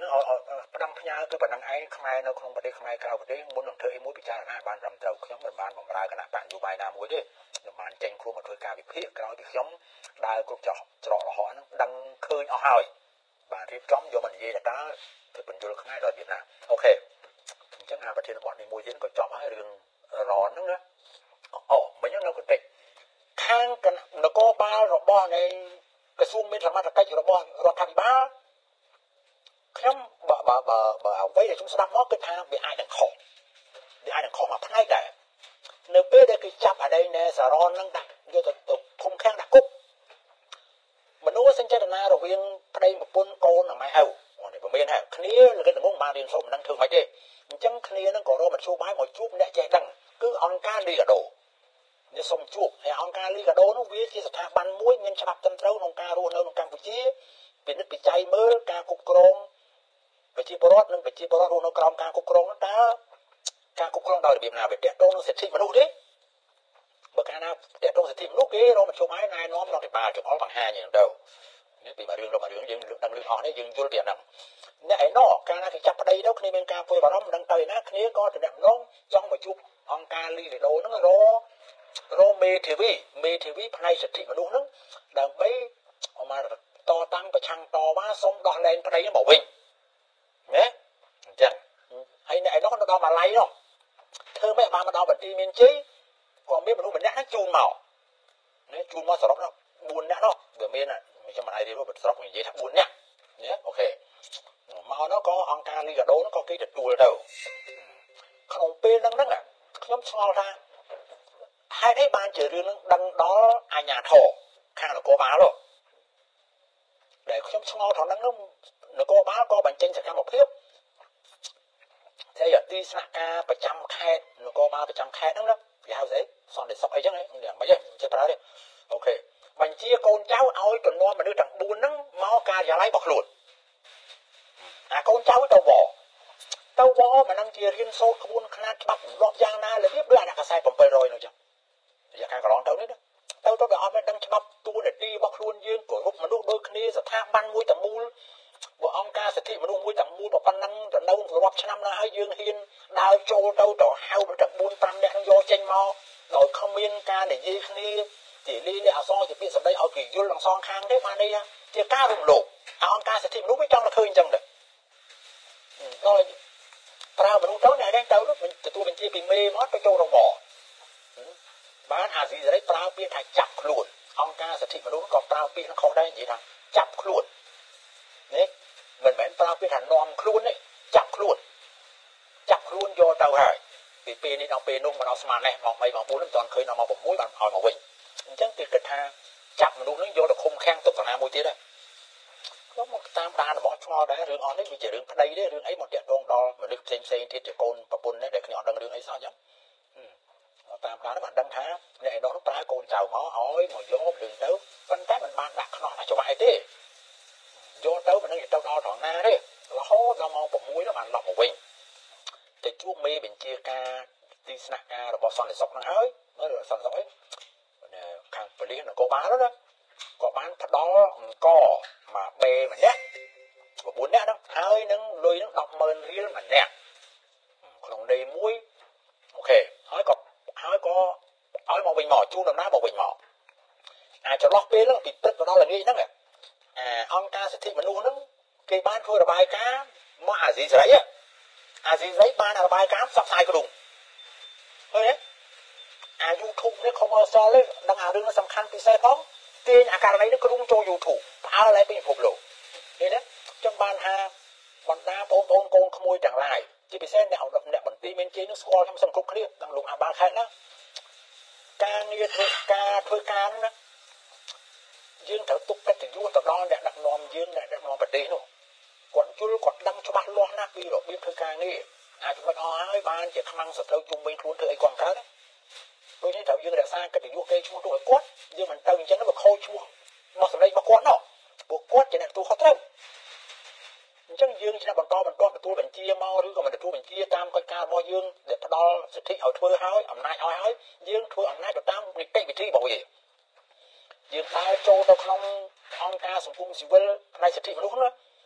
ផ្ដាំផ្ញើគឺប៉ុណ្ណឹងឯងខ្មែរនៅក្នុងប្រទេសខ្មែរក្រៅប្រទេសមុននឹងធ្វើអីមួយពិចារណាបានត្រឹមត្រូវខ្ញុំមិនបានបំរើគណៈបកនយោបាយណាមួយទេខ្ញុំបានចេញខ្លួនមកធ្វើការវិភាគក្រោយពីខ្ញុំដើរគ្រប់ច្រករហ័សហ្នឹងដឹងឃើញអស់ហើយបានរៀបចំយកមកនិយាយតើធ្វើបញ្យលខ្មែរដល់វៀតណាមអូខេអញ្ចឹងអាប្រធានបទនេះមួយទៀតក៏ចប់ហើយរឿងរ៉នហ្នឹងណាអូមិញនៅកន្តិចខាងនគរបាលរបស់នៃក្រសួងមានសមត្ថកិច្ចរបស់រដ្ឋាភិបាលខ្ញុំបើអ្វីដែលខ្ញុំស្ដាប់មកគឺថាវាអាចនឹងខុសមកផ្នែកដែរនៅពេលដែលគេចាប់អាដីណែសារ៉ននឹងដាក់យកទៅឃុំឃាំងដាក់គុកមនុស្សសញ្ចេតនារវាងប្តីប្រពន្ធកូនម៉ែឪនេះមិនមានហើយគ្នាលិតងងបានរៀនសូត្រមិនដឹងធ្វើម៉េចទេអញ្ចឹងគ្នានឹងក៏រកមធ្យោបាយមកជួបអ្នកចេះដឹងគឺអង្គការលីកាដូនេះសូមជួបហើយអង្គការលីកាដូនោះវាជាស្ថាប័នមួយមានច្បាប់ត្រឹមត្រូវក្នុងការរស់នៅក្នុងកម្ពុជាពិនិត្យវិจัยមើលការគ្រប់គ្រងប្រជាពលរដ្ឋនិងប្រជាពលរដ្ឋរស់នៅក្រោមការគ្រប់គ្រងតើការគ្រប់គ្រងដោយរបៀបណាវាតកតងនឹងសិទ្ធិមនុស្សទេបើកាលណាតកតងសិទ្ធិមនុស្សគេរកមធ្យោបាយណែនាំរដ្ឋាភិបាលចង្អុលបង្ហាញហ្នឹងទៅនេះពីរឿងរបស់រឿងយើងដឹងរឿងអស់នេះយើងយល់ពីអាហ្នឹងអ្នកឯណោះកាលណាគេចាប់ប្តីទៅគ្នាមានការព្រួយបារម្ភមិនដឹងទៅឯណាគ្នាក៏តំណងចង់មកជួបអង្គការលីកាដូហ្នឹងរមេធាវីផ្នែកសិទ្ធិមនុស្សហ្នឹងដើម្បីអមតតាំងប្រឆាំងតវ៉ាសុំដោះលែងប្តីមកវិញណាអញ្ចឹងហើយអ្នកឯនោះនៅដល់ម៉ាឡៃនោះធ្វើម៉េចបានមកដល់បន្ទាយមានជ័យក៏មានមនុស្សម្នាក់ហ្នឹងជូនមកសរុបដល់4នាក់នោះវាមានខ្ញុំមិនអាចរៀបរាប់សរុបនិយាយថា4នាក់ណាអូខេមកនោះក៏អង្គការលីកាដូនោះក៏គេទទួលទៅក្នុងពេលហ្នឹងខ្ញុំឆ្ងល់ថាហេតុអីបានជារឿងហ្នឹងដឹងដល់អាជ្ញាធរខាងនគរបាលនោះដែលខ្ញុំឆ្ងល់ថាហ្នឹងនគរបាលក៏បញ្ចេញសកម្មភាពតែទីស្នាក់ការប្រចាំខេត្តនគរបាលប្រចាំខេត្តហ្នឹងគេហៅស្អីសន្តិសុខអីចឹងយ៉ាងម៉េចចេះប្រើទេអូខេបញ្ជាកូនចៅឲ្យទៅនាំមនុស្សទាំង4ហ្នឹងមកការិយាល័យរបស់ខ្លួនអាកូនចៅទៅវមិនដឹងជារៀនសូត្រក្បួនខ្នាតច្បាប់រាប់យ៉ាងណារបៀបដូចអាខ្សែ700នោះចឹងរយៈកាលកន្លងទៅនេះទៅដល់អត់មានដឹងច្បាប់ទូនាទីរបស់ខ្លួនយើងគោរពមនុស្សដូចគ្នាស្ថាប័នមួយទាំងមូលបើអង្គការសិទ្ធិមនុស្សមួយទាំងមូលប៉ុណ្ណឹងទៅនៅរាប់ឆ្នាំណាហើយយើងហ៊ានដើរចូលទៅហៅទាំង4-5នាក់នឹងយកចេញមកដោយគ្មានការនិយាយគ្នាជាលីនេះអសរជាពាក្យសម្ដីឲ្យគេយល់ទាំងសងខាងទេបាននេះជាការរំលោភអង្គការសិទ្ធិមនុស្សវាចង់តែឃើញអញ្ចឹងដែរដល់ប្រើមនុស្សទៅអ្នកនេះទៅទទួលបញ្ជាពីមេមកទៅចូលរងបានអាស៊ីសេរីប្រើពាក្យថាចាប់ខ្លួនអង្គការសិទ្ធិមនុស្សក៏ប្រើពាក្យនឹងខុសដែរនិយាយថាចាប់ខ្លួននេះមិនមែនប្រើពាក្យថានាំខ្លួនទេចាប់ខ្លួនយកទៅហើយពីពេលនេះដល់ពេលនោះមកដល់ស្មាននេះមក3មក4មិនទាន់ឃើញដល់មក6បានឲ្យមកវិញអញ្ចឹងគេគិតថាចាប់មនុស្សនឹងយកទៅឃុំឃាំងទុកតាណាមួយទៀតដែរខ្ញុំមកតាមដានរបស់ឆ្ងល់ដែររឿងអស់នេះវាជារឿងប្តីទេរឿងអីមកតាក់ទងដល់មនុស្សផ្សេងទៀតជាកូនប្រពន្ធនេះដែលគ្នាអត់ដឹងរឿងអីសោះអញ្ចឹងតាមដានបានដឹងថាអ្នកឯនោះប្រើកូនចៅមកឲ្យមកយករឿងទៅប៉ុន្តែមិនបានដាក់ខ្នោះដាក់ច្រវាក់អីទេយកទៅមិនដឹងទៅដល់ត្រង់ណាទេរហូតដល់ម៉ោង6នោះបានឡប់មកវិញទៅជួបមេបញ្ជាការទីស្នាក់ការរបស់សន្តិសុខហ្នឹងហើយសន្តិសុខអីខាងប៉ូលីសនគរបាលនោះណាក៏បានផ្ដល់អង្គមកបេម្នាក់9នាក់ហ្នឹងហើយនឹងលុយហ្នឹង100000រៀលម្នាក់ក្នុងដេមួយអូខេហើយក៏ឲ្យមកវិញមកជួនដំណើរមកវិញមកអាចន្លោះពេលហ្នឹងពីព្រឹកទៅដល់ល្ងាចហ្នឹងអង្គការសិទ្ធិមនុស្សហ្នឹងគេបានធ្វើរបាយការណ៍មកអាស៊ីសេរីបានរបាយការណ៍ផ្សព្វផ្សាយក្រុងឃើញទេអា YouTube នេះ commercial នេះដឹងអារឿងសំខាន់ពិសេសផងទាញអាករណីនេះក្រុងចូល YouTube ផ្អើលឲ្យពេញពិភពលោកឃើញទេខ្ញុំបានថាបណ្ដាបងប្អូនកូនក្មួយទាំងឡាយជាពិសេសអ្នកបន្ទីមានជ័យនឹងស្គាល់ខ្ញុំសឹងគ្រប់គ្នាទាំងលោកអាបាលខេត្តណាការងារធ្វើការហ្នឹងណាយើងត្រូវទុកកិត្តិយសទៅដល់អ្នកដឹកនាំយើងអ្នកដឹកនាំប្រទេសនោះគាត់យល់គាត់ដឹងច្បាស់លាស់ណាស់ពីរបៀបធ្វើការងារអាចមិនអស់ហើយបានជាខ្មាំងសត្រូវជុំវិញខ្លួនធ្វើអីគាត់កើតដូចនេះត្រូវយើងរក្សាកិត្តិយសគេឈ្មោះទៅឲ្យគាត់យើងមិនទៅអញ្ចឹងវាខូចឈ្មោះមកសម្លេងរបស់គាត់នោះពួកគាត់ជាអ្នកទទួលខុសត្រូវអញ្ចឹងយើងជាបន្តទទួលបញ្ជាមកឬក៏មិនទទួលបញ្ជាតាមកិច្ចការរបស់យើងដែលផ្ដល់សិទ្ធិឲ្យធ្វើឲ្យអំណាចឲ្យហើយយើងធ្វើអំណាចទៅតាមនីតិវិធីរបស់យើងដើរចូលទៅក្នុងអង្គការសង្គមស៊ីវិលផ្នែកសិទ្ធិមនុស្សណា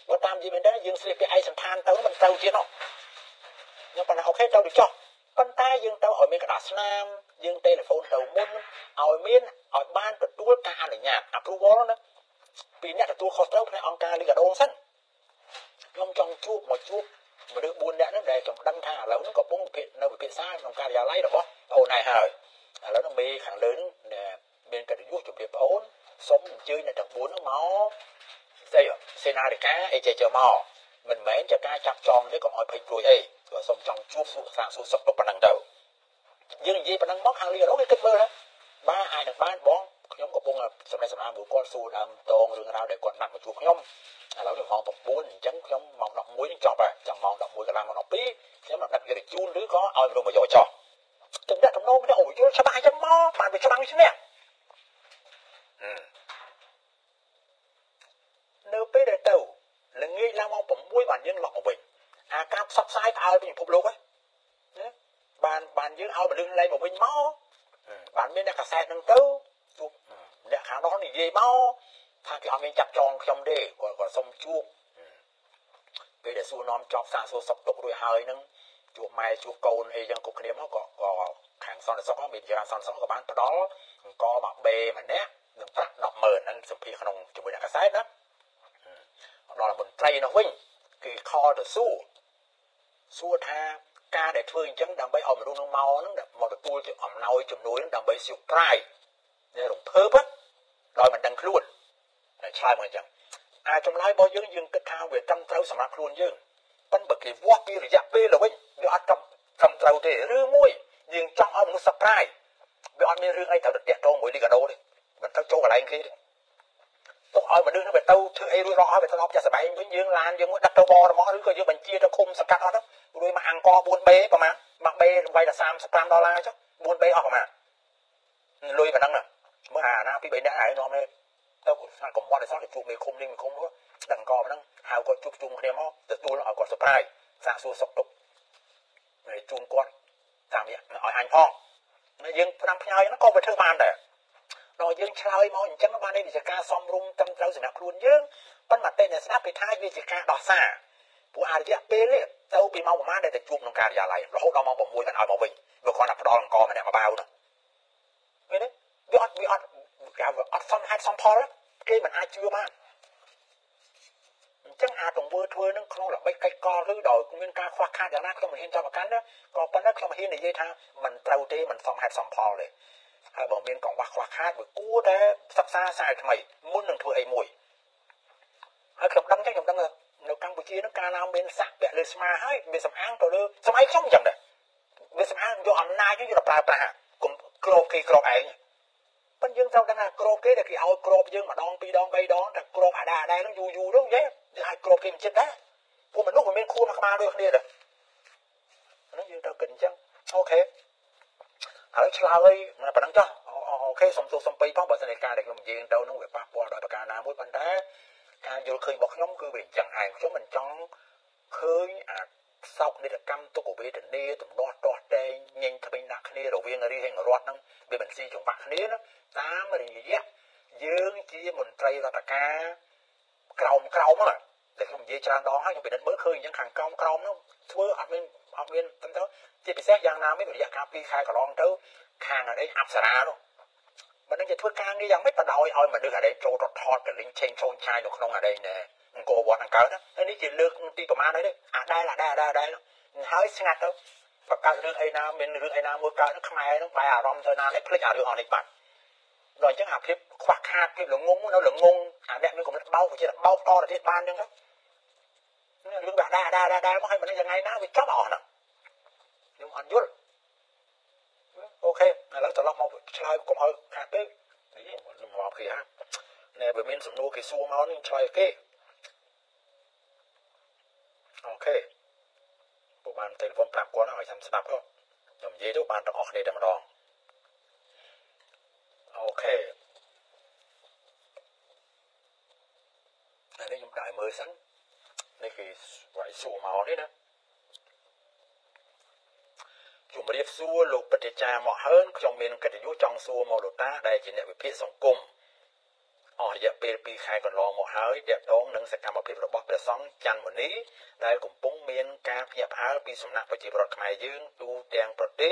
បើតាមនិយាយមែនទេយើងស្លៀកពាក់ឯកសណ្ឋានទៅមិនត្រូវទៀតនោះខ្ញុំប៉ុន្តែអូខេទៅចុះប៉ុន្តែយើងទៅឲ្យមានកណ្ដាស់ស្នាមយើងទូរស័ព្ទទៅមុនឲ្យមានឲ្យបានទទួលការអនុញ្ញាត approval ណាពីអ្នកទទួលខុសត្រូវផ្នែកអង្គការលីកាដូសិនខ្ញុំចង់ជួបមនុស្ស4នាក់ហ្នឹងដែលខ្ញុំដឹងថាឥឡូវហ្នឹងកំពុងនៅវិភាសាក្នុងការិយាល័យរបស់អូនឯងហើយឥឡូវហ្នឹងមេខាងលើហ្នឹងមានកិត្តិយសជម្រាបបងសូមអញ្ជើញអ្នកទាំង4ហ្នឹងមកស្អីសេនាធិការអីចេះមកមិនមែនជាការចាប់ចងទេកុំឲ្យភ័យព្រួយអីព្រោះសូមចង់ជួបសួរសាកសួរសុខទុក្ខប៉ុណ្ណឹងទៅយើងនិយាយប៉ុណ្ណឹងមកខាងលីកាដូគេគិតមើលណាបាទអាចនឹងបានបងខ្ញុំកំពុងសម្រាប់សម្រាប់មួយគាត់សួរដើមតងរឿងរ៉ាវដែលគាត់ណាត់មកជួបខ្ញុំឥឡូវនេះម៉ោង9អញ្ចឹងខ្ញុំម៉ោង11នឹងចប់ហើយចាំម៉ោង11កន្លះម៉ោង12ខ្ញុំនឹងដាក់វាជូនឬក៏ឲ្យមនុស្សមកយកចោះទំនាក់ទំនងនេះអូយល់ច្បាស់អញ្ចឹងមកបានវាច្បាស់នេះនៅពេលដែលទៅល្ងាចឡើងម៉ោង6បានយើងឡប់មកវិញអាការផ្សព្វផ្សាយផ្អើលពីពិភពលោកហ្នឹងណាបានយើងឲ្យមនុស្សឡើងមកវិញមកបានមានអ្នកកសែតហ្នឹងទៅជួបអ្នកខាងនោះនិយាយមកថាគេអត់មានចាប់ចងខ្ញុំទេគាត់សុំជួបពេលដែលសួរនាំចប់សាកសួរសុខទុក្ខរួចហើយហ្នឹងជួបម៉ែជួបកូនអីយ៉ាងគ្រប់គ្នាមកក៏ខាងសន្តិសុខមានជាសន្តិសុខក៏បានផ្ដល់អង្គមកបេម្នាក់នឹងប្រាក់ 10,000 ហ្នឹងសម្ភារក្នុងជាមួយអ្នកកសែតណាដល់មន្ត្រីនោះវិញគេខលទៅសួរថាការដែលធ្វើអញ្ចឹងដើម្បីឲ្យមនុស្សនឹងមកហ្នឹងមកទទួលជាអំណោយជំនួយហ្នឹងដើម្បីសៀវក្រាយរំភើបដោយមិនដឹងខ្លួនតែឆ្លើយមកអញ្ចឹងអាចចម្លើយរបស់យើងគិតថាវាត្រឹមត្រូវសម្រាប់ខ្លួនយើងប៉ុន្តែបើគេវាស់ពីរយៈពេលទៅវិញវាអត់ត្រឹមត្រូវទេឬមួយយើងចង់ឲ្យមនុស្សសក្រាយវាអត់មានរឿងអីត្រូវទៅតាក់ទងមួយលីកាដូទេមិនត្រូវចូលកន្លែងគេទេទុកឲ្យមនុស្សហ្នឹងវាទៅធ្វើអីរួចរាល់ហើយវាទៅដល់ផ្ទះសបែងវិញយើងឡានយើងមួយដឹកទៅវត្តរបស់ឬក៏យើងបញ្ជាទៅឃុំសង្កាត់អត់ហ្នឹងរួចមកអង្គ4B ប្រហែលមក B វាយតែ$35ចុះ 4B អស់ប្រហែលលុយប៉ុណ្ណឹងមើលអាណាពី3នាក់ហើយនាំនេះទៅសាកុំវត្តឲ្យសោះទៅជួបមេឃុំនេះមេឃុំនោះដឹងអង្គប៉ុណ្ណឹងហៅគាត់ជួបជុំគ្នាមកទទួលឲ្យគាត់ surprise សាកសួរសុខទុក្ខហើយជូនគាត់តាមរយៈឲ្យអញផងយើងផ្ដាំផ្ញើហ្នឹងក៏វាធ្វើបានដែរដល់យើងឆ្លើយមកអញ្ចឹងបាននេះវាជាការសំរុំត្រឹមត្រូវសម្រាប់ខ្លួនយើងប៉ុន្តែតែអ្នកស្ដាប់គេថាវាជាការដោះសារព្រោះអារយៈពេលនេះទៅពីម៉ោងប្រហែលដែលទៅជួបក្នុងការិយាល័យរហូតដល់ម៉ោង6បានឲ្យមកវិញវាគ្រាន់តែផ្ដល់អង្គម្នាក់មកបាវនោះឃើញទេវាអត់អត់សំហេតុសំផលគេមិនអាចជឿបានអញ្ចឹងអាទង្វើធ្វើនឹងក្នុងល្បិចកិច្ចកលឬដោយមានការខ្វះខាតយ៉ាងណាខ្ញុំមិនហ៊ានចាប់ប្រកាន់ទេក៏ប៉ុន្តែខ្ញុំហ៊ាននិយាយថាមិនត្រូវទេមិនសមហេតុសមផលទេហើយបើមានកង្វះខ្វះខាតវាគួរតែសិក្សាសារថ្មីមុននឹងធ្វើអីមួយហើយខ្ញុំដឹងនៅកម្ពុជានឹងកាលណាមានសាក់ពាក់លើស្មាហើយមានសំអាងទៅលើសម័យខ្ញុំអញ្ចឹងដែរវាសំអាងយកអំណាចយកទៅប្រើប្រាស់គុំក្របគេក្របឯងប៉ុន្តែយើងត្រូវដឹងថាក្របគេដែលគេឲ្យក្របយើងម្ដង2ដង3ដងតែក្របអាដែរនឹងយូរទៅយេយើងអាចក្របគេមិនចិត្តដែរពួកមនុស្សមិនមានខួរមួយក្បាលដូចគ្នាទេហ្នឹងយើងត្រូវគិតអញ្ចឹងអូខេហើយឆ្លើយប៉ុណ្ណឹងចុះអូខេសុំទោសសុំពីផងបើសិនជាការដែលខ្ញុំនិយាយទៅនោះវាប៉ះពាល់ដោយប្រការណាមួយប៉ុន្តែការយល់ឃើញរបស់ខ្ញុំគឺវាអញ្ចឹងឯងខ្ញុំមិនចង់ឃើញអាសោកនាដកម្មទុក្ខវេទនាទំនាស់ទាស់តែងញញថ្មីដាក់គ្នារវាងរាជរដ្ឋហ្នឹងវាមិនស៊ីចង្វាក់គ្នាណាតាមរយៈយើងជាមន្ត្រីរដ្ឋការក្រោមហ្នឹងដែលខ្ញុំនិយាយច្រើនដងហើយខ្ញុំពិនិត្យមើលឃើញអញ្ចឹងខាងក្រោមហ្នឹងធ្វើអត់មានទៅជាពិសេសយ៉ាងណាមានរយៈកាល2ខែកន្លងទៅខាងអីអប្សរានោះមិនដឹងជាធ្វើការងារយ៉ាងម៉េចបដ ாய் ឲ្យមនុស្សអានេះចូលទៅថតកលិញឆេងឆូនឆាយនៅក្នុងអានេះណែអង្គរវត្តខាងកើតណាហើយនេះជាលើកទីប្រមាណហើយទេអាដែរហើយស្ងាត់ទៅបង្កើតរឿងអីណាមានរឿងអីណាមួយកើតខ្មែរហ្នឹងបែរអារម្មណ៍ទៅណានេះភ្លេចអារឿងអស់នេះបាត់ដល់អញ្ចឹងអាភាពខ្វះខាតភាពល្ងងនៅល្ងងអាអ្នកមានកំណត់បោកជាបោកតទៅទៀតបានអញ្ចឹងទៅរឿងបាក់ដែរមកឲ្យមិនយ៉ាងណាវាចប់អស់ហ្នឹងខ្ញុំអត់យល់អូខេឥឡូវត្រឡប់មកឆ្លើយកុំឲ្យខាតពេកនេះមកគេហាណែបើមានសំណួរគេសួរមកនេះឆ្លើយគេអូខេពួកបានទូរស័ព្ទប្រាប់គាត់ឲ្យខ្ញុំស្ដាប់ទៅខ្ញុំនិយាយទៅបានទាំងអស់គ្នាតែម្ដងអូខេនេះខ្ញុំដាក់ឲ្យមើលសិននេះគេវាយសួរមកនេះណាជំរាបសួរលោកពិតជាចាមកហើនខ្ញុំមានកិត្តិយសចង់សួរមកលោកតាដែលជាអ្នកវិភាគសង្គមរយៈពេល2ខែកន្លងមកហើយទាក់ទងនឹងសកម្មភាពរបស់ព្រះសង្ឃច័ន្ទមុនីដែលកំពុងមានការភ្ញាក់ផ្អើលពីសំណាក់ប្រជាពលរដ្ឋខ្មែរយើងទូទាំងប្រទេ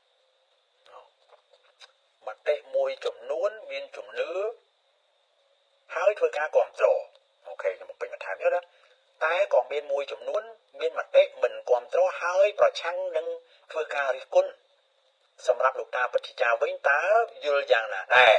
សមតិមួយចំនួនមានជំនឿហើយធ្វើការគ្រប់គ្រងអូខេខ្ញុំពេញបន្ថែមទៀតណាតែក៏មានមួយចំនួនមានមតិមិនគ្រប់គ្រងហើយប្រឆាំងនឹងធ្វើការរិះគន់សម្រាប់លោកតាបច្ចាវិញតើយល់យ៉ាងណាដែរ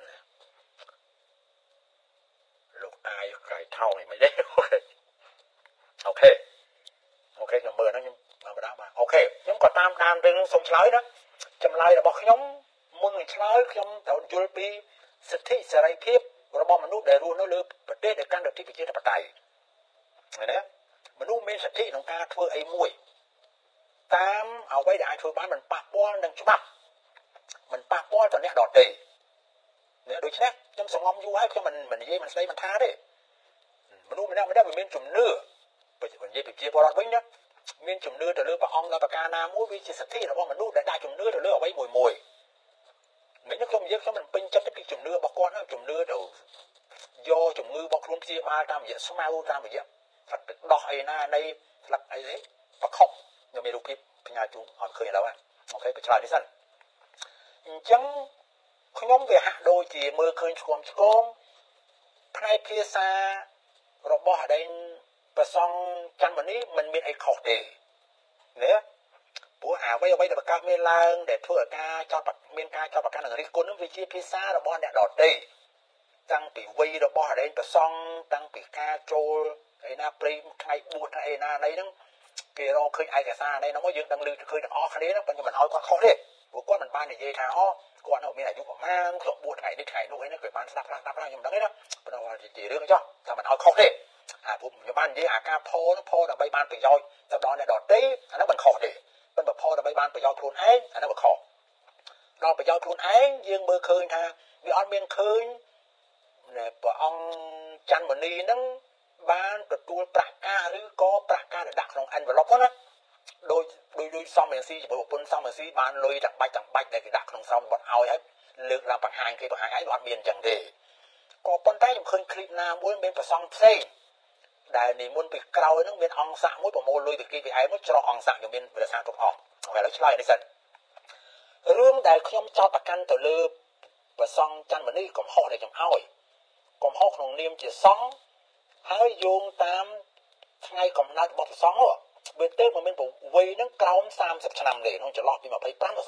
លោកតាយក្រៃថោមិនទេអូខេខ្ញុំមើលហ្នឹងខ្ញុំបដាបាទអូខេខ្ញុំក៏តាមដានរឿងសូមឆ្លើយណាចម្លើយរបស់ខ្ញុំមុននឹងឆ្លើយខ្ញុំត្រូវយល់ពីសិទ្ធិសេរីភាពរបស់មនុស្សដែលរស់នៅលើប្រទេសដែលកាន់លទ្ធិប្រជាធិបតេយ្យណាមនុស្សមានសិទ្ធិក្នុងការធ្វើអីមួយតាមអ្វីដែលអាចធ្វើបានមិនប៉ះពាល់នឹងច្បាប់មិនប៉ះពាល់ទៅអ្នកដទៃអ្នកដូច្នេះខ្ញុំសង្ងំយូរហើយខ្ញុំមិននិយាយមិនស្ដីមិនថាទេមនុស្សម្នាក់វាមានជំនឿនិយាយពីប្រជាពលរដ្ឋវិញណាមានជំនឿទៅលើព្រះអង្គដល់ប្រការណាមួយវាជាសិទ្ធិរបស់មនុស្សដែលដាក់ជំនឿទៅលើអ្វីមួយមិនខ្ញុំនិយាយខ្ញុំមិនពេញចិត្តពីជំនឿរបស់គាត់ហើយជំនឿទៅយកជំងឺរបស់ខ្លួនព្យាបាលតាមរយៈស្មៅតាមរយៈស្លឹកទឹកដោះអីណានៃស្លឹកអីប្រខុសខ្ញុំមានរូបភាពបញ្ញាជូនអត់ឃើញឥឡូវអូខេបញ្ឆ្លើយនេះសិនអញ្ចឹងខ្ញុំវាហាក់ដូចជាមើលឃើញឆ្គំឆ្គងផ្នែកភាសារបស់អដែងប្រសងច័ន្ទមុនីមិនមានអីខុសទេណាព្រោះអ្វីដែលបង្កើតមានឡើងដែលធ្វើឲ្យការចោទមានការចោទប្រកាន់នឹងរិះគន់នឹងវាជាភាសារបស់អ្នកដទៃតាំងពីវ័យរបស់អដែងប្រសងតាំងពីការចូលឯណាព្រៃថ្ងៃបួសថ្ងៃឯណាណីហ្នឹងគេរកឃើញឯកសារនេះហ្នឹងយើងដឹងឮឃើញទាំងអស់គ្នាហ្នឹងប៉ុន្តែមិនឲ្យគាត់ខុសទេព្រោះគាត់មិនបាននិយាយថាគាត់នៅមានអាយុប្រមាណគាត់បួសថ្ងៃនេះថ្ងៃនោះអីហ្នឹងគេបានស្ដាប់ខ្ញុំដឹងទេណាប៉ុន្តែជារឿងចោះតែមិនឲ្យខុសទេពួកខ្ញុំបាននិយាយអាការផលដើម្បីបានប្រយោជន៍ទៅដល់អ្នកដទៃអាហ្នឹងមិនខុសទេប៉ុន្តែផលដើម្បីបានប្រយោជន៍ខ្លួនឯងអាហ្នឹងមិនខុសដល់ប្រយោជន៍ខ្លួនឯងយើងមើលឃើញថាវាអត់មានឃើញព្រះអង្គច័ន្ទមុនីហ្នឹងបានទទួលប្រាក់ការឬក៏ប្រាក់ការដាក់ក្នុង envelope ណាដោយសំរងស៊ីជាមួយប្រពន្ធសំរងស៊ីបានលុយទាំងបាច់ដែលគេដាក់ក្នុងស្រោមបត់ឲ្យហើយលើកឡើងបង្ហាញគេបង្ហាញឲ្យវាអត់មានអញ្ចឹងទេក៏ប៉ុន្តែខ្ញុំឃើញคลิปណាមួយមានប្រសងផ្សេងដែលនិមន្តពីក្រោយហ្នឹងមានអង្គស័កមួយប្រមូលលុយពីគេពីឯងមកច្រកអង្គស័កខ្ញុំមានប្រសាទុកអស់ហើយឥឡូវឆ្លើយនេះសិនរឿងដែលខ្ញុំចោទប្រកាន់ទៅលើប្រសងច័ន្ទមុនីកំហុសដែលខ្ញុំឲ្យកំហុសក្នុងនាមជាសង្ឃហើយយោងតាមថ្ងៃកំណើតរបស់ប្រសងនោះវាទៅមិនមានវ័យហ្នឹងក្រោម30ឆ្នាំទេក្នុងចន្លោះពី25ដល់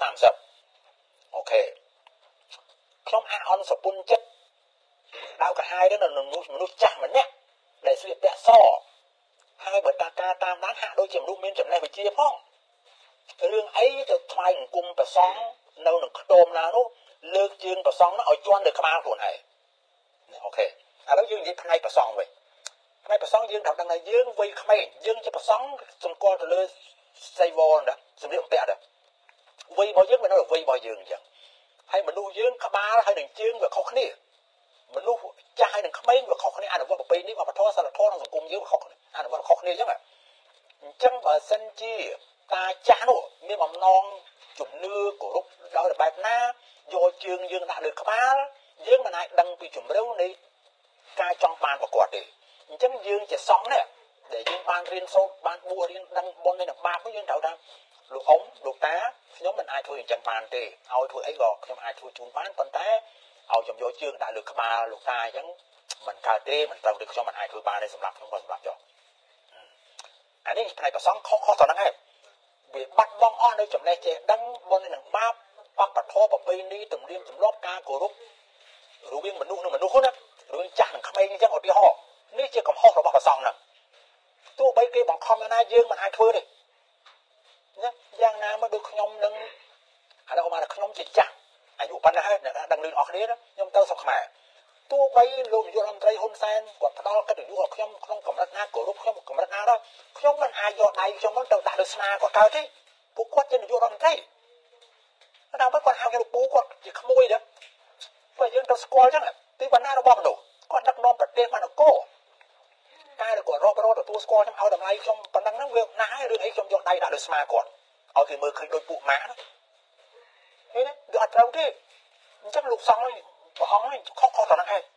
30អូខេខ្ញុំអអន់សពុនចិត្តដៅកាហាយទៅនៅមនុស្សចាស់ម្នាក់ដែលស្លៀកពាក់សហើយបើតាការតាមដានហាក់ដូចជាមនុស្សមានចំណេះវិជ្ជាផងរឿងអីទៅថ្វាយអង្គមប្រសងនៅនឹងខ្ទមណានោះលើកជើងប្រសងនោះឲ្យជន់ទៅក្បាលខ្លួនឯងអូខេឥឡូវយើងនិយាយផ្នែកប្រសងវិញផ្នែកប្រសងយើងត្រូវដឹងថាយើងវ័យក្មេងយើងជាប្រសងសម្គាល់ទៅលើសីវរណាសម្លៀកបំពាក់ដែរវ័យរបស់យើងមិននៅវ័យរបស់យើងអញ្ចឹងហើយមនុស្សយើងក្បាលហើយនឹងជើងវាខុសគ្នាមនុស្សចាស់ហើយនឹងក្មេងវាខុសគ្នាអនុវត្តប្រពៃណីវប្បធម៌សិលធម៌ក្នុងសង្គមយើងខុសគ្នាអនុវត្តខុសគ្នាអញ្ចឹងបើសិនជាតាចាស់នោះមានបំណងជំនឿគោរពដោយបែបណាយកជើងយើងដាក់លើក្បាលយើងមិនអាចដឹងពីជំរឿននៃការចង់បានរបស់គាត់ទេអញ្ចឹងយើងជាសង្ឃនេះដែលយើងបានរៀនសូត្របានបួសរៀនដឹងបុណ្យនៃបាបនោះយើងត្រូវថាលោកអ៊ំលោកតាខ្ញុំមិនអាចធ្វើអញ្ចឹងបានទេឲ្យធ្វើអីក៏ខ្ញុំអាចធ្វើជូនបានប៉ុន្តែឲ្យខ្ញុំយកជើងដាក់លើក្បាលលោកតាអញ្ចឹងមិនកើតទេមិនត្រូវទេខ្ញុំមិនអាចធ្វើបានទេសម្រាប់ខ្ញុំក៏សម្រាប់ចុះអានេះផ្នែកប្រសងខុសទៅហ្នឹងហើយវាបាត់បង់អស់នៅចំណេះចេះដឹងបុណ្យនឹងបាបបព្វធម៌ប្រពៃណីទំនៀមទម្លាប់ការគោរពរវាងមនុស្សនឹងមនុស្សណារឿងចាស់នឹងក្មេងអញ្ចឹងឧទាហរណ៍នេះជាកំហុសរបស់ប្រសងហ្នឹងទោះបីគេបង្ខំណាយើងមិនអាចធ្វើទេណាយ៉ាងណាមកដូចខ្ញុំនឹងឥឡូវមកខ្ញុំជាចាស់អាយុប៉ុណ្ណាហើយដឹងរឿងអស់គ្នាណាខ្ញុំទៅស្រុកខ្មែរទោះបីលោកនាយករដ្ឋមន្ត្រីហ៊ុនសែនគាត់ផ្ដល់កិត្តិយសឲ្យខ្ញុំក្នុងកម្រិតណាគោរពខ្ញុំកម្រិតណាដល់ខ្ញុំមិនអាចយកដៃខ្ញុំទៅដាក់លើស្មាគាត់កើតទេពួកគាត់ជានាយករដ្ឋមន្ត្រីដល់ពេលគាត់ហៅខ្ញុំពូគាត់ជាក្មួយដែរព្រោះយើងទៅស្គាល់អញ្ចឹងពីបណ្ណារបស់មនុស្សគាត់ដឹកនាំប្រទេសបានអង្គរតែគាត់រាប់រយទទួលស្គាល់ខ្ញុំឲ្យតម្លៃខ្ញុំប៉ុណ្ណឹងហ្នឹងវាណាស់ហើយរឿងអីខ្ញុំយកដៃដាក់លើស្មាគាត់ឲ្យគេមើលឃើញដូចពួកម៉ាក់ណាឃើញទេវាអត់ត្រូវទេអញ្ចឹងលោកសង្ឃព្រះអង្គនេះខុសទៅហ្នឹងឯង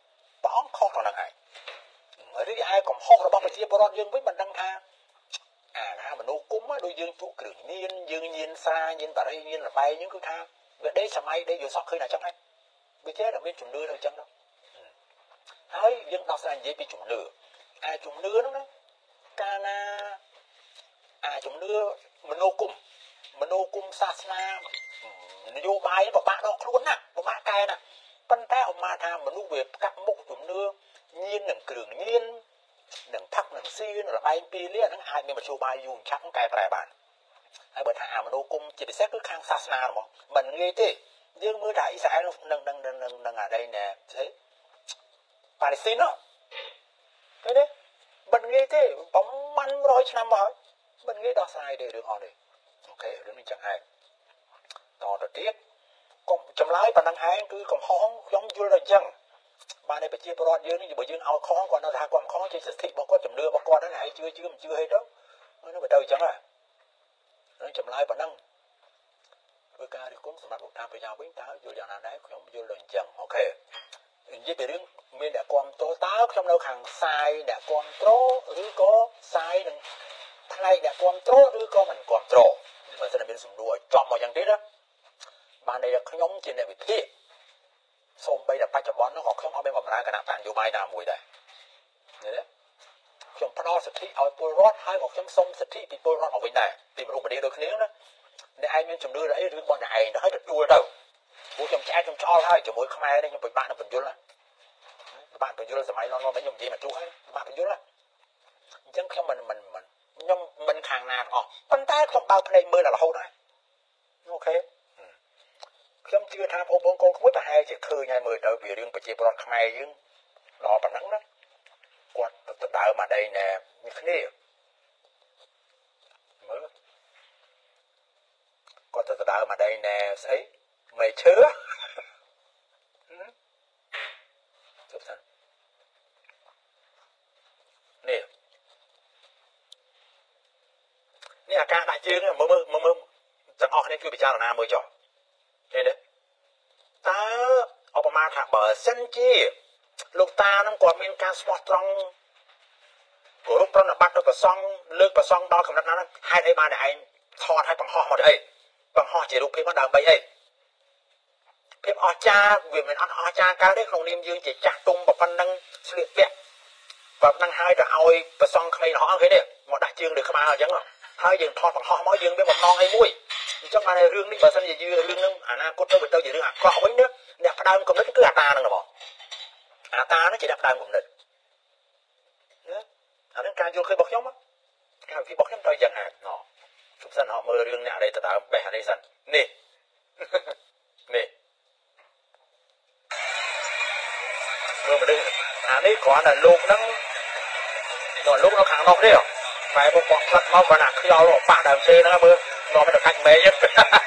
ព្រះអង្គខុសត្រង់ហ្នឹងឯងរីឯកំហុសរបស់ប្រជាពលរដ្ឋយើងវិញមិនដឹងថាមនុស្សគុំដូចយើងពួកគ្រឿងញៀនយើងញៀនសាញៀនបារីញៀនលបែងហ្នឹងគឺថាវាដេកសម័យដេកយល់សក់ឃើញតែចឹងហ្នឹងវាចេះតែមានជំនឿទៅចឹងទៅហើយយើងដោះស្រាយនិយាយពីជំនឿជំនឿហ្នឹងណាកាលណាជំនឿមនោគមសាសនានយោបាយពិបាកដកខ្លួនណាពិបាកកែណាប៉ុន្តែអមថាមនុស្សវាផ្កាប់មុខជំនឿញៀននឹងគ្រឿងញៀននឹងផឹកនឹងស៊ីនឹងលបែងពីលាហ្នឹងអាចមានមធ្យោបាយយូរឆាប់កែប្រែបានហើយបើថាមនោគមជាពិសេសគឺខាងសាសនាហ្មងមិនងាយទេយើងមើលថាអ៊ីស្រាអែលនឹងអានេះណែស្អីប៉ាឡេស្ទីនហ្នឹងឃើញទេមិនងាយទេប្រហែល100ឆ្នាំមកហើយមិនងាយដោះស្រាយទេរឿងអស់នេះអូខេរឿងនេះចឹងឯងតទៅទៀតកុំចម្លើយប៉ុណ្ណឹងឯងគឺកំហុសខ្ញុំយល់តែចឹងបានតែប្រជាពលរដ្ឋយើងនេះបើយើងឲ្យខុសគាត់នៅថាគាត់ខុសជាសិទ្ធិរបស់គាត់ជំនឿរបស់គាត់ហ្នឹងហើយជឿមិនជឿអីទៅនោះបើទៅចឹងហ្នឹងចម្លើយប៉ុណ្ណឹងធ្វើការរិះគន់សម្រាប់លោកតាប្រយោវិញតើយល់យ៉ាងណាដែរខ្ញុំយល់ដូចអញ្ចឹងអូខេនិយាយពីរឿងមានអ្នកគាំទ្រតើខ្ញុំនៅខាងសាយអ្នកគាំទ្រឬក៏សាយនឹងផ្នែកអ្នកគាំទ្រឬក៏មិនគាំទ្របើសិនមានសំណួរឲ្យចំមកយ៉ាងទៀតណាបានតែខ្ញុំជាអ្នកវិភាគសូម្បីតែបច្ចុប្បន្ននោះក៏ខ្ញុំអត់មានបំរើគណៈបកនយោបាយណាមួយដែរឃើញទេខ្ញុំផ្ដល់សិទ្ធិឲ្យពលរដ្ឋហើយក៏ខ្ញុំសុំសិទ្ធិពីពលរដ្ឋមកវិញដែរពីមនុស្សម្នាដូចគ្នាណាអ្នកឯងមានជំនឿអីរឿងរបស់អ្នកឯងទៅឲ្យទទួលទៅព្រោះខ្ញុំឆ្អែតខ្ញុំឆ្អល់ហើយជាមួយខ្មែរនេះខ្ញុំពិបាកនឹងបញ្យល់ណាពិបាកបញ្យល់សម័យឡងឡងខ្ញុំនិយាយមកទូហើយពិបាកបញ្យល់ណាអញ្ចឹងខ្ញុំមិនខ្ញុំមិនខាងណាទាំងអស់ប៉ុន្តែខ្ញុំបើកភ្នែកមើលដល់រហូតដែរអូខេខ្ញុំជឿថាបងប្អូនកូនក្មួយប្រហែលជាឃើញហើយមើលទៅពីរឿងប្រជាពលរដ្ឋខ្មែរយើងដល់ប៉ុណ្ណឹងណាគាត់ទៅដើមអាដីណែនេះគ្នាមើលគាត់ទៅដើមអាដីណែស្អីមេឈើជប់សិននេះអាការដាក់ជើងមើលទាំងអស់គ្នាជួយពិចារណាមើលចុះឃើញទេតើឧបមាថាបើសិនជាលោកតានឹងគាត់មានការស្មោះត្រង់គោរពប្រណិប័តទៅប្រសង់លើកប្រសង់ដល់កំណត់ណាហេតុអីបានតែឯងថតឲ្យបង្ហោះមកទៅអីបង្ហោះជារូបភាពមកដើម្បីអីភាពអស្ចារ្យវាមិនអត់អស្ចារ្យកើតទេក្នុងនាមយើងជាចាស់ទុំប៉ុណ្ណឹងស្លៀកពាក់ប៉ុណ្ណឹងហើយទៅឲ្យប្រសង់ក្មេងរហ័សឃើញទេមកដាក់ជើងលើក្បាលអញ្ចឹងហើយយើងថតបង្ហោះមកយើងមានបំណងអីមួយអញ្ចឹងបានរឿងនេះបើសិនជារឿងហ្នឹងអនាគតទៅជារឿងអាក្រក់វិញណាអ្នកផ្ដើមគំនិតគឺអាតាហ្នឹងហ្មងអាតាហ្នឹងជាអ្នកផ្ដើមគំនិតណាអាហ្នឹងការយល់ឃើញរបស់ខ្ញុំការវិភាគរបស់ខ្ញុំទៅយ៉ាងណាណោះជប់សិនហៅមើលរឿងអ្នកអីទៅដើមបេះអានេះសិននេះនេះមើលមកនេះអានេះគ្រាន់តែលោកហ្នឹងលោកនៅខាងនោះទេម៉ែពុកបោះផ្លឹកមកបើណាខ្យល់បាក់ដើមទេហ្នឹងមើលនាំទៅខាច់មេហ្នឹង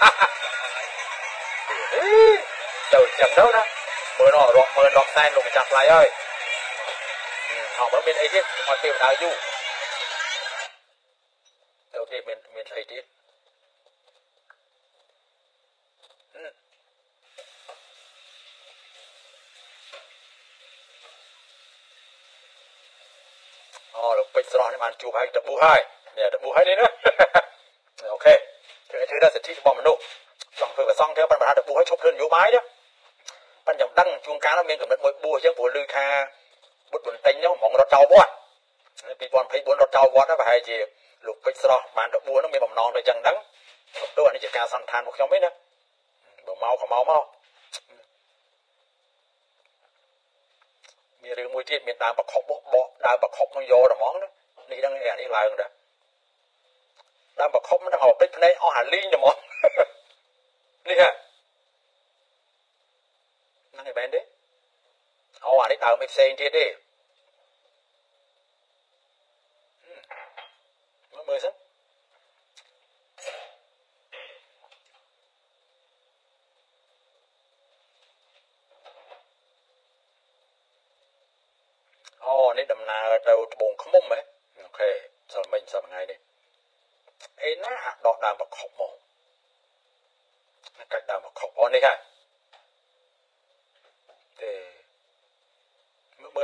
ទៅចឹងទៅណាមើលនោះរកមើលដកសែនលោកម្ចាស់ថ្លៃហើយហៅមើលមានអីទៀតមកទេវតាយូទៅទៀតមានអីទៀតលោកពេជ្រស្រស់នេះបានជួបហើយតប៊ូហើយនេះតប៊ូហើយនេះណាអូខេធ្វើដល់សិទ្ធិរបស់មនុស្សចង់ធ្វើប្រសងទៅប៉ុន្តែតប៊ូហើយឈប់ធ្វើនយោបាយណាប៉ុន្តែខ្ញុំដឹងជួនកាលមានកម្រិតមួយប៊ូអញ្ចឹងព្រោះឮថាបុត្របន្ទិញនោះហ្មងរត់ចោលវត្ត2024រត់ចោលវត្តប្រហែលជាលោកពេជ្រស្រស់បានតប៊ូនោះមានបំណងទៅអញ្ចឹងដឹងខ្ញុំទោះអានេះជាការសន្និដ្ឋានរបស់ខ្ញុំទេណាបើមកក៏មកមានរឿងមួយទៀតមានដើមប្រខុបបកដើមប្រខុបនឹងយកតែហ្មងណានេះដឹងអានេះឡើងដែរដើមប្រខុបមិនដឹងឲ្យពេជ្រភ្នែកអស់អាលីងតែហ្មងនេះហ่ะហ្នឹងឯងមែនទេអានេះដើមអីផ្សេងទៀតទេមើលសិននេះដំណើរទៅត្បូងឃ្មុំហ៎អូខេសិលមិញសិលថ្ងៃនេះអេណាដកដើមប្រខុបមកកាច់ដើមប្រខុបនេះហ่ะទេ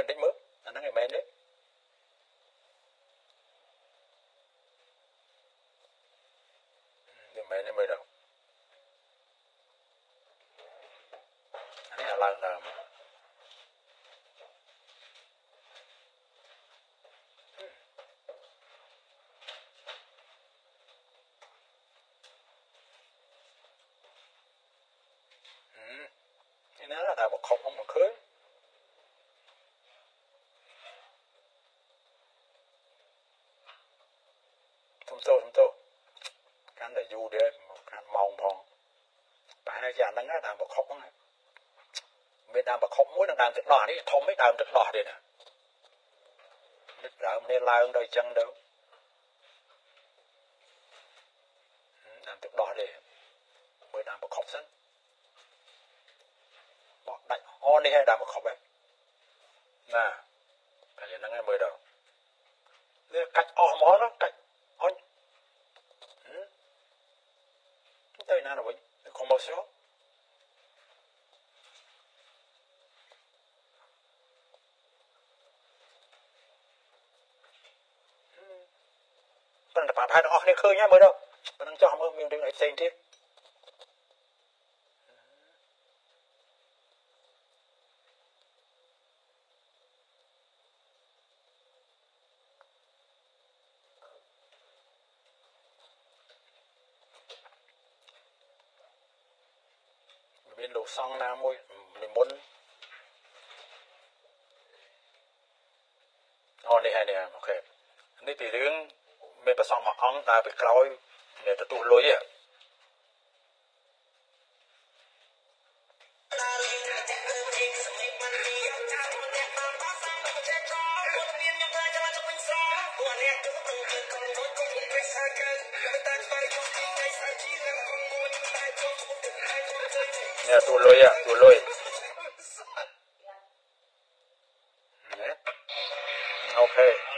นี่นะเราบอกครบมันคืนทำโตการแต่อยู่เดี๋ยวมองพองไปให้อาจารย์นั่งนะดามบอกครบมั้งไม่ดามบอกครบมุ้ยดามตึกหน่อนี่ทอมไม่ดามตึกหน่อเดี๋ยวนะนึกแล้วไม่ลายโดยจังเดียวดามตึกหน่อเดี๋ยวไม่ดามบอกครบสั้นบอกได้อ๋อนี่ให้ดามบอกครบไหมน่ะcái gì nó nghe mười đầu cách món đó cách tới nào rồi không bao số bạn đã phải đó này khơi nhá mới đâu bạn đang cho không mình đừng lại xem tiếp bên đồ xong nào môi mình muốn đây hay nè ok đây thì đứng bên bờ sông mà ông ta bị còi để tụt lối à nè tụt lối ok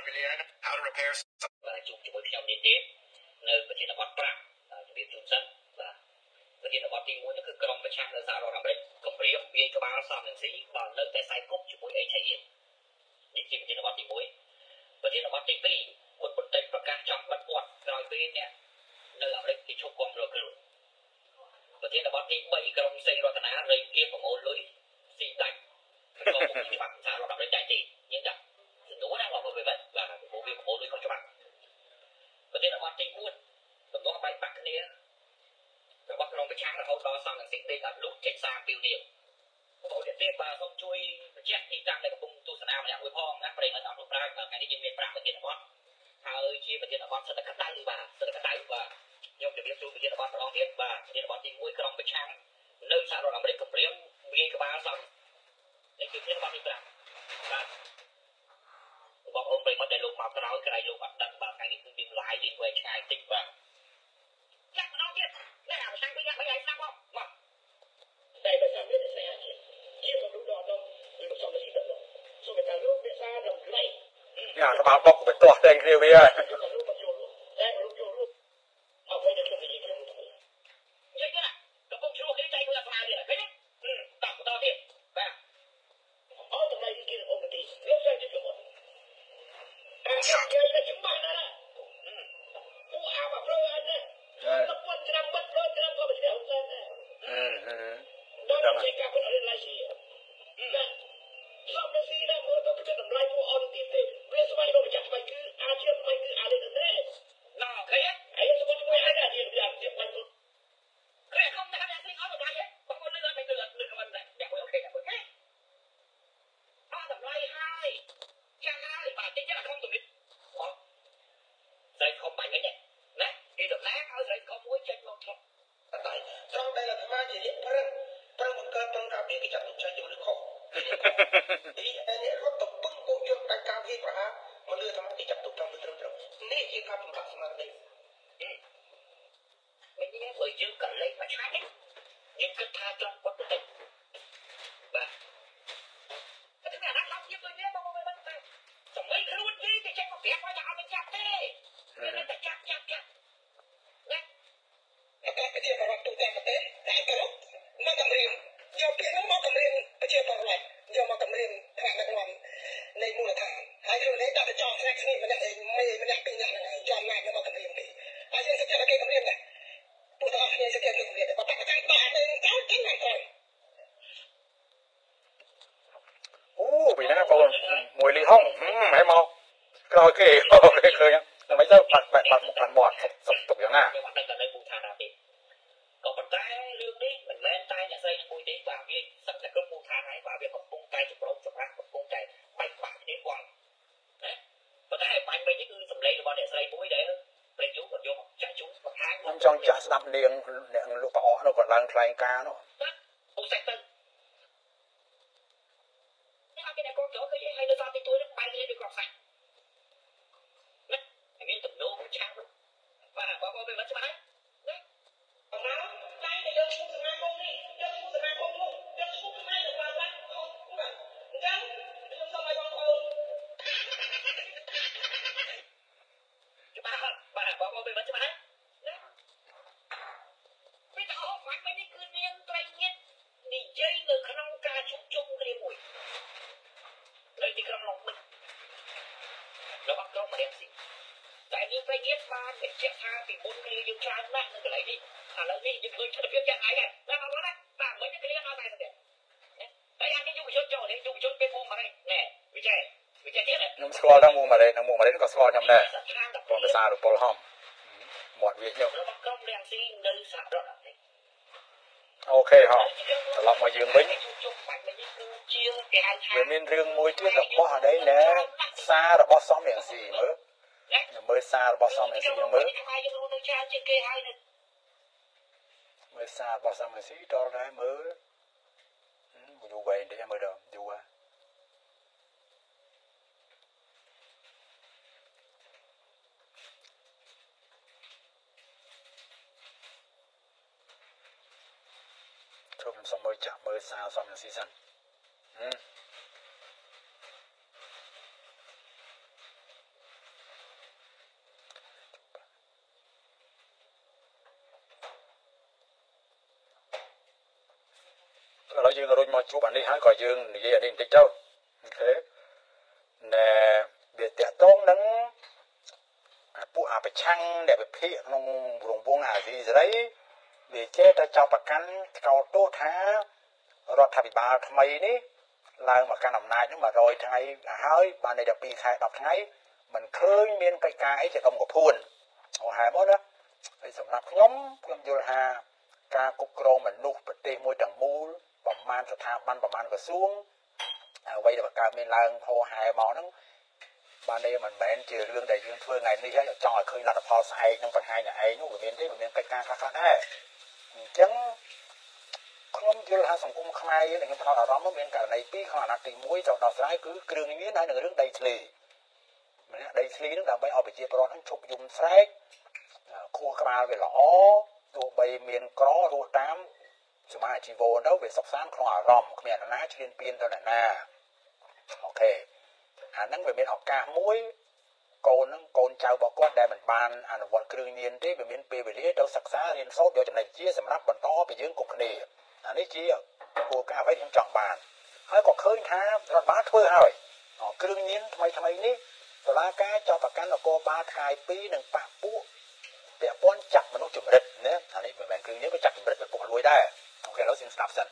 và chụp cho mỗi trong liên tiếp nơiประเทศบัตรปราจะเป็นจุดสั้นvàประเทศบัตรที่ม้วนก็คือกรมประชาชนสหรัฐอเมริกากรมเรียบเวียนกบาล3 1 4và nơi tại sai cốc cho mỗi ấy chạy hiệnนี่คือประเทศบัตรที่ม้วนประเทศบัตรที่ปีคนบนเต็มประกาศจำบัตรปวดรอยปีเนี่ยnơiอเมริกที่ชกกองเรือกลุ่มประเทศบัตรที่ปีกรมเซรัตนาเรียเกี่ยวกับโมลุยสีดังก็คงมีบัตรสหรัฐอเมริกาใจยิ่งดังđúng là một người bệnh và một việc của người không cho bạn. Và thế là hoàn thành buôn, tầm đó bay bạc này, và bắt lòng cái trang là hậu đó xong là sinh đây là lúc chết xa biểu niệm. Hậu điện tiếp và không chui chết thì trang đây là cùng tu sản am nhà quê phong, ngắt đây là đọc lúc ra và ngày đi miền Bắc và tiền bón. Hai chia và tiền bón sẽ là cắt đáy và nhưng để biết tu tiền bón là tiếp và tiền bón thì mũi cái lòng cái trang nơi xã rồi làm đấy cầm riêng viên cái ba xong, đấyคือtiền bón đi ra. Bọn ông bay mất đại lục mà nói cái đại lục bắt đặt vào cái việc lại liên quan ngày tích vào chắc nó biết cái nào sang bây giờ mấy anh sao không mà đây là sao biết để xe chị chiếc con đu đỏ đâu người một xong là chỉ đất rồi xong người ta lúc biết xa đồng này nhà nó bảo bọc phải to đây kêu bây giờ còn lúc mà vô luôn đây mà lúc vô luôn ông quay được không thì gì không thôi vậy chứ nào nó không chua cái tay của ta phai đi là thấy đấy đọc của tao đi và ở trong này kia là ông một tí lúc sang chứ không Shot. Đây là chúng bạn đó nè. Cú ảo mà phơi anh nè. Tập quân cho năm mất phơi cho năm có bị đeo ra nè. Đó là chạy cả con ở đây là gì? Nè. Xong nó xí ra mưa tôi cứ biết làm lại của on tim thế. Bây giờ mày đâu mà chắc mày cứ chưa mày cứ lên được thế. Nào thấy á? Ấy sao con mày ai đã điền điền mày cứ. Cái không ta đang sinh ở một đây ấy. Có con lừa mày lừa cái vấn này. Đẹp ok đẹp ok. Làm lại hai. Chàng hai và chính là không tụi mình đây không mạnh nhé nè khi được lát ở đây không muốn tranh một thôi tại trong đây là tham gia gì trong một cơn trong cả biết cái trận chơi dùng được không ý anh ấy có tập bưng cô chung đại cao khi quả mà đưa tham gia cái trận trong nè khi các bạn tham gia đây mình nghe bởi dương cần lấy mà trái nhưng cứ tha cho bất tử và cái này nó không giúp tôi nhé bao nhiêu bên xong mấy cái luôn đi thì chạy một việc qua chào mình chặt đi nên là chặt nè cái chuyện mà tụi ta thế cái lúc mà cầm riêng do kia nó mà cầm riêng cái chuyện còn lại do mà cầm riêng thằng này còn này mua là thằng hai người đấy đặt cho thằng này mình đặt pin nhà này cho này nó mà cầm riêng thì ai sẽ cái cầm riêng này tụi ta này sẽ cái cầm riêng và tặng cái bà này cháu chính này rồi vì nó còn mùi ly hông hay mau rồi kì ok khơi nhá là mấy giờ bạn bọt sập tụcอย่างน่ะ còn mình tay lương đi mình lên tay nhà xây mùi đi vào cái sắp là cơm mùi than ấy vào việc học cung tay chụp rộng chụp rác học cung tay bạch bạc đến quần đấy và cái bánh mấy cái cứ sầm lên là bọn để xây mũi đấy lên chú còn vô chạy chú một tháng năm trong chợ đập liền lúc bỏ nó còn đang thay ca nó bụng sạch tân cái này con chó cái gì hay nó sao thì tôi nó bay lên được cọp sạch đấy anh biết từng nô một trang luôn và bao về vẫn chưa bán đấy còn nào tay thì đưa xuống từ hai con đi đưa xuống từ hai con luôn đưa xuống từ hai được vào đấy không cũng vậy trắng nhưng sao mày con thôi bà bao về vẫn chưa bán đấy bây giờ họ phải mấy cái cứ niên tay nhất đi dây từ khả năng ca chung cái mùi lấy đi khả năng mình nó bắt nó mà đem gì tại vì tay nhất ba để chết tha thì bốn cái điều tra nặng nó cứ lấy đi lấy đi những người thật biết chẳng ai này ra vào đó đấy ta mấy cái này nó này rồi đấy anh cái dùng cho đấy dùng cho cái mồm mà đây nè vì chạy chết này nhưng score đang mua mà đây nó có score nhầm đây còn phải xa được Paul Hom một việc nhau ok hả lọc mà dương bính về miền riêng môi trước là bỏ ở đây nè xa là bỏ xóm miệng gì mới xa là bỏ xóm miệng gì mới xa bỏ xóm miệng gì đó đấy mới dù vậy để em mới được dù à thôi mình xong mới chạm mới xa xong miệng seasonเรายืนรถมาจูบอันนี้ฮะก็ยืนนี่อันนี้ติดเจ้าโอเคเน่เบียดเตะต้งนั้นผู้อาไปช่างเดี๋ยวไปเพี้ยลงหลวงวงอะไรสิได้เบียดเจ้าจะเจ้าประกันเจ้าโต้ท้ารถทับอีบาทำไมนี่ลายมาการนำนายนี่มาโรยทั้งไงเฮ้ยบานในเดือนปีใครดอกทั้งไงมันเคยเมียนไกลๆจะต้องกับพูนเอาหายหมดนะไอ้สำหรับง้มยังโยธาการกุกโกรงเหมือนนุกปฏิมวยต่างมูลประมาณสถาบันประมาณกระทรวงไว้เดี๋ยวการเมียนลางโพหายหมอนั้นบานในมันแบนเจอเรื่องใดเรื่องเพื่อไงนี่ใช่จอยเคยรัดพอใส่ยังปัญหาอย่างไอ้นู้นเมียนที่เมียนไกลๆข้างๆได้จังខ្ញុំយល់ថាសង្គមខ្មែរយើងខ្ញុំផ្ដោតអារម្មណ៍មានករណីពីរក្នុងអាណត្តិទី1ចូលដល់ស្រ័យគឺគ្រឿងញៀនហើយនឹងរឿងដីធ្លីម្នាក់ដីធ្លីនឹងដើម្បីឲ្យប្រជាពលរដ្ឋនឹងឈប់យំស្រែកខួរក្បាលវាល្អទោះបីមានក្ររស់តាមសមាជីវនទៅវាសុខសាន្តក្នុងអារម្មណ៍គ្មានអ្នកណាឈ្លានពានទៅអ្នកណាអូខេអាហ្នឹងវាមានឱកាសមួយកូននឹងកូនចៅរបស់គាត់ដែលមិនបានអនុវត្តគ្រឿងញៀនទេវាមានពេលវេលាទៅសិក្សារៀនសូត្រយកចំណេះវិជ្ជាសម្រាប់បន្តពីយើងគ្រប់គ្នាអានេះជាគោលការណ៍អ្វីខ្ញុំចង់បានហើយក៏ឃើញថារដ្ឋបាលធ្វើហើយគ្រឿងញៀនថ្មីនេះតុលាការចោទប្រកាន់នគរបាលថ្ងៃ2នឹងបកពួកពាក់ព័ន្ធចាប់មនុស្សចម្រិតណាអានេះមិនមែនគ្រឿងញៀនវាចាប់ចម្រិតវាពុករលួយដែរអូខេឥឡូវសិនស្ដាប់សិន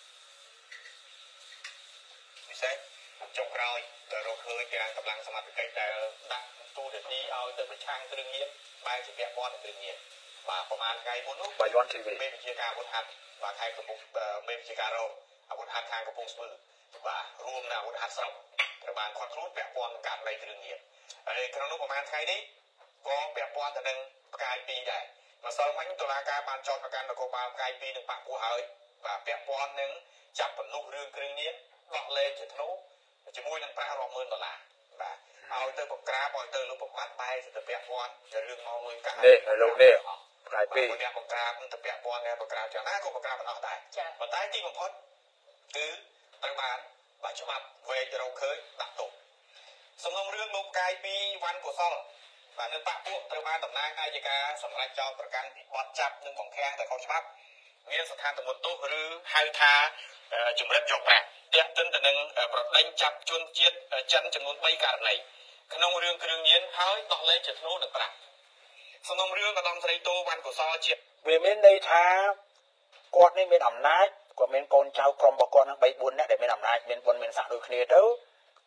ពិសេសចុងក្រោយដែលរកឃើញពីកម្លាំងសមត្ថកិច្ចដែលដាក់ទូរទស្សន៍ឲ្យទៅប្រឆាំងគ្រឿងញៀនបែរជាពាក់ព័ន្ធនឹងគ្រឿងញៀនបាទប្រហែលថ្ងៃមុននោះបាយ័ន TV មានវិជាការអាវុធហត្ថបាទខេត្តកំពង់មានវិជាការរកអាវុធហត្ថខាងកំពង់ស្ពឺបាទរួមនៅអាវុធហត្ថស្រុកត្រូវបានខាត់ខ្លួនពាក់ព័ន្ធនឹងករណីគ្រឿងញៀនហើយក្នុងនោះប្រហែលថ្ងៃនេះក៏ពាក់ព័ន្ធទៅនឹងផ្កាយ2ដែរម្សិលមិញតុលាការបានចោទប្រកាន់នគរបាលផ្កាយ2នឹងបកពួកហើយបាទពាក់ព័ន្ធនឹងចាប់បំណុលរឿងគ្រឿងញៀនដោះលែងជាធ្នូជាមួយនឹងប្រាក់រាប់ម៉ឺនដុល្លារបាទឲ្យទៅបង្ក្រាបឲ្យទៅលោកបំបត្តិបែរទៅពាក់ព័ន្ធទៅរឿងមកលុយកាក់នេះលោកនេះផ្កាយ2អ្នកបង្ក្រាបទៅពាក់ព័ន្ធអ្នកបង្ក្រាបយ៉ាងណាក៏បង្ក្រាបមិនអស់ដែរប៉ុន្តែទីបំផុតគឺត្រូវបានបាទច្បាប់វេករកឃើញដាក់ទោសសំណុំរឿងលោកផ្កាយ2វ៉ាន់កុសលបាទនៅបកពួកត្រូវបានតំណាងអាយកាសម្រាប់ចោទប្រកាន់ពីបទចាប់និងបង្ខាំងតែខុសច្បាប់មានស្ថានភាពទោសឬហៅថាជំរិតយកប្រាក់ទាក់ទិនទៅនឹងប្រដេញចាប់ជនជាតិចិនចំនួន3ករណីក្នុងរឿងគ្រឿងញៀនហើយដោះលែងជាធ្នូនឹងប្រាក់សំណុំរឿងអាដាមស្រីតូវ៉ាន់កុសលជាវាមានន័យថាគាត់នេះមានអំណាចគាត់មានកូនចៅក្រុមរបស់គាត់នឹង3 4នាក់ដែលមានអំណាចមានបុណ្យមានស័ក្តិដូចគ្នាទៅ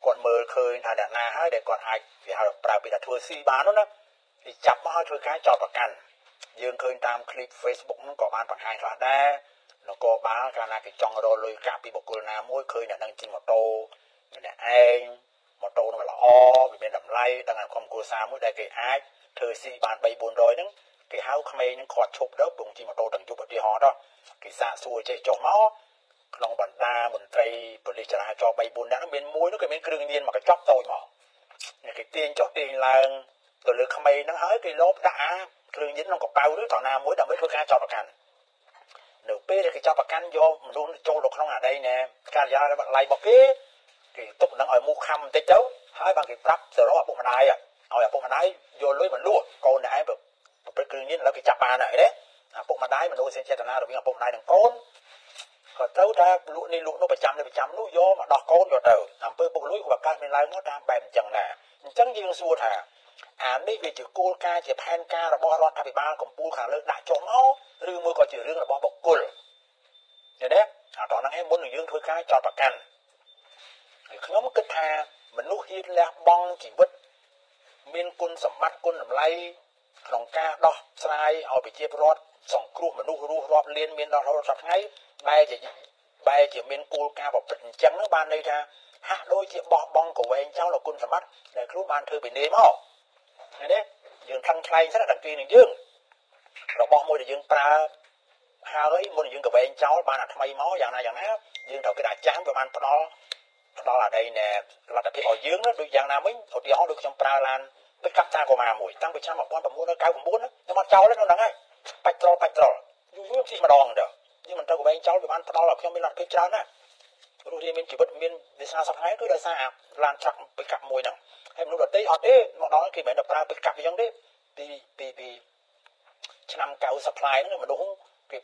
គាត់មើលឃើញថាអ្នកណាហើយដែលគាត់អាចវាហៅប្រើពីថាធ្វើស៊ីបាននោះណាគេចាប់មកឲ្យធ្វើការចោទប្រកាន់យើងឃើញតាមคลิป Facebook ហ្នឹងក៏បានបង្ហាញខ្លះដែរនគរបាលកាលណាគេចង់រកលុយកាក់ពីបុគ្គលណាមួយឃើញអ្នកនឹងជិះម៉ូតូម្នាក់ឯងម៉ូតូនោះល្អវាមានតម្លៃដល់អាក្រុមគ្រួសារមួយដែលគេអាចធ្វើស៊ីបាន3-400ហ្នឹងគេហៅក្មេងហ្នឹងគាត់ឈប់ទៅពងជិះម៉ូតូទាំងយប់ឧទាហរណ៍ទៅគេសាកសួរចេះចុះមកក្នុងបណ្ដាមន្ត្រីប៉ូលីសចរាចរណ៍ 3-4 នាក់ហ្នឹងមានមួយនោះគេមានគ្រឿងញៀនមកកញ្ចប់តូចមកគេទាញចុះទាញឡើងទៅលើក្មេងហ្នឹងហើយគេលបដាក់គ្រឿងញៀនក្នុងកប៉ៅឬត្រង់ណាមួយដើម្បីធ្វើការចោទប្រកាន់នៅពេលដែលគេចោទប្រកាន់យកមនុស្សចូលទៅក្នុងអាដីណែការយារបស់ឡៃរបស់គេទុកនឹងឲ្យមូសខំបន្តិចទៅហើយបានគេប្រាប់ទៅរកឪពុកម្ដាយឲ្យឪពុកម្ដាយយកលុយមកលក់កូនឯងប្រព្រឹត្តគ្រឿងញៀនឥឡូវគេចាប់បានហើយណាឪពុកម្ដាយមនុស្សចេតនារវាងឪពុកម្ដាយនិងកូនក៏ត្រូវតែលក់នេះលក់នោះប្រចាំនោះយកមកដោះកូនយកទៅអំពើពុករលួយក៏ប្រកាសមានឡើងមកតាមបែបអញ្ចឹងដែរអញ្ចឹងយើងសួរថាអានេះវាជាគោលការណ៍ជាផែនការរបស់រដ្ឋាភិបាលកម្ពុជាខាងលើដាក់ចុះមកឬមួយក៏ជារឿងរបស់បុគ្គលឃើញទេអាតោះហ្នឹងឯងមុននឹងយើងធ្វើការចោទប្រកាន់ហើយខ្ញុំគិតថាមនុស្សហ៊ានលះបង់ជីវិតមានគុណសម្បត្តិគុណតម្លៃក្នុងការដោះស្រាយឲ្យប្រជាពលរដ្ឋសង្គ្រោះមនុស្សរស់រាប់លានមានដល់រហូតដល់ថ្ងៃបែរជាមានគោលការណ៍ប្រព្រឹត្តអញ្ចឹងបានន័យថាហាក់ដូចជាបោះបង់កវែងចោលគុណសម្បត្តិដែលគ្រូបានធ្វើពីនេះមកឃើញទេយើងខឹងខ្លែងស្រាប់តែគេនឹងយើងរបស់មួយដែលយើងប្រើហើយមុនយើងកវែងចោលបានអាថ្មីមកយ៉ាងណាយើងត្រូវគេដាក់ចាំវាបានផ្ដល់អាដីណែលទ្ធភាពឲ្យយើងដូចយ៉ាងណាមិញឧទាហរណ៍ដូចខ្ញុំប្រើឡានពេកកាប់តាកូម៉ាមួយតាំងពីឆ្នាំ1999ខ្ញុំអត់ចោលទេនោះហ្នឹងហើយបាច់ត្រល់យូរជិះម្ដងទៅយើងមិនត្រូវកវែងចោលវាបានផ្ដល់ឲ្យខ្ញុំមានលទ្ធភាពច្រើនណាស់រស់រានមានជីវិតមានវាសនាសប្តាហ៍គឺដោយសារឡានឆាក់ពេកកាប់មួយហ្នឹងហើយមនុស្សដទៃអត់ទេមកដល់គេមិនមែនប្រើពេកកាប់អញ្ចឹងទេពីឆ្នាំ90 supply ហ្នឹងមនុស្សគេ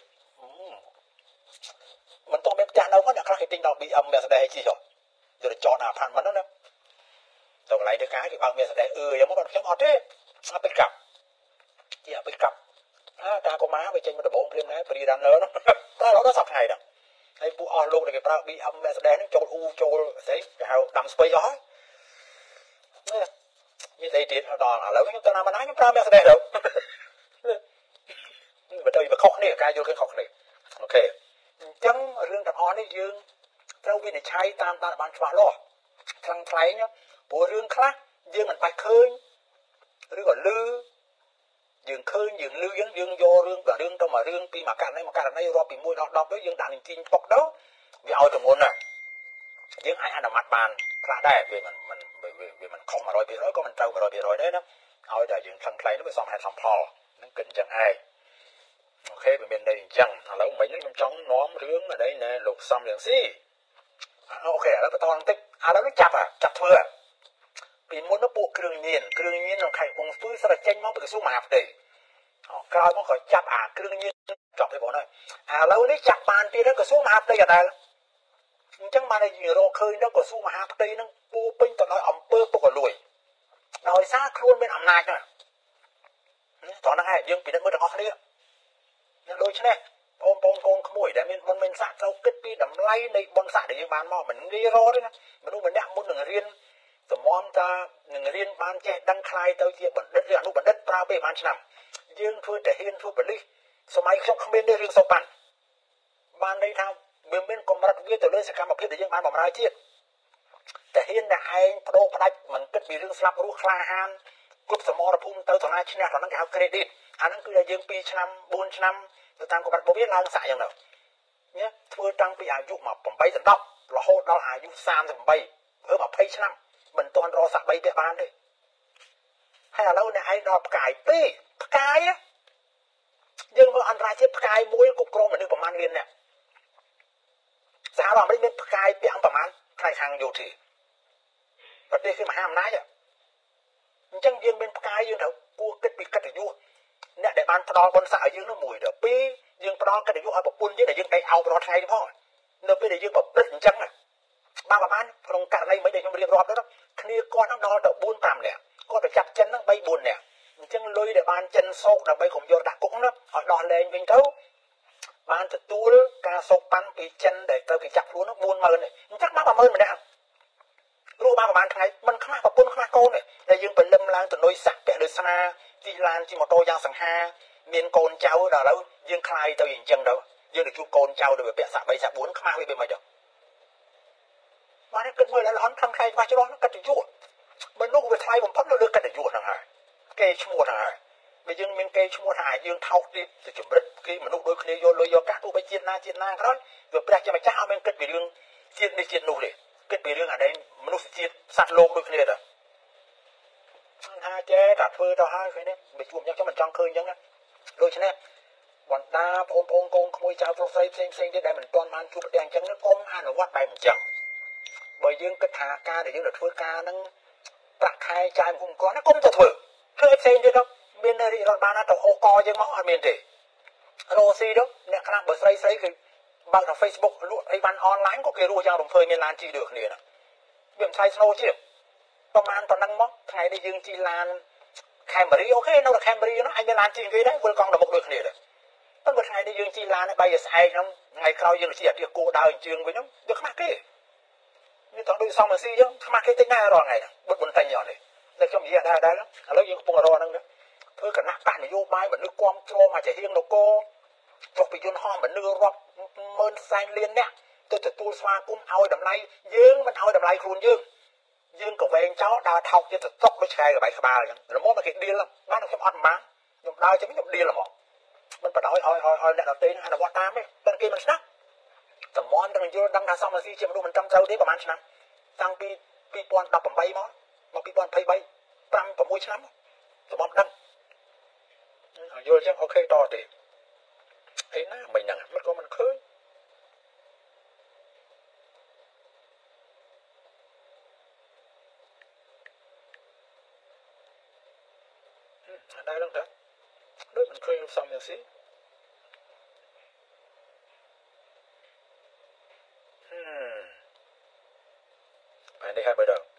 មិនต้องមានផ្ទះនៅគាត់អ្នកខ្លះគេទិញដល់ BM Mercedes ជិះយកទៅចតអាផាន់មិនហ្នឹងណាទៅកន្លែងធ្វើការគេបើក Mercedes យ៉ាងមកខ្ញុំអត់ទេអត់ពេកកាប់ជាពេកកាប់តាកូម៉ាវាចេញមកដំបងព្រាមដែរព្រីរ៉ាននឺហ្នឹងតែរហូតដល់សប្តាហ៍ហ្នឹងហើយពួកអស់លោកដែលគេប្រើ BM Mercedes ហ្នឹងចូលចូលស្អីគេហៅដាំស្ពៃអស់ហើយមានស្អីទៀតដល់ឥឡូវខ្ញុំទៅណាខ្ញុំប្រើ Mercedes ទៅបើទៅវាខុសគ្នាការយល់ឃើញខុសគ្នាអូខេអញ្ចឹងរឿងទាំងអស់នេះយើងត្រូវវិនិច្ឆ័យតាមដានបានច្បាស់លាស់ខ្លាំងខ្លែងព្រោះរឿងខ្លះយើងមិនបាច់ឃើញឬក៏ឮយើងឃើញយើងឮយើងយករឿងទៅមករឿងពីមួយករណីរាប់ពី1ដល់10ទៅយើងដាក់នឹងជីងពុកទៅវាឲ្យទម្ងន់ណាយើងអាចអនុម័តបានខ្លះដែរវាមិនខុស 100% ក៏មិនត្រូវ 100% ដែរណាឲ្យតែយើងខ្លាំងខ្លែងនោះវាសមហេតុសមផលនឹងគិតអញ្ចឹងឯងអូខេវាមានន័យអញ្ចឹងឥឡូវមិញខ្ញុំចង់នាំរឿងអីណែលោកសំរៀងស៊ីអូខេឥឡូវបន្តបន្តិចឥឡូវនេះចាប់ធ្វើពីមុនទៅពួកគ្រឿងញៀនក្នុងខេត្តកំពង់ស្ពឺស្រាប់ចេញមកពីក្រសួងមហាផ្ទៃក្រោយមកក៏ចាប់អាគ្រឿងញៀនចប់ទៅបងហើយឥឡូវនេះចាប់បានទៀតក្រសួងមហាផ្ទៃអត់ដែរអញ្ចឹងបានយើងរកឃើញដល់ក្រសួងមហាផ្ទៃនឹងពោពេញទៅដោយអំពើពុករលួយដោយសារខ្លួនមានអំណាចហ្នឹងតោះហ្នឹងហើយយើងពិនិត្យមើលទាំងអស់គ្នាដូច្នេះបងប្អូនកូនក្មួយដែលមានបុណ្យមានស័ក្តិត្រូវគិតពីតម្លៃនៃបុណ្យស័ក្តិដែលយើងបានមកមិនងាយរកទេណាមនុស្សម្នាក់មុននឹងរៀនសមមតានឹងរៀនបានចេះដឹងខ្លាយទៅជាបណ្ឌិតឬអនុបណ្ឌិតប្រើពេលបានឆ្នាំយើងធ្វើតែហ៊ានធ្វើប៉ូលីសសម័យខ្ញុំគ្មានទេរឿងសូប៉ាន់បានន័យថាវាមានកម្រិតវាទៅលើសកម្មភាពដែលយើងបានបម្រើជាតិតែហ៊ានតែឯងបដូរផ្ដាច់មិនគិតពីរឿងស្លាប់រស់ក្លាហានគ្រប់សមរភូមិទៅតាឈ្នះដល់ហ្នឹងគេហៅ credit អាហ្នឹងគឺដែលយើង2ឆ្នាំ4ឆ្នាំទៅតាមកម្រិតរបស់វាឡើងសាក់យ៉ាងទៅញ៉េធ្វើតាំងពីអាយុមក8ដល់10រហូតដល់អាយុ38ធ្វើ20ឆ្នាំមិនទាន់រកសាក់3ពាក់បានទេហើយឥឡូវអ្នកឯងដល់ផ្កាយ2ផ្កាយយើងមើលអន្តរជាតិផ្កាយមួយគ្រប់គ្រងមនុស្សប្រមាណលានអ្នកសហរដ្ឋអាមេរិកមានផ្កាយពាក់ប្រមាណផ្នែកខាងយោធាប្រទេសគឺមហាអំណាចអញ្ចឹងយើងមានផ្កាយយើងត្រូវគួរគិតពីកិត្តិយសអ្នកដែលបានផ្ដល់បុណ្យស័ក្តិឲ្យយើងនោះមួយដល់2យើងផ្ដល់កិត្តិយសឲ្យប្រពន្ធយើងដែលយើងដេកអោបរាល់ថ្ងៃនេះផងនៅពេលដែលយើងប្រព្រឹត្តអញ្ចឹងបានប្រហែលក្នុងករណីមិនដែលខ្ញុំរៀបរាប់ទៅគ្នាគាត់នឹងដល់ទៅ4 5នាក់គាត់ទៅចាប់ចិនហ្នឹង3 4នាក់អញ្ចឹងលុយដែលបានចិនសោកដើម្បីកុំយកដាក់គុកហ្នឹងឲ្យដោះលែងវិញទៅបានទទួលការសោកប៉ាន់ពីចិនដែលទៅគេចាប់ខ្លួនហ្នឹង 40000 អញ្ចឹងបាន 10000 ម្នាក់រੂបានប្រហែលបានថ្ងៃមិនខ្មាស់ប្រពន្ធខ្មាស់កូនទេតែយើងបលឹមឡើងទៅនុយសាក់ពាក់ដោយស្នាជីឡានជីម៉ូតូយ៉ាងសង្ហាមានកូនចៅដល់ឥឡូវយើងខ្លាយទៅអញ្ចឹងទៅយើងទៅជួបកូនចៅទៅពាក់សាក់3សាក់4ខ្មាស់វាមិនទៅបានគិតមើលល្អអន់ខាងខែច្បាស់ច្បាស់កិត្តិយសមនុស្សវាថ្លៃបំផុតនៅលើកិត្តិយសហ្នឹងហើយគេឈ្មោះហ្នឹងហើយបើយើងមានគេឈ្មោះថាយើងថោកទីទៅចម្រិតគេមនុស្សដូចគ្នាយកលុយយកកាក់ទោះបីជាតិណាក្រោយវាព្រះជាម្ចាស់អត់មានគិតពីរឿងជាតិនេះជាតិនោះទេគិតពីរឿងអានេះមនុស្សជាតិសត្វលោកដូចគ្នាទៅថាចេះតែធ្វើទៅហើយឃើញទេបើជួបអញ្ចឹងមិនចង់ឃើញអញ្ចឹងណាដូច្នេះបណ្ដាបងប្អូនកូនក្មួយចៅប្រុសស្រីផ្សេងទៀតដែលមិនទាន់បានជួបប្រទះអញ្ចឹងកុំអនុវត្តបែបអញ្ចឹងបើយើងគិតថាការដែលយើងទៅធ្វើការហ្នឹងប្រាក់ខែចាយមកគាត់ណាកុំទៅធ្វើផ្សេងទៀតទៅមានរដ្ឋបាលណាទៅអូកយើងមកអត់មានទេរោស៊ីទៅអ្នកខ្លះបើស្រីគឺបើកតែ Facebook លក់អីបានអនឡាញក៏គេរស់យ៉ាងរំភើយមានឡានជិះដូចគ្នាណាវាមិនថ្លៃស្នូជាប្រហែលប៉ុណ្ណឹងមកថ្ងៃនេះយើងជិះឡាន Camry អូខេនៅតែ Camry ហ្នឹងអញមានឡានជិះគេដែរវិលកង់ទៅមុខដូចគ្នាដែរប៉ុន្តែថ្ងៃនេះយើងជិះឡានឲ្យស្អែកហ្នឹងថ្ងៃក្រោយយើងជិះអាទិគោដើរអញ្ជើញវិញហ្នឹងវាខ្មាស់គេនេះទៅដូចសំស៊ីអញ្ចឹងខ្មាស់គេតិចណាស់រាល់ថ្ងៃហ្នឹងបុតបន្តែញអត់ទេតែខ្ញុំនិយាយដែរឥឡូវយើងកំពុងរកហ្នឹងធ្វើគណៈបកនយោបាយមនុស្សគាំទ្រមកចាហៀងនគរចុះពីយន្តហោះមនុស្សរាប់ម៉ឺនសែនលានអ្នកទៅទទួលស្វាគមន៍ឲ្យតម្លៃយើងមិនឲ្យតម្លៃខ្លួនយើងក៏វែងចោលដើរថោកទៀតទៅຕົកដូចឆ្កែក្បែរក្បាលអញ្ចឹងរមមកគេឌីលបានខ្ញុំអត់បានខ្ញុំដើរចឹងខ្ញុំឌីលហ្មងមិនបដ ாய் ឲ្យអ្នកដទៃនឹងអនុវត្តតាមទេតែគេមិនស្ដាប់តំនទាំងយល់ដឹងថាសមស៊ីជាមនុស្សមិនត្រឹមត្រូវទេប្រហែលឆ្នាំតាំងពី2018មក2023 5-6ឆ្នាំតំនដឹងយល់ចឹងអូខេតទេអីណាមិនហ្នឹងមិនក៏មិនឃើញដែរហ្នឹងតាដូចមិនឃើញសំយ៉ាងស៊ីបាននេះហើយបើដល់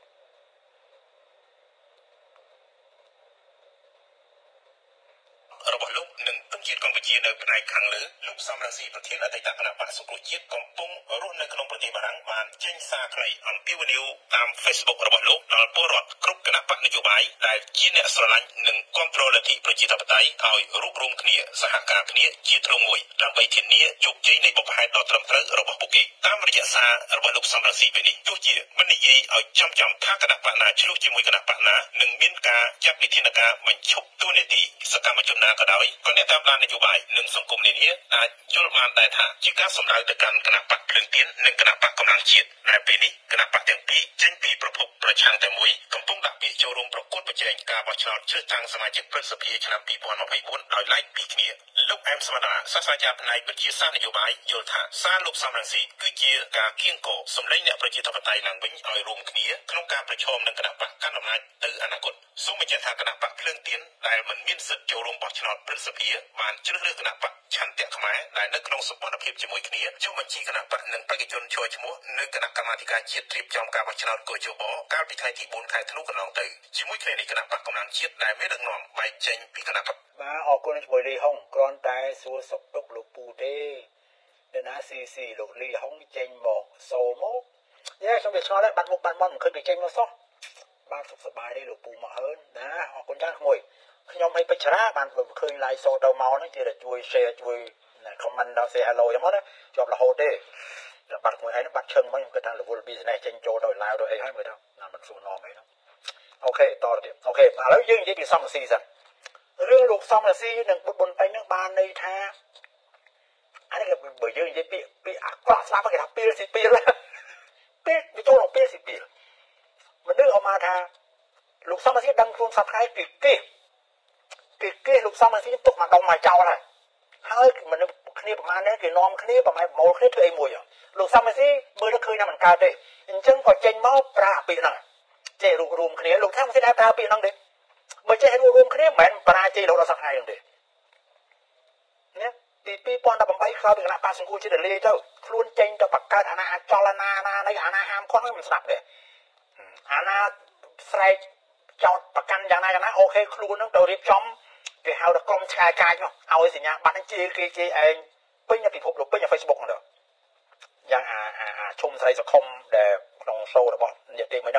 របស់លោកនឹងទង់ជាតិកម្ពុជានៅផ្នែកខាងលើលោកសំរងស៊ីប្រធានអតីតគណៈបក្សសង្គ្រោះជាតិកំពុងរស់នៅក្នុងប្រទេសបារាំងបានចេញសារខ្លីអំពាវនាវតាម Facebook របស់លោកដល់ពលរដ្ឋគ្រប់គណៈបកនយោបាយដែលជាអ្នកស្រឡាញ់និងគាំទ្រលទ្ធិប្រជាធិបតេយ្យឲ្យរួបរวมគ្នាសហការគ្នាជាទ្រង់មួយដើម្បីធានាជោគជ័យនៃបុព្វហេតុដ៏ត្រឹមត្រូវរបស់ពួកគេតាមរយៈសាររបស់លោកសំរងស៊ីពេលនេះទោះជាមិននិយាយឲ្យចំថាគណៈបកណាឆ្លុះជាមួយគណៈបកណានឹងមានការចាត់វិធានការបញ្ឈប់តួនាទីសកម្មជនណាក៏ដោយក៏អ្នកតាមដាននយោបាយនិងសង្គមនានាអាចយល់បានដែរថាជាការសម្ដៅទៅកាន់គណៈបកភ្លើងទៀននិងគណៈបកកម្លាំងជាតិដែលពេលនេះគណៈបកទាំងពីរចេញពីប្រភពប្រឆាំងតែមួយកំពុងដាក់ពាក្យចូលរួមប្រកួតប្រជែងការបោះឆ្នោតជ្រើសតាំងសមាជិកព្រឹទ្ធសភាឆ្នាំ2024ដោយឡែកពីគ្នាលោកអែមសវណ្ណាសាស្ត្រាចារ្យផ្នែកវិទ្យាសាស្ត្រនយោបាយយល់ថាសារលោកសំរងស៊ីគឺជាការគៀងគរសម្លេងអ្នកប្រជាធិបតេយ្យឡើងវិញឲ្យរួមគ្នាក្នុងការប្រឈមនឹងគណៈបកកណ្ដាលអំណាចទៅអនាគតសូមបញ្ជាក់ថាគណៈបកភ្លើងទៀនដែលមិនមានសិទ្ធិចូលរួមបោះឆ្នោតព្រឹទ្ធសភាបានជ្រើសរើសគណៈបកឆន្ទៈខ្មែរដែលនៅក្នុងសម្ព័ន្ធភាពជាមួយគ្នាចុះបញ្ជីគណៈបកនិងបេក្ខជនចូលឈ្មោះនៅគណៈកម្មាធិការជាតិត្រៀមចំការបោះឆ្នោតកោជបកាលពីថ្ងៃទី4ខែធ្នូកន្លងទៅជាមួយគ្នានេះគណៈបកកម្លាំងជាតិដែលមានដឹកនាំបែកចេញពីគណៈបកបាទអរគុណជាមួយលីហុងគ្រាន់តែសួរសុខទុក្ខលោកពូទេដែលណាស៊ីលោកលីហុងចេញមកសូមកយ៉ាខ្ញុំវាឆ្ងល់ដែរបាត់មុខបាត់មាត់មិនឃើញគេចេញមកសោះបាទសុខសប្បាយទេលោកពូមកហើនណាអរគុណច្រើនក្មួយខ្ញុំឲ្យពេជ្រាបានឃើញ live សូទៅមកហ្នឹងជាតែជួយ share ជួយ comment ដល់ say hello យ៉ាងមកណាជាប់រហូតទេតែបាត់ក្មួយឯងបាត់ឈឹងមកខ្ញុំគិតថារវល់ business ចេញចូលទៅ live ទៅអីហើយមើលទៅណាមិនសួរនាំអីហ្នឹងអូខេតទៅទៀតអូខេឥឡូវយើងនិយាយពីសំស៊ីសិនរឿងលោកសំរាសីនិងបុត្របុនពេញនឹងបានន័យថាអានេះបើយើងនិយាយពីអាក្រក់ស្លាប់គេថាពីលស៊ីពីលពេលវាចូលក្នុងពេលស៊ីពីលមនុស្សអមថាលោកសំរាសីដឹងខ្លួនសប្តាហ៍គេលោកសំរាសីទុកមកដុំមកចោលហើយមនុស្សគ្នាប្រហែលនេះគេនាំគ្នាប្រហែលប្រមូលគ្នាធ្វើអីមួយលោកសំរាសីមើលទៅឃើញថាមិនកើតទេអញ្ចឹងក៏ចេញមកប្រាពាក្យហ្នឹងចេះរួមគ្នាលោកថាមិនស្ដាប់ប្រើពាក្យហ្នឹងទេបើចេះរួមគ្នាមិនមែនបរាជ័យរហូតដល់សប្តាហ៍ហ្នឹងទេណាទី2018ក្រោយពីគណៈបក្សសង្គ្រោះជាតិលាយទៅខ្លួនចេញទៅបង្កើតអាណាអចលនាណានៃអាណាហាមគាត់មិនស្ដាប់ទេអាណាស្រែកចោតប្រកាន់យ៉ាងណាអូខេខ្លួនហ្នឹងទៅរៀបចំគេហៅថាក្រុមឆ្កែកាចនោះឲ្យសញ្ញាបត្រហ្នឹងគេជាឯងពេញនៅពិភពលោកពេញនៅ Facebook ហ្នឹងយ៉ាងអាឈុំស្រីសង្ឃុំដែលក្នុង show របស់អ្នកទេមិញហ្នឹងឃើញ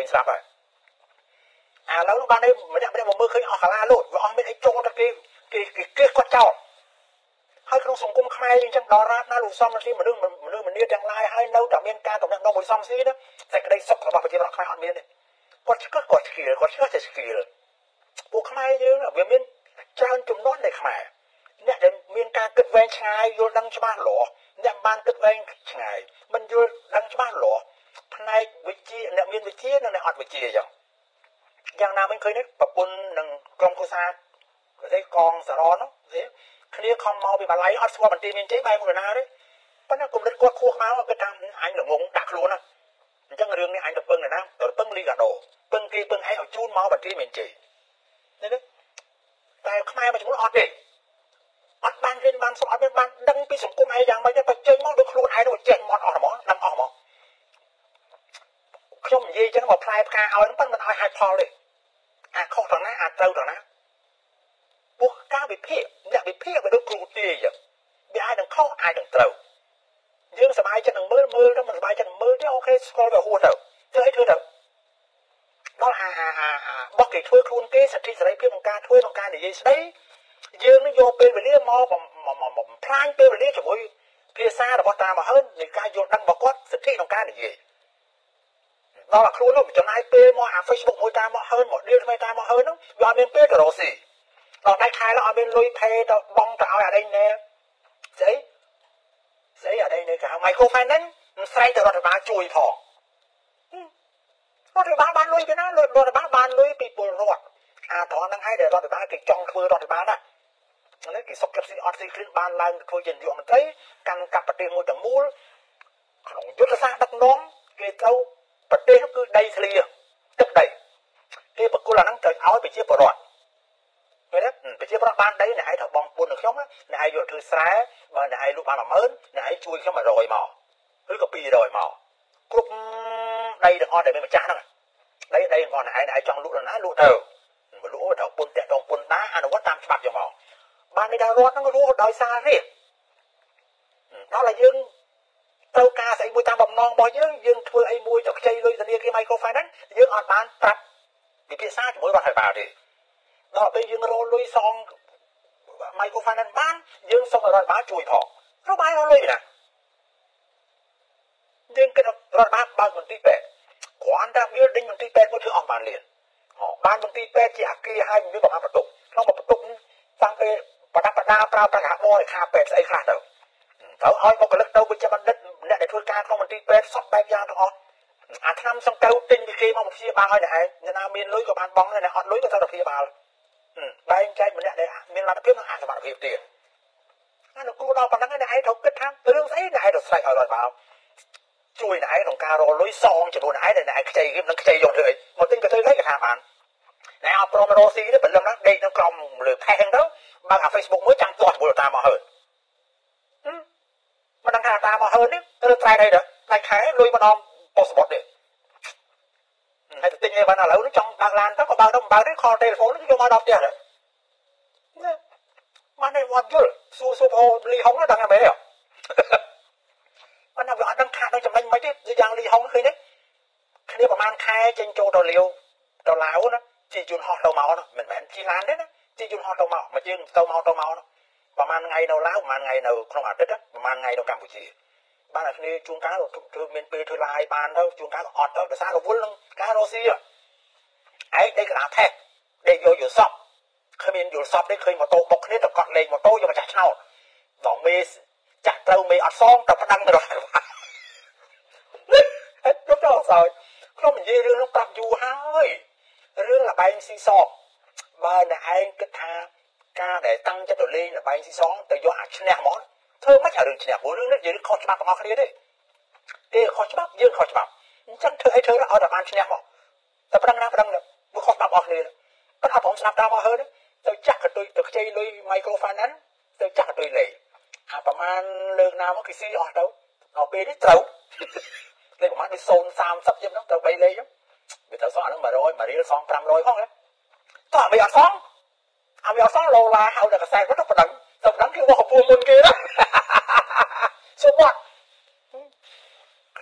វិញស្រាប់ហើយឥឡូវបាននេះម្នាក់មកមើលឃើញអស់កាឡាលូតវាអស់មានអីចូលទៅគេគាត់ចោលហើយក្នុងសង្គមខ្មែរអញ្ចឹងដល់រាបណាលោកសំស៊ីមនុស្សម្នាទាំងឡាយហើយនៅតែមានការតំណែងមួយសំស៊ីណាតែក្តីសុខរបស់ប្រជាប្រដ្ឋខ្មែរអត់មានទេគាត់ឆ្កឹះគាត់ឆ្កៀលតែឆ្កៀលពួកខ្មែរយើងវាមានច្រើនចំនួនในខ្មែរអ្នកដែលមានការគិតវែងឆ្ងាយយល់ដឹងច្បាស់លាស់អ្នកបានគិតវែងឆ្ងាយមិនយល់ដឹងច្បាស់លាស់ផ្នែកវិជ្ជាអ្នកមានវិជ្ជានិងអ្នកអត់វិជ្ជាអញ្ចឹងយ៉ាងណាវិញឃើញនេះប្រពន្ធនឹងក្រុមគូសាស្អីកងសារ៉ននោះគ្នាខំមកពីបាល័យអត់ស្គាល់បន្ទាយមានជ័យបែរមកណាទេប៉ុន្តែគំនិតគាត់ខួសមកគាត់ថាអញល្ងងដាក់ខ្លួនណាអញ្ចឹងរឿងនេះអញទៅពឹងណាទៅពឹងលីកាដូពឹងគេពឹងឯងឲ្យជូនមកបន្ទាយមានជ័យនេះតែខ្មែរមួយចំនួនអត់ទេអត់បានរៀនបានសុខអត់បានដឹងពីសង្គមឯងយ៉ាងម៉េចទេបើចេញមកដូចខ្លួនឯងទៅចេញមកអស់ហ្មងដឹងអស់ហ្មងខ្ញុំនិយាយចឹងមកផ្លែផ្កាឲ្យហ្នឹងប៉ុន្តែមិនឲ្យហេតុផលទេអាចខុសត្រង់ណាអាចត្រូវត្រង់ណាពួកការវិភាគអ្នកវិភាគវាដូចគ្រូទាយចឹងវាអាចនឹងខុសអាចនឹងត្រូវយើងសប្បាយចិត្តនឹងមើលទៅមិនសប្បាយចិត្តនឹងមើលទេអូខេស្គាល់ទៅហួសទៅធ្វើអីធ្វើទៅដល់បោះគេធ្វើខ្លួនគេសិទ្ធិសេរីភាពក្នុងការធ្វើក្នុងការនិយាយស្ដីយើងនឹងយកពេលវេលាមកបំផ្លាញពេលវេលាជាមួយភាសារបស់តាមហឺននៃការយល់ដឹងរបស់គាត់សិទ្ធិក្នុងការនិយាយដល់ខ្លួននោះចំណាយពេលមកអា Facebook មួយតាមហឺនមកឌីលថ្មីតាមហឺននោះវាអត់មានពេលទៅរកស៊ីដល់តែខែឡើងអត់មានលុយផេទៅបងទៅឲ្យអាដេញណែស្អីអាដេញណែគេហៅ microfinance ស្រែកទៅរដ្ឋបាលជួយផងរដ្ឋបាលបានលុយពីណារដ្ឋបាលបានលុយពីពលរដ្ឋអាត្រង់ហ្នឹងហើយដែលរដ្ឋបាលគេចង់ធ្វើរដ្ឋបាលណានេះគេសុកចិត្តស៊ីអត់ស៊ីគ្លៀនបានឡើងធ្វើជានាយករដ្ឋមន្ត្រីកាន់កាប់ប្រទេសមួយទាំងមូលក្នុងយុទ្ធសាស្ត្រដឹកនាំគេត្រូវប្រទេសគឺដីធ្លីទឹកដីគេបកគលអាហ្នឹងត្រូវឲ្យប្រជាពលរដ្ឋឃើញទេប្រជាពលរដ្ឋបានដីអ្នកឯងត្រូវបងពុននឹងខ្ញុំអ្នកឯងយកធ្វើស្រែបើអ្នកឯងលក់បាន10000អ្នកឯងជួយខ្ញុំ100មកឬក៏200មកគ្រប់ដីទាំងអស់ដែលមានម្ចាស់ហ្នឹងដីទាំងអស់អ្នកឯងចង់លក់ដល់ណាលក់ទៅមកលក់ត្រូវពុនតាក់តងពុនដែរអនុវត្តតាមច្បាប់យ៉ាងមកបានន័យថារដ្ឋហ្នឹងរស់ដោយសាររាជដល់តែយើងត្រូវការស្អីមួយតាមបំណងរបស់យើងធ្វើអីមួយទៅខ្ចីលុយធនាគារ Microfinance យើងអត់បានប្រាប់ពិភាក្សាជាមួយរដ្ឋាភិបាលទេដល់ពេលយើងរលលុយសង Microfinance បានយើងសុំឲ្យរដ្ឋបាលជួយផងរដ្ឋបាលរលុយណាយើងគិតរដ្ឋបាលបើកមន្ទីរពេទ្យគ្រាន់តែវាដេញមន្ទីរពេទ្យមួយធ្វើអស់បានលានបានមន្ទីរពេទ្យជាអគារឲ្យមានប្រមាណបន្ទុកក្នុងបន្ទុកតាំងពីបដាប្រើប្រាស់បរិខាពេទ្យស្អីខ្លះទៅត្រូវឲ្យបុគ្គលិកទៅវិជ្ជាបណ្ឌិតអ្នកដែលធ្វើការក្នុងមន្ទីរពេទ្យសពបែបយ៉ាងទាំងអស់អាឆ្នាំសង្កូវទិញពីគេមកព្យាបាលឲ្យអ្នកឯងអ្នកណាមានលុយក៏បានបង់ដែរអ្នកអត់លុយក៏ត្រូវតែព្យាបាលបែងចែកម្នាក់ដែលមានលទ្ធភាពនិងអសមត្ថភាពទៀតអានោះគួរដល់ប៉ុណ្ណឹងអ្នកឯងត្រូវគិតថារឿងស្អីអ្នកឯងទៅស្រែកឲ្យរដ្ឋបាលជួយអ្នកឯងក្នុងការរកលុយសងចំនួនអ្នកឯងដែលអ្នកឯងខ្ចីគេមិនខ្ចីយកធ្វើអីមកទិញក៏ធ្វើលេខថាបានអ្នកអត់ព្រមរកស៊ីទេព្រលឹមហ្នឹងដេកនៅក្រោមលើផេះហ្នឹងទៅបើកអា Facebook មួយចាំទាស់ជាមួយតាមមកហើយមិនដឹងថាតាមមកហើយនេះឬត្រែកអីទៅតែខែលុយម្ដងប៉ុស្តិ៍បត់ទេហើយទៅទិញអីបានឥឡូវនេះចង់បើកឡានទៅក៏បើកទៅមិនបើកទេខលទូរស័ព្ទនេះយកមកដល់ផ្ទះទៅមកនេះវត្តយល់សួរអូលីហុងដឹងតែមែនទេប៉ុន្តែវាអត់ដឹងខាតដល់ចំណេញមិនទេយ៉ាងលីហុងឃើញទេគ្នាប្រហែលខែចេញចូលទៅលាវទៅឡាវណាជិះយន្តហោះទៅមកណាមិនមែនជិះឡានទេណាជិះយន្តហោះទៅមកមកជើងទៅមកណាប្រហែលថ្ងៃនៅឡាវប្រហែលថ្ងៃនៅក្នុងអាទិត្យប្រហែលថ្ងៃនៅកម្ពុជាបានតែគ្នាជួនកាលធ្វើមានពេលធ្វើឡាយបានទៅជួនកាលក៏អត់ទៅដោយសាររវល់នឹងការរស់ស៊ីឯងដេកកណ្ដាលផេះដេកយកយល់សពគ្មានយល់សពទេឃើញម៉ូតូបុកគ្នាទៅកត់លេខម៉ូតូយកមកចាស់ឆ្នោតដល់មេចាក់ត្រូវមេអត់សងទៅប្តឹងទៅរកខ្ញុំចង់សើចខ្ញុំនិយាយរឿងនោះប្រាប់យូរហើយរឿងលបែងស៊ីសងបើអ្នកឯងគិតថាការដែលតាំងចិត្តទៅលេងលបែងស៊ីសងទៅយកអាឈ្នះមកធ្វើមិនអារឿងឈ្នះព្រោះរឿងនេះយើងខុសច្បាប់ទាំងអស់គ្នាទេខុសច្បាប់យើងខុសច្បាប់អញ្ចឹងធ្វើអីធ្វើឲ្យតែបានឈ្នះមកតែប្រឹងណាប្រឹងវាខុសច្បាប់អស់គ្នាគាត់អត់ព្រមស្ដាប់តាមមកហើយទៅចាក់កតុយទៅខ្ចីលុយ Microfinance ទៅចាក់កតុយលេងអាប្រហែលលើកណាមកគេស៊ីអស់ទៅដល់ពេលនេះត្រូវលេខប្រហែលដូច030ចឹងទៅ3លេខវាត្រូវសងអានឹង100មួយរៀលសង500ផងតោះអ្វីអត់សងឡូឡាហៅតែកសែតគាត់ទៅប្តឹងគេបោះកពួរមុនគេណាសុំមកខ្ញុំ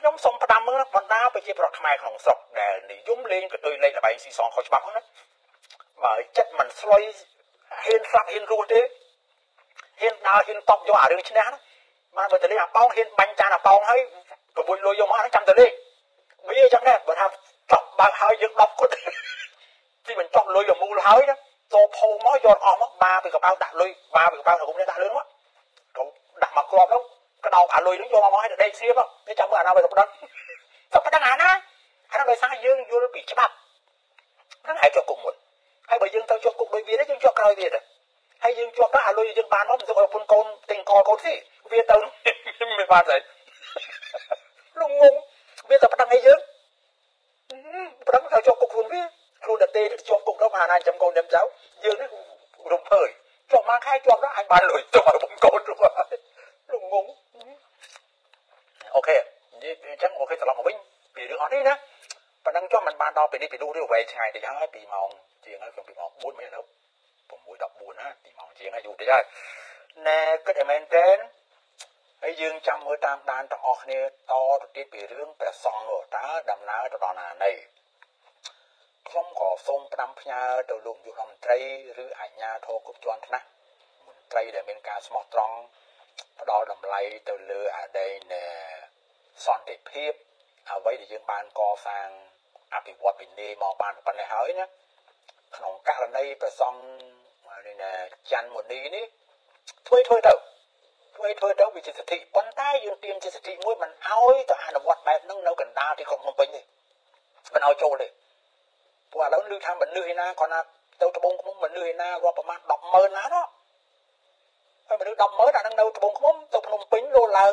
ខ្ញុំសុំផ្ដាំមើលបណ្ដាប្រជាប្រដ្ឋខ្មែរក្នុងស្រុកដែលនិយមលេងកតុយលេខល្បែងស៊ីសងខុសច្បាប់ហ្នឹងណាបើចិត្តមិនស្លុយហ៊ានស្លាប់ហ៊ានរស់ទេហ៊ានដើរហ៊ានតបយកអារឿងឈ្នះណាបានបើតលេងអាប៉ោងហ៊ានបាញ់ចានអាប៉ោងហើយក្បួនលុយយកមកហ្នឹងចាំតលេងវាអញ្ចឹងដែរបើថាចប់បើកហើយយើង10គាត់ទីមិនចប់លុយរមូលហើយណាតោផោមកយកអស់មកបាពីកប៉ៅដាក់លុយបាពីកប៉ៅរបស់នេះដាក់លឿនមកទៅដាក់មកគ្រាប់នោះក្តោបអាលុយនឹងយកមកឲ្យដេកស្រៀបនេះចាំមើលអាណាទៅប្តឹងទៅប្តឹងអាណាអានោះដោយសារយើងយល់ពីច្បាប់ហ្នឹងហើយជាប់គុកមុនហើយបើយើងទៅជាប់គុកដូចវាទេយើងជាប់ក្រោយវាទេហើយយើងជាប់ទៅអាលុយយើងបានមកមិនទុកឲ្យប្រពន្ធកូនទិញកកូនទេវាទៅមិនបានទេលោកងងវាទៅប្តឹងឲ្យយើងប្តឹងទៅជាប់គុកខ្លួនវាខ្លួនតែទេជាប់គុកទៅអាណាចាំកូនចាំចៅយើងនេះរំភើយជាប់មកខែជាប់ទៅអញបានលុយទៅឲ្យប្រពន្ធកូនលោកងងអូខេនិយាយអញ្ចឹងអូខេត្រឡប់មកវិញពីរឿងអស់នេះណាប៉ុណ្ណឹងចុះមិនបានដល់ពេលនេះពីនោះទៅវែងឆ្ងាយតិចហើយ2ម៉ោងជាងហើយខ្ញុំ2ម៉ោង4មែនទេ6:14ណា2ម៉ោងជាងហើយយូរតិចហើយណែគិតឲ្យមែនទេហើយយើងចាំមើលតាមដានទាំងអស់គ្នាតទៅទៀតពីរឿងព្រះសង្ឃតើដំណើរទៅដល់ណាណីខ្ញុំក៏សូមផ្ដាំផ្ញើទៅលោកនាយករដ្ឋមន្ត្រីឬអាជ្ញាធរគ្រប់ជាន់ថ្នាក់មន្ត្រីដែលមានការស្មោះត្រង់ផ្ដល់តម្លៃទៅលើអាដីនៃសន្តិភាពអ្វីដែលយើងបានកសាងអភិវឌ្ឍពីនេះមកបានប៉ុណ្ណេះហើយណាក្នុងករណីប្រសង់នេះណាច័ន្ទមុនីនេះធ្វើទៅវាជាសិទ្ធិប៉ុន្តែយើងទាមជាសិទ្ធិមួយមិនអោយទៅអនុវត្តបែបហ្នឹងនៅកណ្ដាលទីក្រុងភ្នំពេញទេមិនអោយចូលទេព្រោះឥឡូវឮថាមនុស្សឯណាគាត់ណាទៅត្បូងឃ្មុំមនុស្សឯណារាប់ប្រមាណ 100000 ណានោះហើយមនុស្ស 100000 អាហ្នឹងនៅត្បូងឃ្មុំទៅភ្នំពេញលោឡើង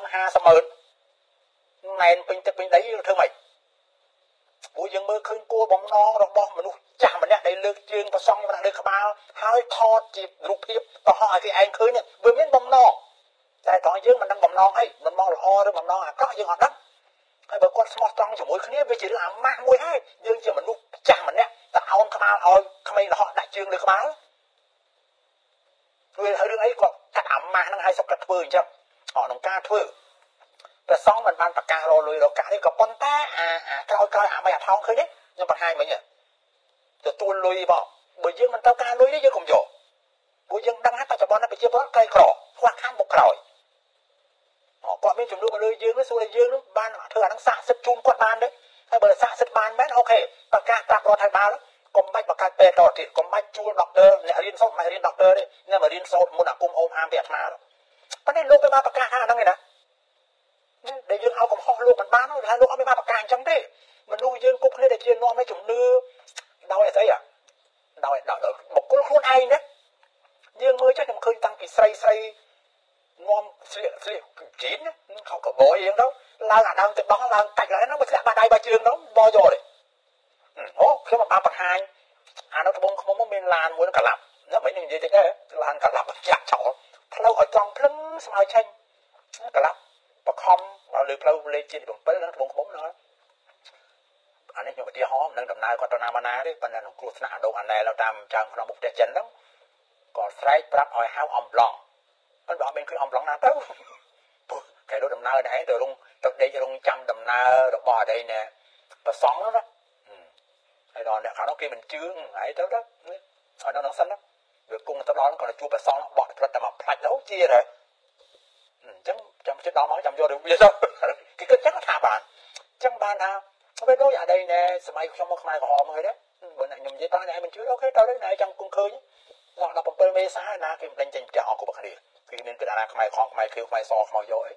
500,000 ណែនពេញទឹកពេញដីធ្វើម៉េចព្រោះយើងមើលឃើញគោលបំណងរបស់មនុស្សចាស់ម្នាក់ដែលលើកជើងប្រសង់ម្នាក់លើក្បាលហើយថតជារូបភាពកុហកឲ្យគេឯងឃើញវាមានបំណងតែតោះយើងមិនដឹងបំណងអីបំណងល្អឬបំណងអាក្រក់យើងអត់ដឹងហើយបើគាត់ស្មោះត្រង់ជាមួយគ្នាវាជារឿងអាម៉ាស់មួយហើយយើងជាមនុស្សចាស់ម្នាក់តែអោនក្បាលឲ្យក្មេងរហ័សដាក់ជើងលើក្បាលវាហើយរឿងអីគាត់កាត់អាម៉ាស់ហ្នឹងឲ្យសុខចិត្តធ្វើអញ្ចឹងអត់ក្នុងការធ្វើព្រះសង្ឃមិនបានប្រកាសរលុយរកាសទេក៏ប៉ុន្តែអាក្រោយអាមិនអាថោងឃើញទេខ្ញុំបង្ហាញមិញទទួលលុយបើយើងមិនទៅការលុយទេយើងកុំយកព្រោះយើងដឹងថាបច្ចុប្បន្នប្រជាពលរដ្ឋក្រីក្រខ្វះខាតបុកក្រោយគាត់មានចំនួនមកលើយើងនោះសួរតែយើងនោះបានធ្វើអានឹងសាកសិទ្ធជូនគាត់បានទេហើយបើសាកសិទ្ធបានមែនអូខេប្រកាសប្រាប់រដ្ឋាភិបាលកុំបាច់បង្កើតពេទ្យតទៀតកុំបាច់ជួលដុកទ័រអ្នករៀនសូត្រមិនរៀនដុកទ័រទេអ្នកមករៀនសូត្រមុនអាគុំអូមអាមពីអាត្មាប៉ុន្តែលោកទៅមកប្រកាសថាអាហ្នឹងឯណាដែលយើងឲ្យកំហុសលោកមិនបានថាលោកអត់មានបានប្រកាសអញ្ចឹងទេមនុស្សយើងគ្រប់គ្នាដែលជានាំឲ្យជំនឿដោយអីដោយបុគ្គលខ្លួនឯងណាយើងមើលចុះខ្ញុំឃើញតាំងពីស្រីនាំស្លៀកជីនខោកបយអីហ្នឹងទៅឡើងអាដើមទឹកដោះឡើងកាច់ឡើងហ្នឹងមកស្លាក់បាដៃបាជើងហ្នឹងបយកទេអូខ្ញុំមិនបានបង្ហាញអានៅត្បូងឃ្មុំមានឡានមួយនឹងកឡាប់ណាមិននិយាយតិចទេឡានកឡាប់ចាក់ចោលផ្លូវឲ្យត្រង់ភ្លឹងស្មើឆេញកឡាប់បខំដល់លើផ្លូវលេខជា7ហ្នឹងត្បូងឃ្មុំហ្នឹងអានេះខ្ញុំឧទាហរណ៍មិនដឹងដំណើរគាត់ទៅណាមកណាទេប៉ុន្តែក្នុងគ្រោះថ្នាក់អាដងអាណែលតាមចាងក្នុងមុខផ្ទះចិនហ្នឹងក៏ស្រែកប្រាប់ឲ្យហៅអំឡុងប៉ុន្តែអត់មានឃើញអំឡុងណាទៅគេរត់ដំណើរដែរទៅរងទៅដេករងចាំដំណើររបស់អីណែប្រសងហ្នឹងណាហើយដល់អ្នកខាងនោះគេមិនជឿហើយទៅឲ្យដល់សិនណាវាគង់ទៅដល់គាត់ជួបប្រសងបោះព្រឹត្តតែមកផ្លាច់ទៅជាដែរអញ្ចឹងចាំជិះដល់មកចាំយករឿងវាទៅគេគិតចឹងថាបានអញ្ចឹងបានថាពេលដូចអាដីណែសម័យខ្ញុំមកខ្មែរក្រហមហើយដែរបើអ្នកខ្ញុំនិយាយប្រាប់តែមិនជឿអូខេទៅដែរណែចង់គង់ឃើញដល់17មេសាណាគេមិនដេញចេញផ្ទះអស់គ្រប់គ្នាគេមានគិតអាណាខ្មែរក្រហមខ្មែរខៀវខ្មែរសខ្មៅយកអី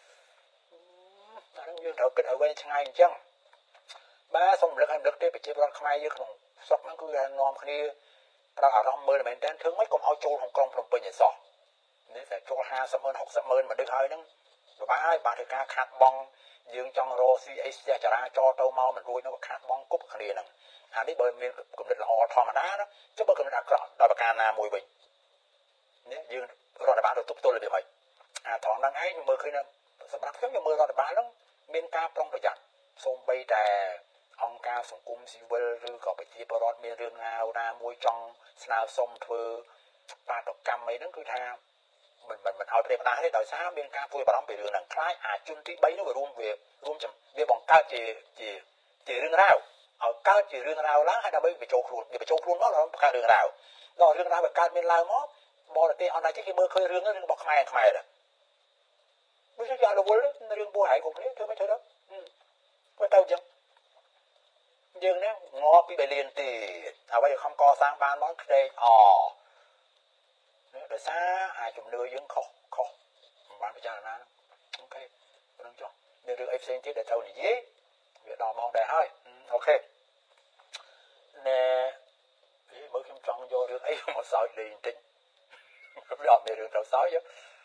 អានឹងយើងត្រូវគិតឲ្យវែងឆ្ងាយអញ្ចឹងបាទសូមរំលឹកឲ្យរំលឹកទេប្រជាពលរដ្ឋខ្មែរយើងក្នុងស្រុកហ្នឹងគឺថានាំគ្នាប្រោអារម្មណ៍មើលមែនតើធ្វើម៉េចកុំឲ្យចូលក្នុងក្រុងភ្នំពេញឲ្យសោះនេះតែចូល50,000 60,000មនុស្សហើយហ្នឹងពិបាកហើយបាទធ្វើការខាត់បងយើងចង់រកស៊ីអីស្ទះចរាចរណ៍ទៅមកមិនរួចនៅខាត់បងគប់គ្នាហ្នឹងអានេះបើមានគំនិតល្អធម្មតាណាចុះបើគំនិតអាក្រក់ដល់ប្រការណាមួយវិញនេះយើងរដ្ឋបាលទៅទប់ទល់របៀបម៉េចអាត្រង់ហ្នឹងឯងមើលឃើញសម្រាប់ខ្ញុំមើលរដ្ឋបាលហ្នឹងមានការប្រុងប្រយ័ត្នសូម្បីតែអង្គការសង្គមស៊ីវិលឬក៏ប្រជាពលរដ្ឋមានរឿងណាមួយចង់ស្នើសុំធ្វើបាតុកម្មអីហ្នឹងគឺថា mìnhเอาประเด็นนั้นให้โดยสารมีการพูดบาร์มไปเรื่องหนังคล้ายอาจุนที่ใบนู้นรวมจำเวียบังการจีเรื่องราวเอาการจีเรื่องราวล้างให้เราไปโจครูนไปโจครูนมั้งเราการเรื่องราวเราเรื่องราวแบบการเป็นลาวมั้งบอกแต่เอาอะไรที่มือเคยเรื่องนั้นบอกใครเลยไม่ใช่ยาเราวนเรื่องบัวหายของนี้เธอไม่เธอแล้วว่าเต้าจังยังเนี่ยงอปีไปเรียนตีเอาไว้คำกอสร้างบ้านมั้งเคยเดี๋ยวซาหายจุ่มเนื้อยังขอบ้านไปจ้างนั้นโอเคเรื่องจ้องเรื่องไอ้เซนที่เดี๋ยวเท่านี้เวียดนามมองได้ให้โอเคเนี่ยเมื่อกี้จ้องโยเรื่องไอ้หมดสายเลยจริงไม่ออกในเรื่องเราสายเยอะ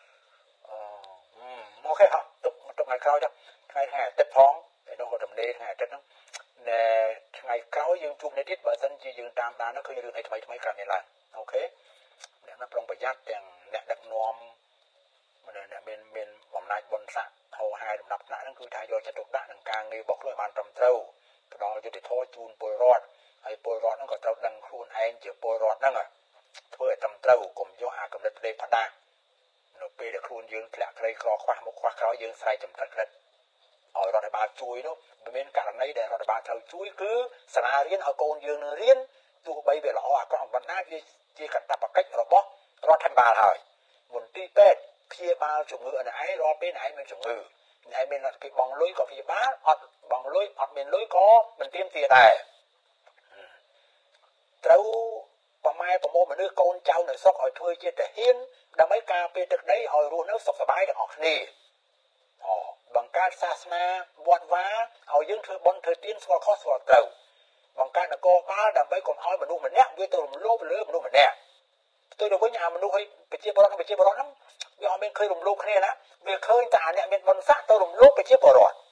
โอเคฮะตรงไงเขาจ้ะไงแห่เต็มท้องไอ้น้องเขาทำเนยแห่เต็มท้องเนี่ยไงเขายังจุ่มในทิศเบอร์ซันจียังตามด้านนั่นคือเรื่องไอ้ทำไมกลายเป็นไรโอเคเนี่ยนับลงไปยัดอย่างเนี่ยดักนอมมันเนี่ยเป็นบำนาญบนสะโฮไฮดับหน้านั่นคือทายอยจะตกด่านกลางในบอกเลยมันตำเต้าเราจะติดโทษจูนปวยรอดไอ้ปวยรอดนั่นก็เต้าดังครูนไอ้เจียวปวยรอดนั่นอ่ะเพื่อตำเต้ากลมย่ออากำลังเลยพัดได้หนูปีเด็กครูนยืนแผลใครคลอคว้ามุกคว้าเขายืนใส่จำตัดกันเอารัฐบาลช่วยเนาะเป็นการในเดี๋ยวรัฐบาลเราช่วยคือสนาเรียนเอาโกนยืนเรียนตัวใบเบลล์ก็ของบรรณาจีกันตับปากเก็ตเราบอกรอทันบาลเลยบนที่เป็ดพี่บาลจุงมือไหนรอเป็นไหนเป็นจุงมือไหนเป็นอะไรบองลุยก็พี่บาลอดบองลุยอดเป็นลุยก็มันเตรียมเสียได้เราประมาณประโมมันเรื่องโกนเจ้าหน่อยซอกอ่อยถ้วยเจี๊ยแต่เฮียนดำไม่กาเป็นตึกได้อ่อยรู้นักสกสบายแต่ออกนี่บางการศาสนาวัดว้าเอายื่นเธอบนเธอตีนสวดข้อสวดเก่าบางการก็บ้าดำไปก่อนอ้อยมันดูเหมือนเนี้ยด้วยตัวมันโลภเลยมันดูเหมือนเนี้ยตัวเดียวกับยามันดูให้ไปเจี๊ยบร้อนไปเจี๊ยบร้อนน้ำยอมเป็นเคยหลุมโลกแค่นะเมื่อเคยแต่เนี่ยเป็นมันซะตัวหลุมโลกไปเจี๊ยบร้อน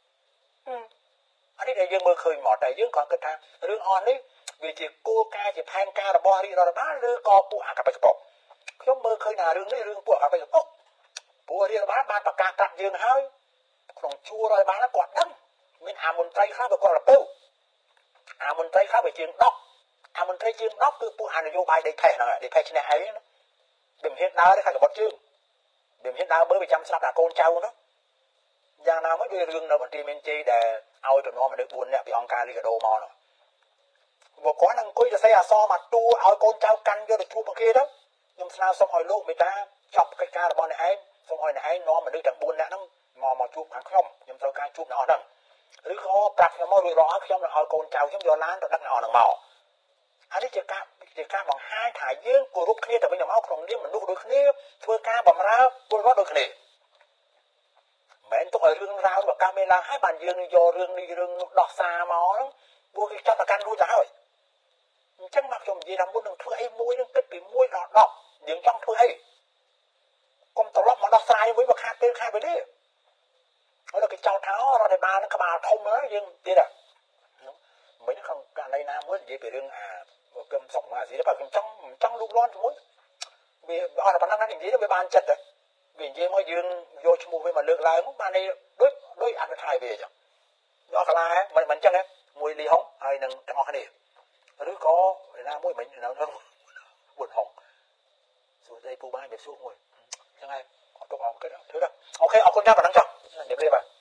อันนี้เดี๋ยวยังเมื่อเคยหมอแต่ยังก่อนกระทำเรื่องอ่อนนี่วิจิกูกาจิแพงการระบริระบ้าหรือกอปูอากับไปกระปกเขาเมื่อเคยหนาเรื่องนี้เรื่องปูอากับไปกระปกปูเรียนบ้านปากกาตัดยืนให้ของชัวรอยบ้านแล้วกอดดังมีอามุนไตรข้าไปกอดระเป้าอามุนไตรข้าไปยืนดอกอามุนไตรยืนดอกคือปูอานโยบายได้แพ้หน่อยได้แพ้ชนะไอ้เนาะเดิมเฮ็ดดาวได้ใครกับบดจืงเดิมเฮ็ดดาวเมื่อไปจำสลับดาโกนเจ้าเนาะอย่างnào mới đưa rừng đâu mà tìm bên chi để ao tụi nó mà được buồn nè bị ông ca đi cái đồ mò rồi một có năng coi là xây à so mà tu ao con trao canh cho được tu bằng kia đó nhưng sao xong hồi lúc người ta chọc cái ca là bọn này xong hồi này nó mà đưa chẳng buồn nè nó mò chụp hàng không nhưng sao ca chụp nó đằngหรือเขาปรับมาดูร้อนเขาเอาโกนเจ้าเขาโยนล้านตัวดักนอนหนังหมออันนี้จะกล้าบอกให้ถ่ายยื่นกูรุกนี้แต่เป็นอย่างเอาของนี้มันดูดูนี้เพื่อกล้าบอกมาแล้วบนรถดูนี้แม้ตัวเรื่องราวแบบการเวลาให้บันยืนโยเรื่องนี้เรื่องดอกซาหมอบัวจับประกันรู้จะให้chẳng mặc dù gì làm muốn đừng thuê muối đừng kết bị muối đọt những trong thuê con tàu lóc mà nó sai với bậc hai bên khai bên đi đó là cái cháu tháo ra để ba nó các bà thông đó nhưng đi đâu mấy nó không cả đây nam muốn gì về đường cơm sống mà gì đó bà trong lúc lon muối vì họ là bản năng gì đó với ban chật rồi vì gì mới dương vô cho mua với mà lược lại muốn ban này đối ăn cái thai về chứ đó cả là mình chẳng em mùi ly hóng hay đừng chẳng ngon cái gìหรือก็เวลามุ้ยมันเราบุญหงส่วนใจปูบ้านเดี๋ยวสู้มวยยังไงขอตกออกก็ได้ถือได้โอเคเอาคนยากกว่านั้นจ้ะเดี๋ยวไปเลยป่ะ